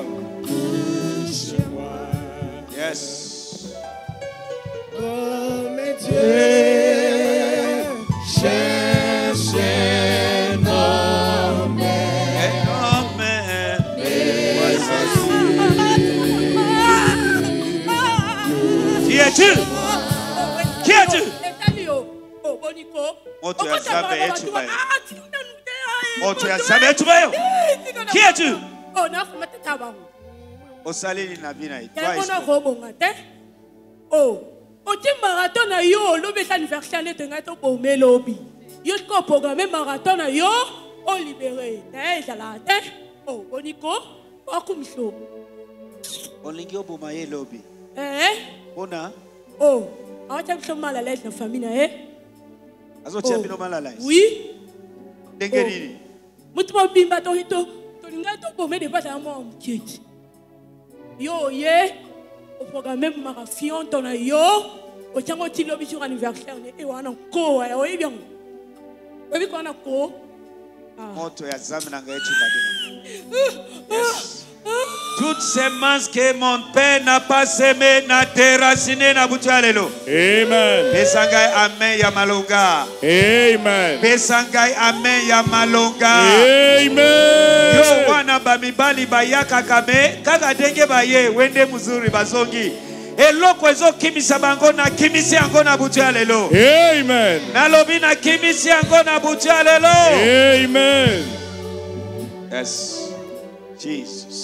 Yes. Qui es-tu? Qui es-tu? Moto ya zambe yetu bayo. Moto ya zambe yetu bayo. Qui es-tu? Osalini na bina yi. Oti marathon na yo lobesa anniversaire ne tenga to bomé lobi. Yo ko programmer marathon na yo o libéré. Ezala te. Oh boniko okumiso. Olingi oboma ye lobi. Ona Oh, acha biso mal à l'aise na famille na azotia bino malala. Oui. Ndenge nini? Mutu mobimba to hito to linga to bomé de basa mo mkiti. Yo ye au programme marathon ton na yo o chango ti lobi sur anniversaire ne e wana ko ya o bien. Obi ko na ko. Moto ya zamena yetu badina. Yes. Toute semence que mon père n'a pas semé n'a déraciné n'a boutu alelo. Amen. Pesangai amen ya malonga. Amen. Pesangai amen ya malonga. Amen. Yo wana bamibali bayaka kame kaka denge baye wende muzuri bazongi. Eloko ezo kimisa bango na kimisi yango na butu alelo. Amen. Nalobi na kimisi yango na butu alelo. Amen. Yes. Jesus.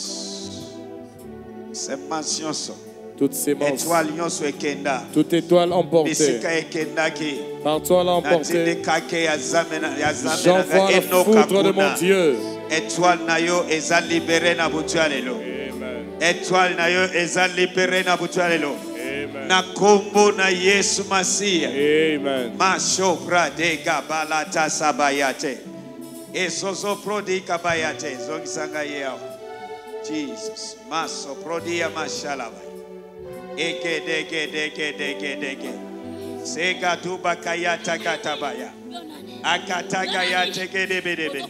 Semence nyonso. Toutes ces monstres. Étoile nyonso ekenda. Toute étoile emportée. Bisika ekendaki. Par toi l'emportée. J'envoie la foudre de mon Dieu. Étoile na yo eza libéré na butu alelo. Amen. Étoile na yo eza libéré na butu alelo. Amen. Na kombo na Yesu Masia. Amen. Masho pradega balata sabayate. Esozo prodika bayate. Zongisanga yeo. Jesus. Maso prodia mashalaba. Eke deke. Sega tuba kayata katabaya. Akataga ya teke debedebe.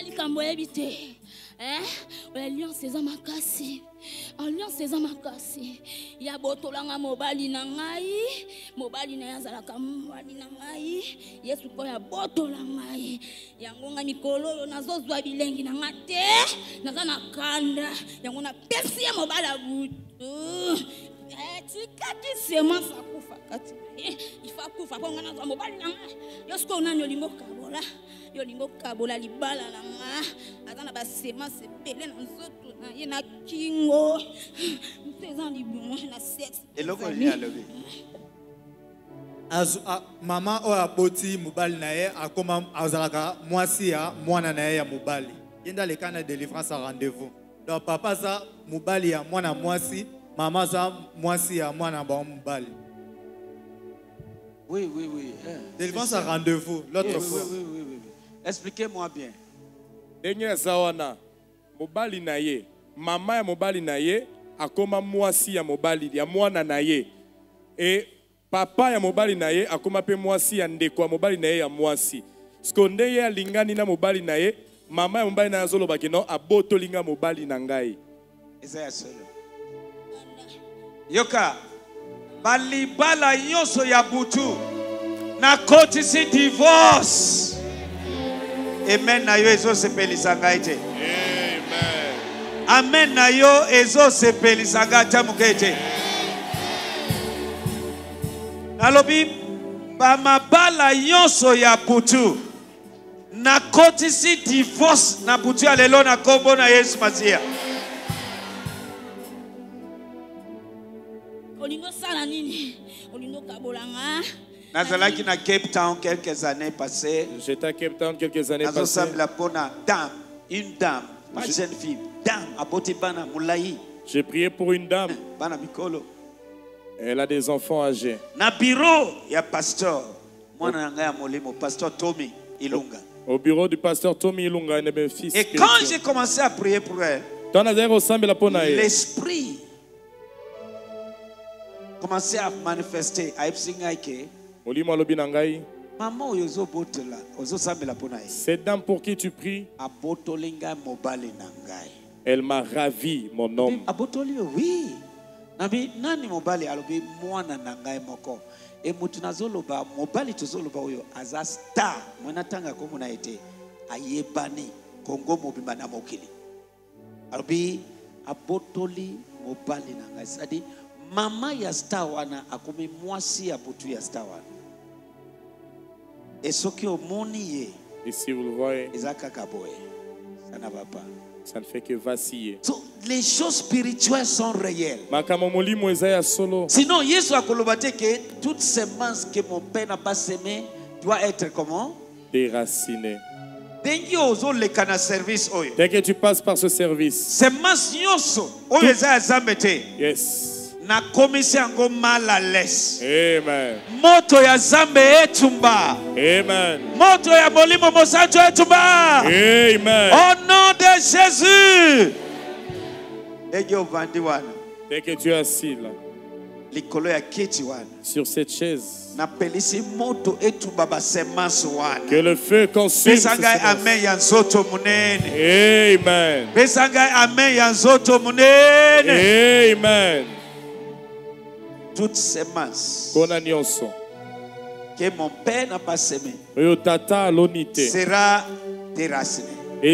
Alliance eza makasi ya botolanga mobali na ngai mobali na yazalaka mobali na ngai Yesu ko ya botola ngai yango nga mikolo nazozwa bilengi na ngate naza na kanda yango na pesi ya mobala butu tikaki semence akufa kati il faut akufa po ngana za mobali na nga yo siko nani olingo kabola libala na nga azana ba semence ebele na nzoto na ye na kingo mpeza libumo na sexe eloko ni alobi mama oyo aboti mobali na ye akoma azalaka mwasi ya mwana na ye ya mobali ye nde aleka na délivrance ya rendez-vous donc papa aza mobali ya mwana mwasi mama aza mwasi ya mwana bango mobali. Oui. Délivrance à rendez-vous, l'autre fois. Oui. Expliquez-moi bien. Denye zawana, mobali na ye, mama ya mobali na ye, akoma mwasi ya mobali, ya mwana na ye. Et papa ya mobali na ye, akoma pe mwasi ya ndeko ya mobali na ye ya mwasi. Skonde ye alingani na mobali na ye, mama ya mobali na ye zolo bakino, aboto linga mobali na ngai. Isaiah solo. Yoka. Balibala yoso ya butu na kotisi divorce. Amen na yo ezo sepelisa ngai te. Amen. Amen na yo ezo sepelisa ngai te mukete. Nalobi bamabala yoso ya butu na kotisi divorce na butu ya lelo na kombo na Yesu Masia. Olingo sala nini? Olingo kabolanga. Nazalaki na Cape Town quelques années passées. J'étais à Cape Town quelques années passées. Une dame, ma jeune fille, dame, aboti bana mulayi. J'ai prié pour une dame. Bana mikolo. Elle a des enfants âgés. Na bureau, il y a pasteur. Mwana ngaya molimo, pasteur Tommy Ilunga. Au bureau du pasteur Tommy Ilunga, il est fils. Et quand j'ai commencé à prier pour elle, l'esprit commençait à manifester. Cette dame pour qui tu pries, elle m'a ravi, mon homme. Oui. Nani mobali alobi mwana nangai moko. E mutu nazoloba mobali tozoloba oyo aza star. Mwana tanga komo na ete ayebani Kongo mobimba na mokili. Alobi abotoli mobali nangai. Sadi mama ya star wana akomi mwasi ya butu ya star wana. Et soki omoni ye. Et si vous le voyez, ezaka kaboye. Sana papa. Ça ne fait que vaciller. So, les choses spirituelles sont réelles. Sinon, Jésus a colobaté que toute semence que mon père n'a pas semée doit être comment? Déracinée. Dès que tu passes par ce service, semence yoso, yes. Na komisi yango mal à l'aise. Amen. Moto ya zambe etumba. Amen. Moto ya molimo mosanjo etumba. Amen. Au nom de Jésus. Dès que tu es assis là, sur cette chaise, que le feu consume ce Amen. Amen. Toute semence que mon père n'a pas semé sera déracinée.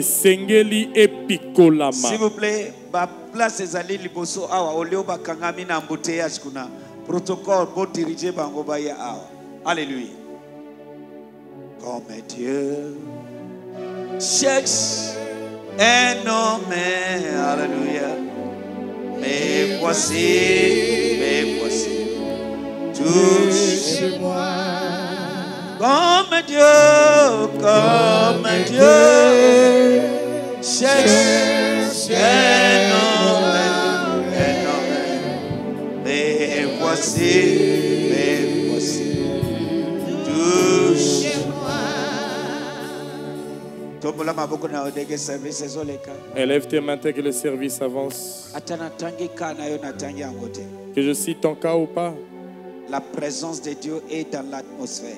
S'il vous plaît, place ezali liboso awa oleo bakangami na embouteillage kuna protocole pour diriger bango baya awa. Alléluia. Comme Dieu cherche un homme, alléluia. Mais voici, touche-moi. Comme Dieu cherche un homme. Mais voici, touche-moi. Élève tes mains que le service avance. Que je cite ton cas ou pas. La présence de Dieu est dans l'atmosphère.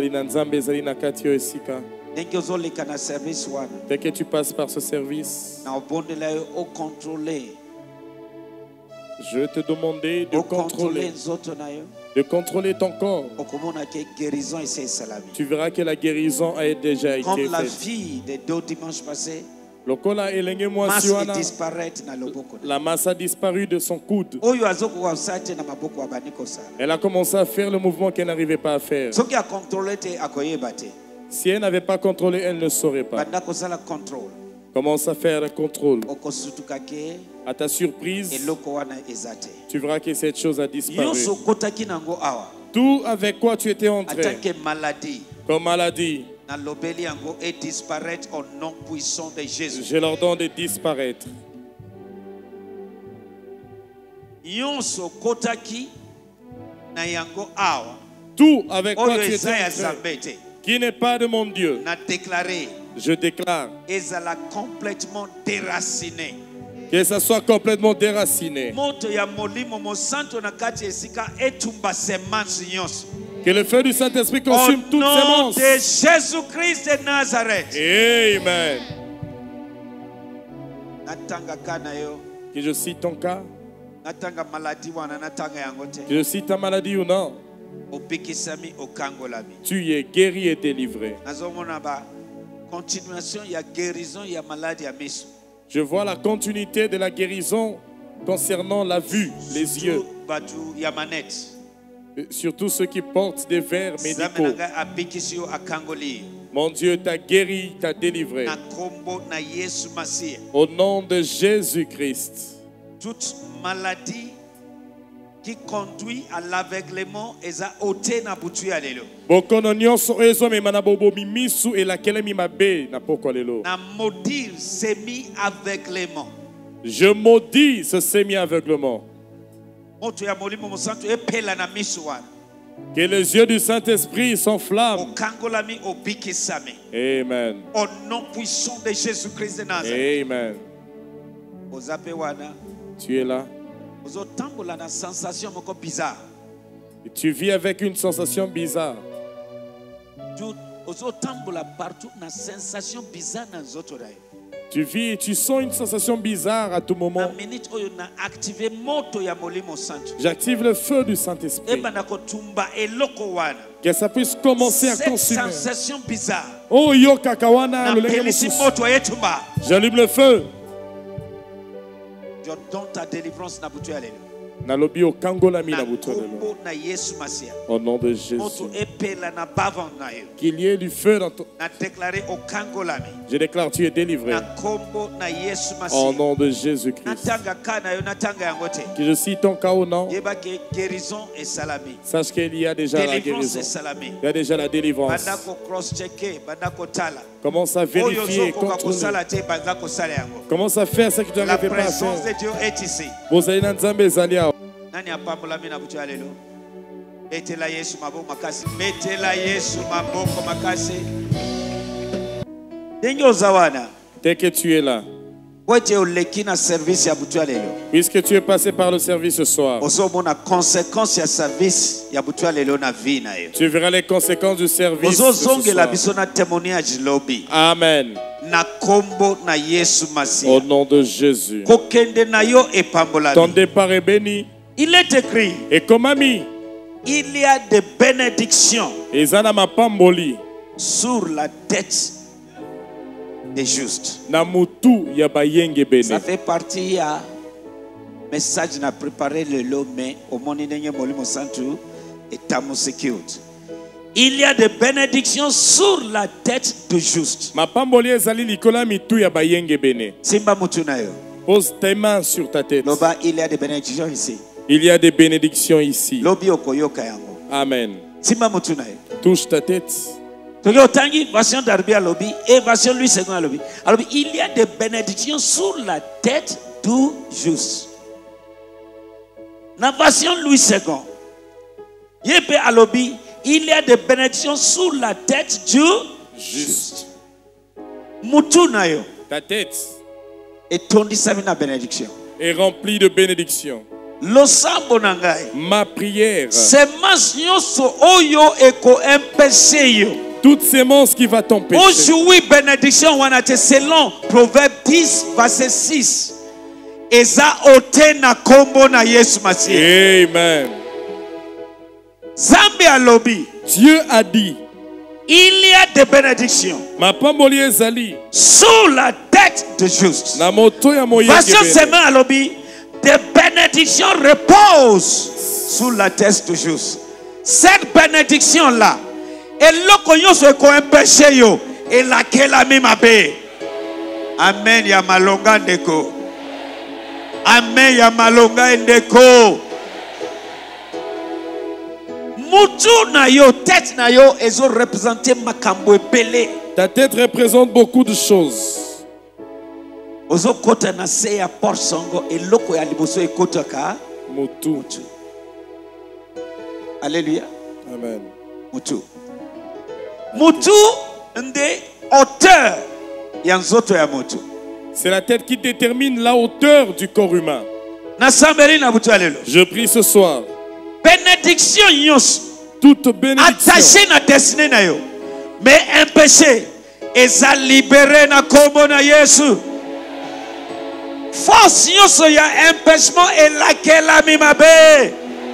Dès que tu passes par ce service, je vais te demander de contrôler ton corps. Tu verras que la guérison a déjà été faite. Comme la fille des 2 dimanches passés. Lokola elenge masse mwasi wana, disparaît na loboko. la masse a disparu de son coude. Oyo azoko wasate na maboko abani kosala. Elle a commencé à faire le mouvement qu'elle n'arrivait pas à faire. Soki a contrôler te akoyeba te. Si elle n'avait pas contrôlé, elle ne saurait pas. Banda kosala contrôle. Commence à faire le contrôle. Okosutuka ke À ta surprise, eloko wana ezate. tu verras que cette chose a disparu. Yoso kotaki nango awa. Tout avec quoi tu étais entré, Attaque maladie. comme maladie, Na lobeli yango et disparaître au nom puissant de Jésus. je leur donne de disparaître. Yoso kotaki na yango awa. Tout avec quoi Oyo tu étais eza ya entré, Zambete. qui n'est pas de mon Dieu, Na déclaré je déclare ezala complètement déraciné. que ça soit complètement déraciné. Moto ya molimo mosanto na kati esika etumba semence nyonso. Que le feu du Saint-Esprit Au consume toutes nom semences. de Jésus-Christ de Nazareth. Amen. Natanga kana yo. Que je cite ton cas, Natanga maladie wana natanga yango te. que je cite ta maladie ou non, Opikisami okangolami. tu es guéri et délivré. Nazomona ba continuation ya guérison ya maladie ya miso. Je vois la continuité de la guérison concernant la vue, les yeux, Batu ya manette. surtout ceux qui portent des verres médicaux. Zamenanga apikisi yo akangoli. Mon Dieu t'a guéri, t'a délivré. Na kombo na Yesu Masiya. Au nom de Jésus-Christ. Toute maladie qui conduit à l'aveuglement eza ôté na butu ya lelo. Bokono nyonso ezo memana bobo mimisu elakele mimabe na poko lelo. Na maudire semi-aveuglement. Je maudis ce semi-aveuglement. Moto ya molimo mosanto epela na miso wana. Que les yeux du Saint-Esprit s'enflamment. Okangolami obikisami. Amen. Au nom puissant de Jésus-Christ de Nazareth. Amen. Ozape wana. Tu es là. Ozotambola na sensation moko bizarre. Et tu vis avec une sensation bizarre. Ozotambola partout na sensation bizarre na nzoto na yo. Tu vis et tu sens une sensation bizarre à tout Na moment. minute oyo na activer moto ya molimo santo. J'active le feu du Saint-Esprit. Eba na kotumba eloko wana. Que ça puisse commencer à Cette consumer. sensation bizarre. Oh yo kakawana Na le lenge pelisi mosusu. moto etumba. J'allume le feu. Je donne ta délivrance na butu ya lelo. Nalobi okangola mi Na na buto lelo. kombo na Yesu Masiya. Au nom de Jésus. Moto epela na bavon na yo. Qu'il y ait du feu dans ton... Na déclaré okangolami. Je déclare tu es délivré. Na kombo na Yesu Au Masiya. nom de Jésus-Christ. Natanga kana yo natanga yango te. Que je cite ton cas ou non. Yeba ke guérison et salami. Sache qu'il y a déjà la Délivrance guérison. et salami. Il y a déjà la délivrance. Bandako cross checker, bandako tala. Commence à vérifier, contrôler. Commence à faire ce que tu La n'arrivais pas à présence faire. de Dieu est ici. Vous allez dans Nzambe ezali awa. Nani apambola mina butu ya lelo? Betela Yesu maboko makasi. Betela Yesu maboko makasi. Ndenge ozawana. Dès que tu es là, Wete oleki na service ya butu ya lelo. puisque tu es passé par le service ce soir, Ozomona conséquence ya service ya butu ya lelo na vie na yo. tu verras les conséquences du service de ce Ozozongela soir. biso na témoignage lobi. Amen. Na kombo na Yesu Au Masiya. nom de Jésus. Kokende na yo epambola. Ton départ est béni. Il est écrit, Et comme ami, il y a des bénédictions ezana mapamboli sur la tête des justes. na mutu ya bayenge Ça bene. fait partie ya message na préparé le lot mais au monde ndenge molimo santu et tamusekute. Il y a des bénédictions sur la tête du juste. Mapamboli ezali likola mitu ya bayenge bene. Simba mutu na yo. Pose tes mains sur ta tête. Loba, il y a des bénédictions ici. Il y a des bénédictions ici. Lobi okoyoka yango. Amen. Simba mutu na yo. Touche ta tête. Toki otangi version d'Arbi à lobby et version Louis II à lobby. Alors il y a des bénédictions sur la tête du juste. Dans la version Louis II, Yépe à lobby, il y a des bénédictions sur la tête du juste. Mutu na yo Ta tête et tondi samina bénédiction. est remplie de bénédictions. Losambo na ngai. Ma prière, Semence nyonso oyo eko empêcher yo. toute sémence qui va t'empêcher, Aujourd'hui, bénédiction wana te selon Proverbe 10, verset 6. Eza ote na kombo na Yesu Masiya. Amen. Zambi alobi. Dieu a dit, Il y a des bénédictions Mapamboli ezali sur la tête tête de juste. Na moto ya moye. Version semaine à l'objet. Des bénédictions reposent sous la tête de juste. Cette bénédiction-là, elle le se un péché yo et laquelle a mis ma paix. Amen ya malonga ndeko. Amen ya malonga ndeko. Mutu na yo, tête na yo, ezo représenter makambo epele. Ta tête représente beaucoup de choses. Ozo kota na se ya porsongo eloko ya liboso ekota ka Mutu. Alléluia. Amen. Mutu. Mutu nde hauteur ya nzoto ya mutu. C'est la tête qui détermine la hauteur du corps humain. Na sambeli na butu alelo. Je prie ce soir. Bénédiction yos. Toute bénédiction. Attaché na destinée na yo. Mais un péché eza libéré na kombo na Yesu. Force yos ya empêchement et laquelle a mis ma bé.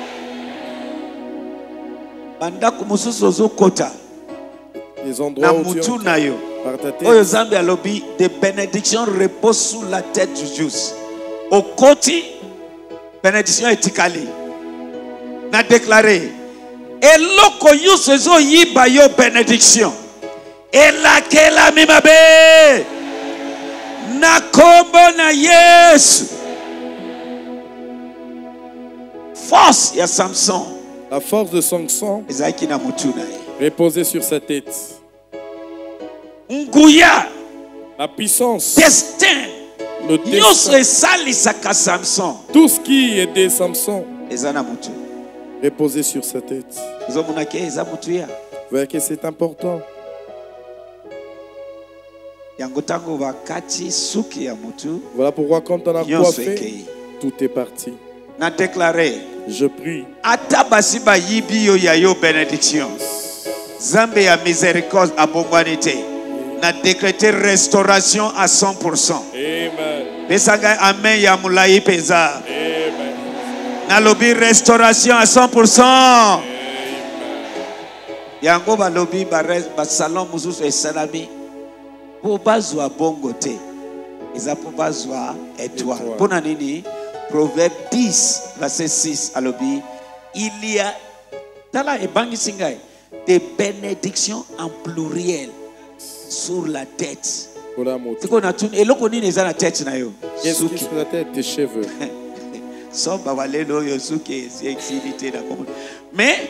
Banda kumususu zo kota. Les endroits où tu es par ta tête. Oyo Zambia lobby, des bénédictions reposent sous la tête du juste. Au côté, bénédiction etikali. Na déclaré. Et loko yuso zo yiba yo bénédiction. Et laquelle a mis ma bé. Na kombo na Yesu. Force ya Samson. La force de Samson reposait sur sa tête. Nguya. La puissance. Destin. Le destin. Samson. Tout ce qui aidait Samson reposait sur sa tête. Vous voyez que c'est important. Voilà pourquoi quand on a coiffé, tout est parti. Na déclaré. Je prie. Atabasiba yibio ya yo bénédiction. Zambe ya miséricorde abongwanité. Na décrété restauration à 100%. Amen. Besanga amen ya mulai peza. Amen. Na lobby restauration à 100%. Amen. Yango ba lobby ba salon mususu esalami. Po bazwa bongo te. Eza po bazwa étoile. Pona nini? Proverbe 10, verset 6 à l'objet. Il y a dans la ébangi singai des bénédictions en pluriel sur la tête. C'est qu'on a tout et l'on connaît les la tête na yo. Qu'est-ce qui sur la tête? Tes cheveux. So bavalelo yo suke c'est exilité na comme. Mais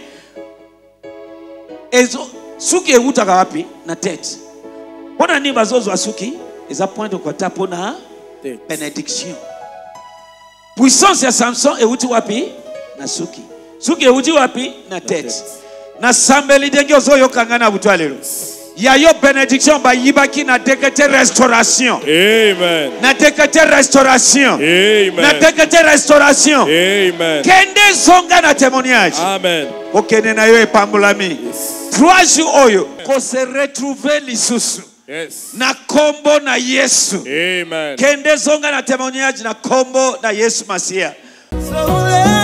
ezo suke utaka wapi na tête. Pona ni bazozo asuki eza point de contact pona bénédiction. Puissance ya Samson e uti wapi na suki. Suki e uti wapi na tête. Na sambeli denge ozo kangana butwalelo. Ya yo bénédiction ba yibaki na décréter restauration. Amen. Na décréter restauration. Amen. Na décréter restauration. Amen. Kende zonga na témoignage. Amen. Okene na yo epambolami. 3 jours oyo ko se retrouver lisusu. Yes. Na kombo na Yesu. Amen. Kende zonga na témoignage na kombo na Yesu Masia.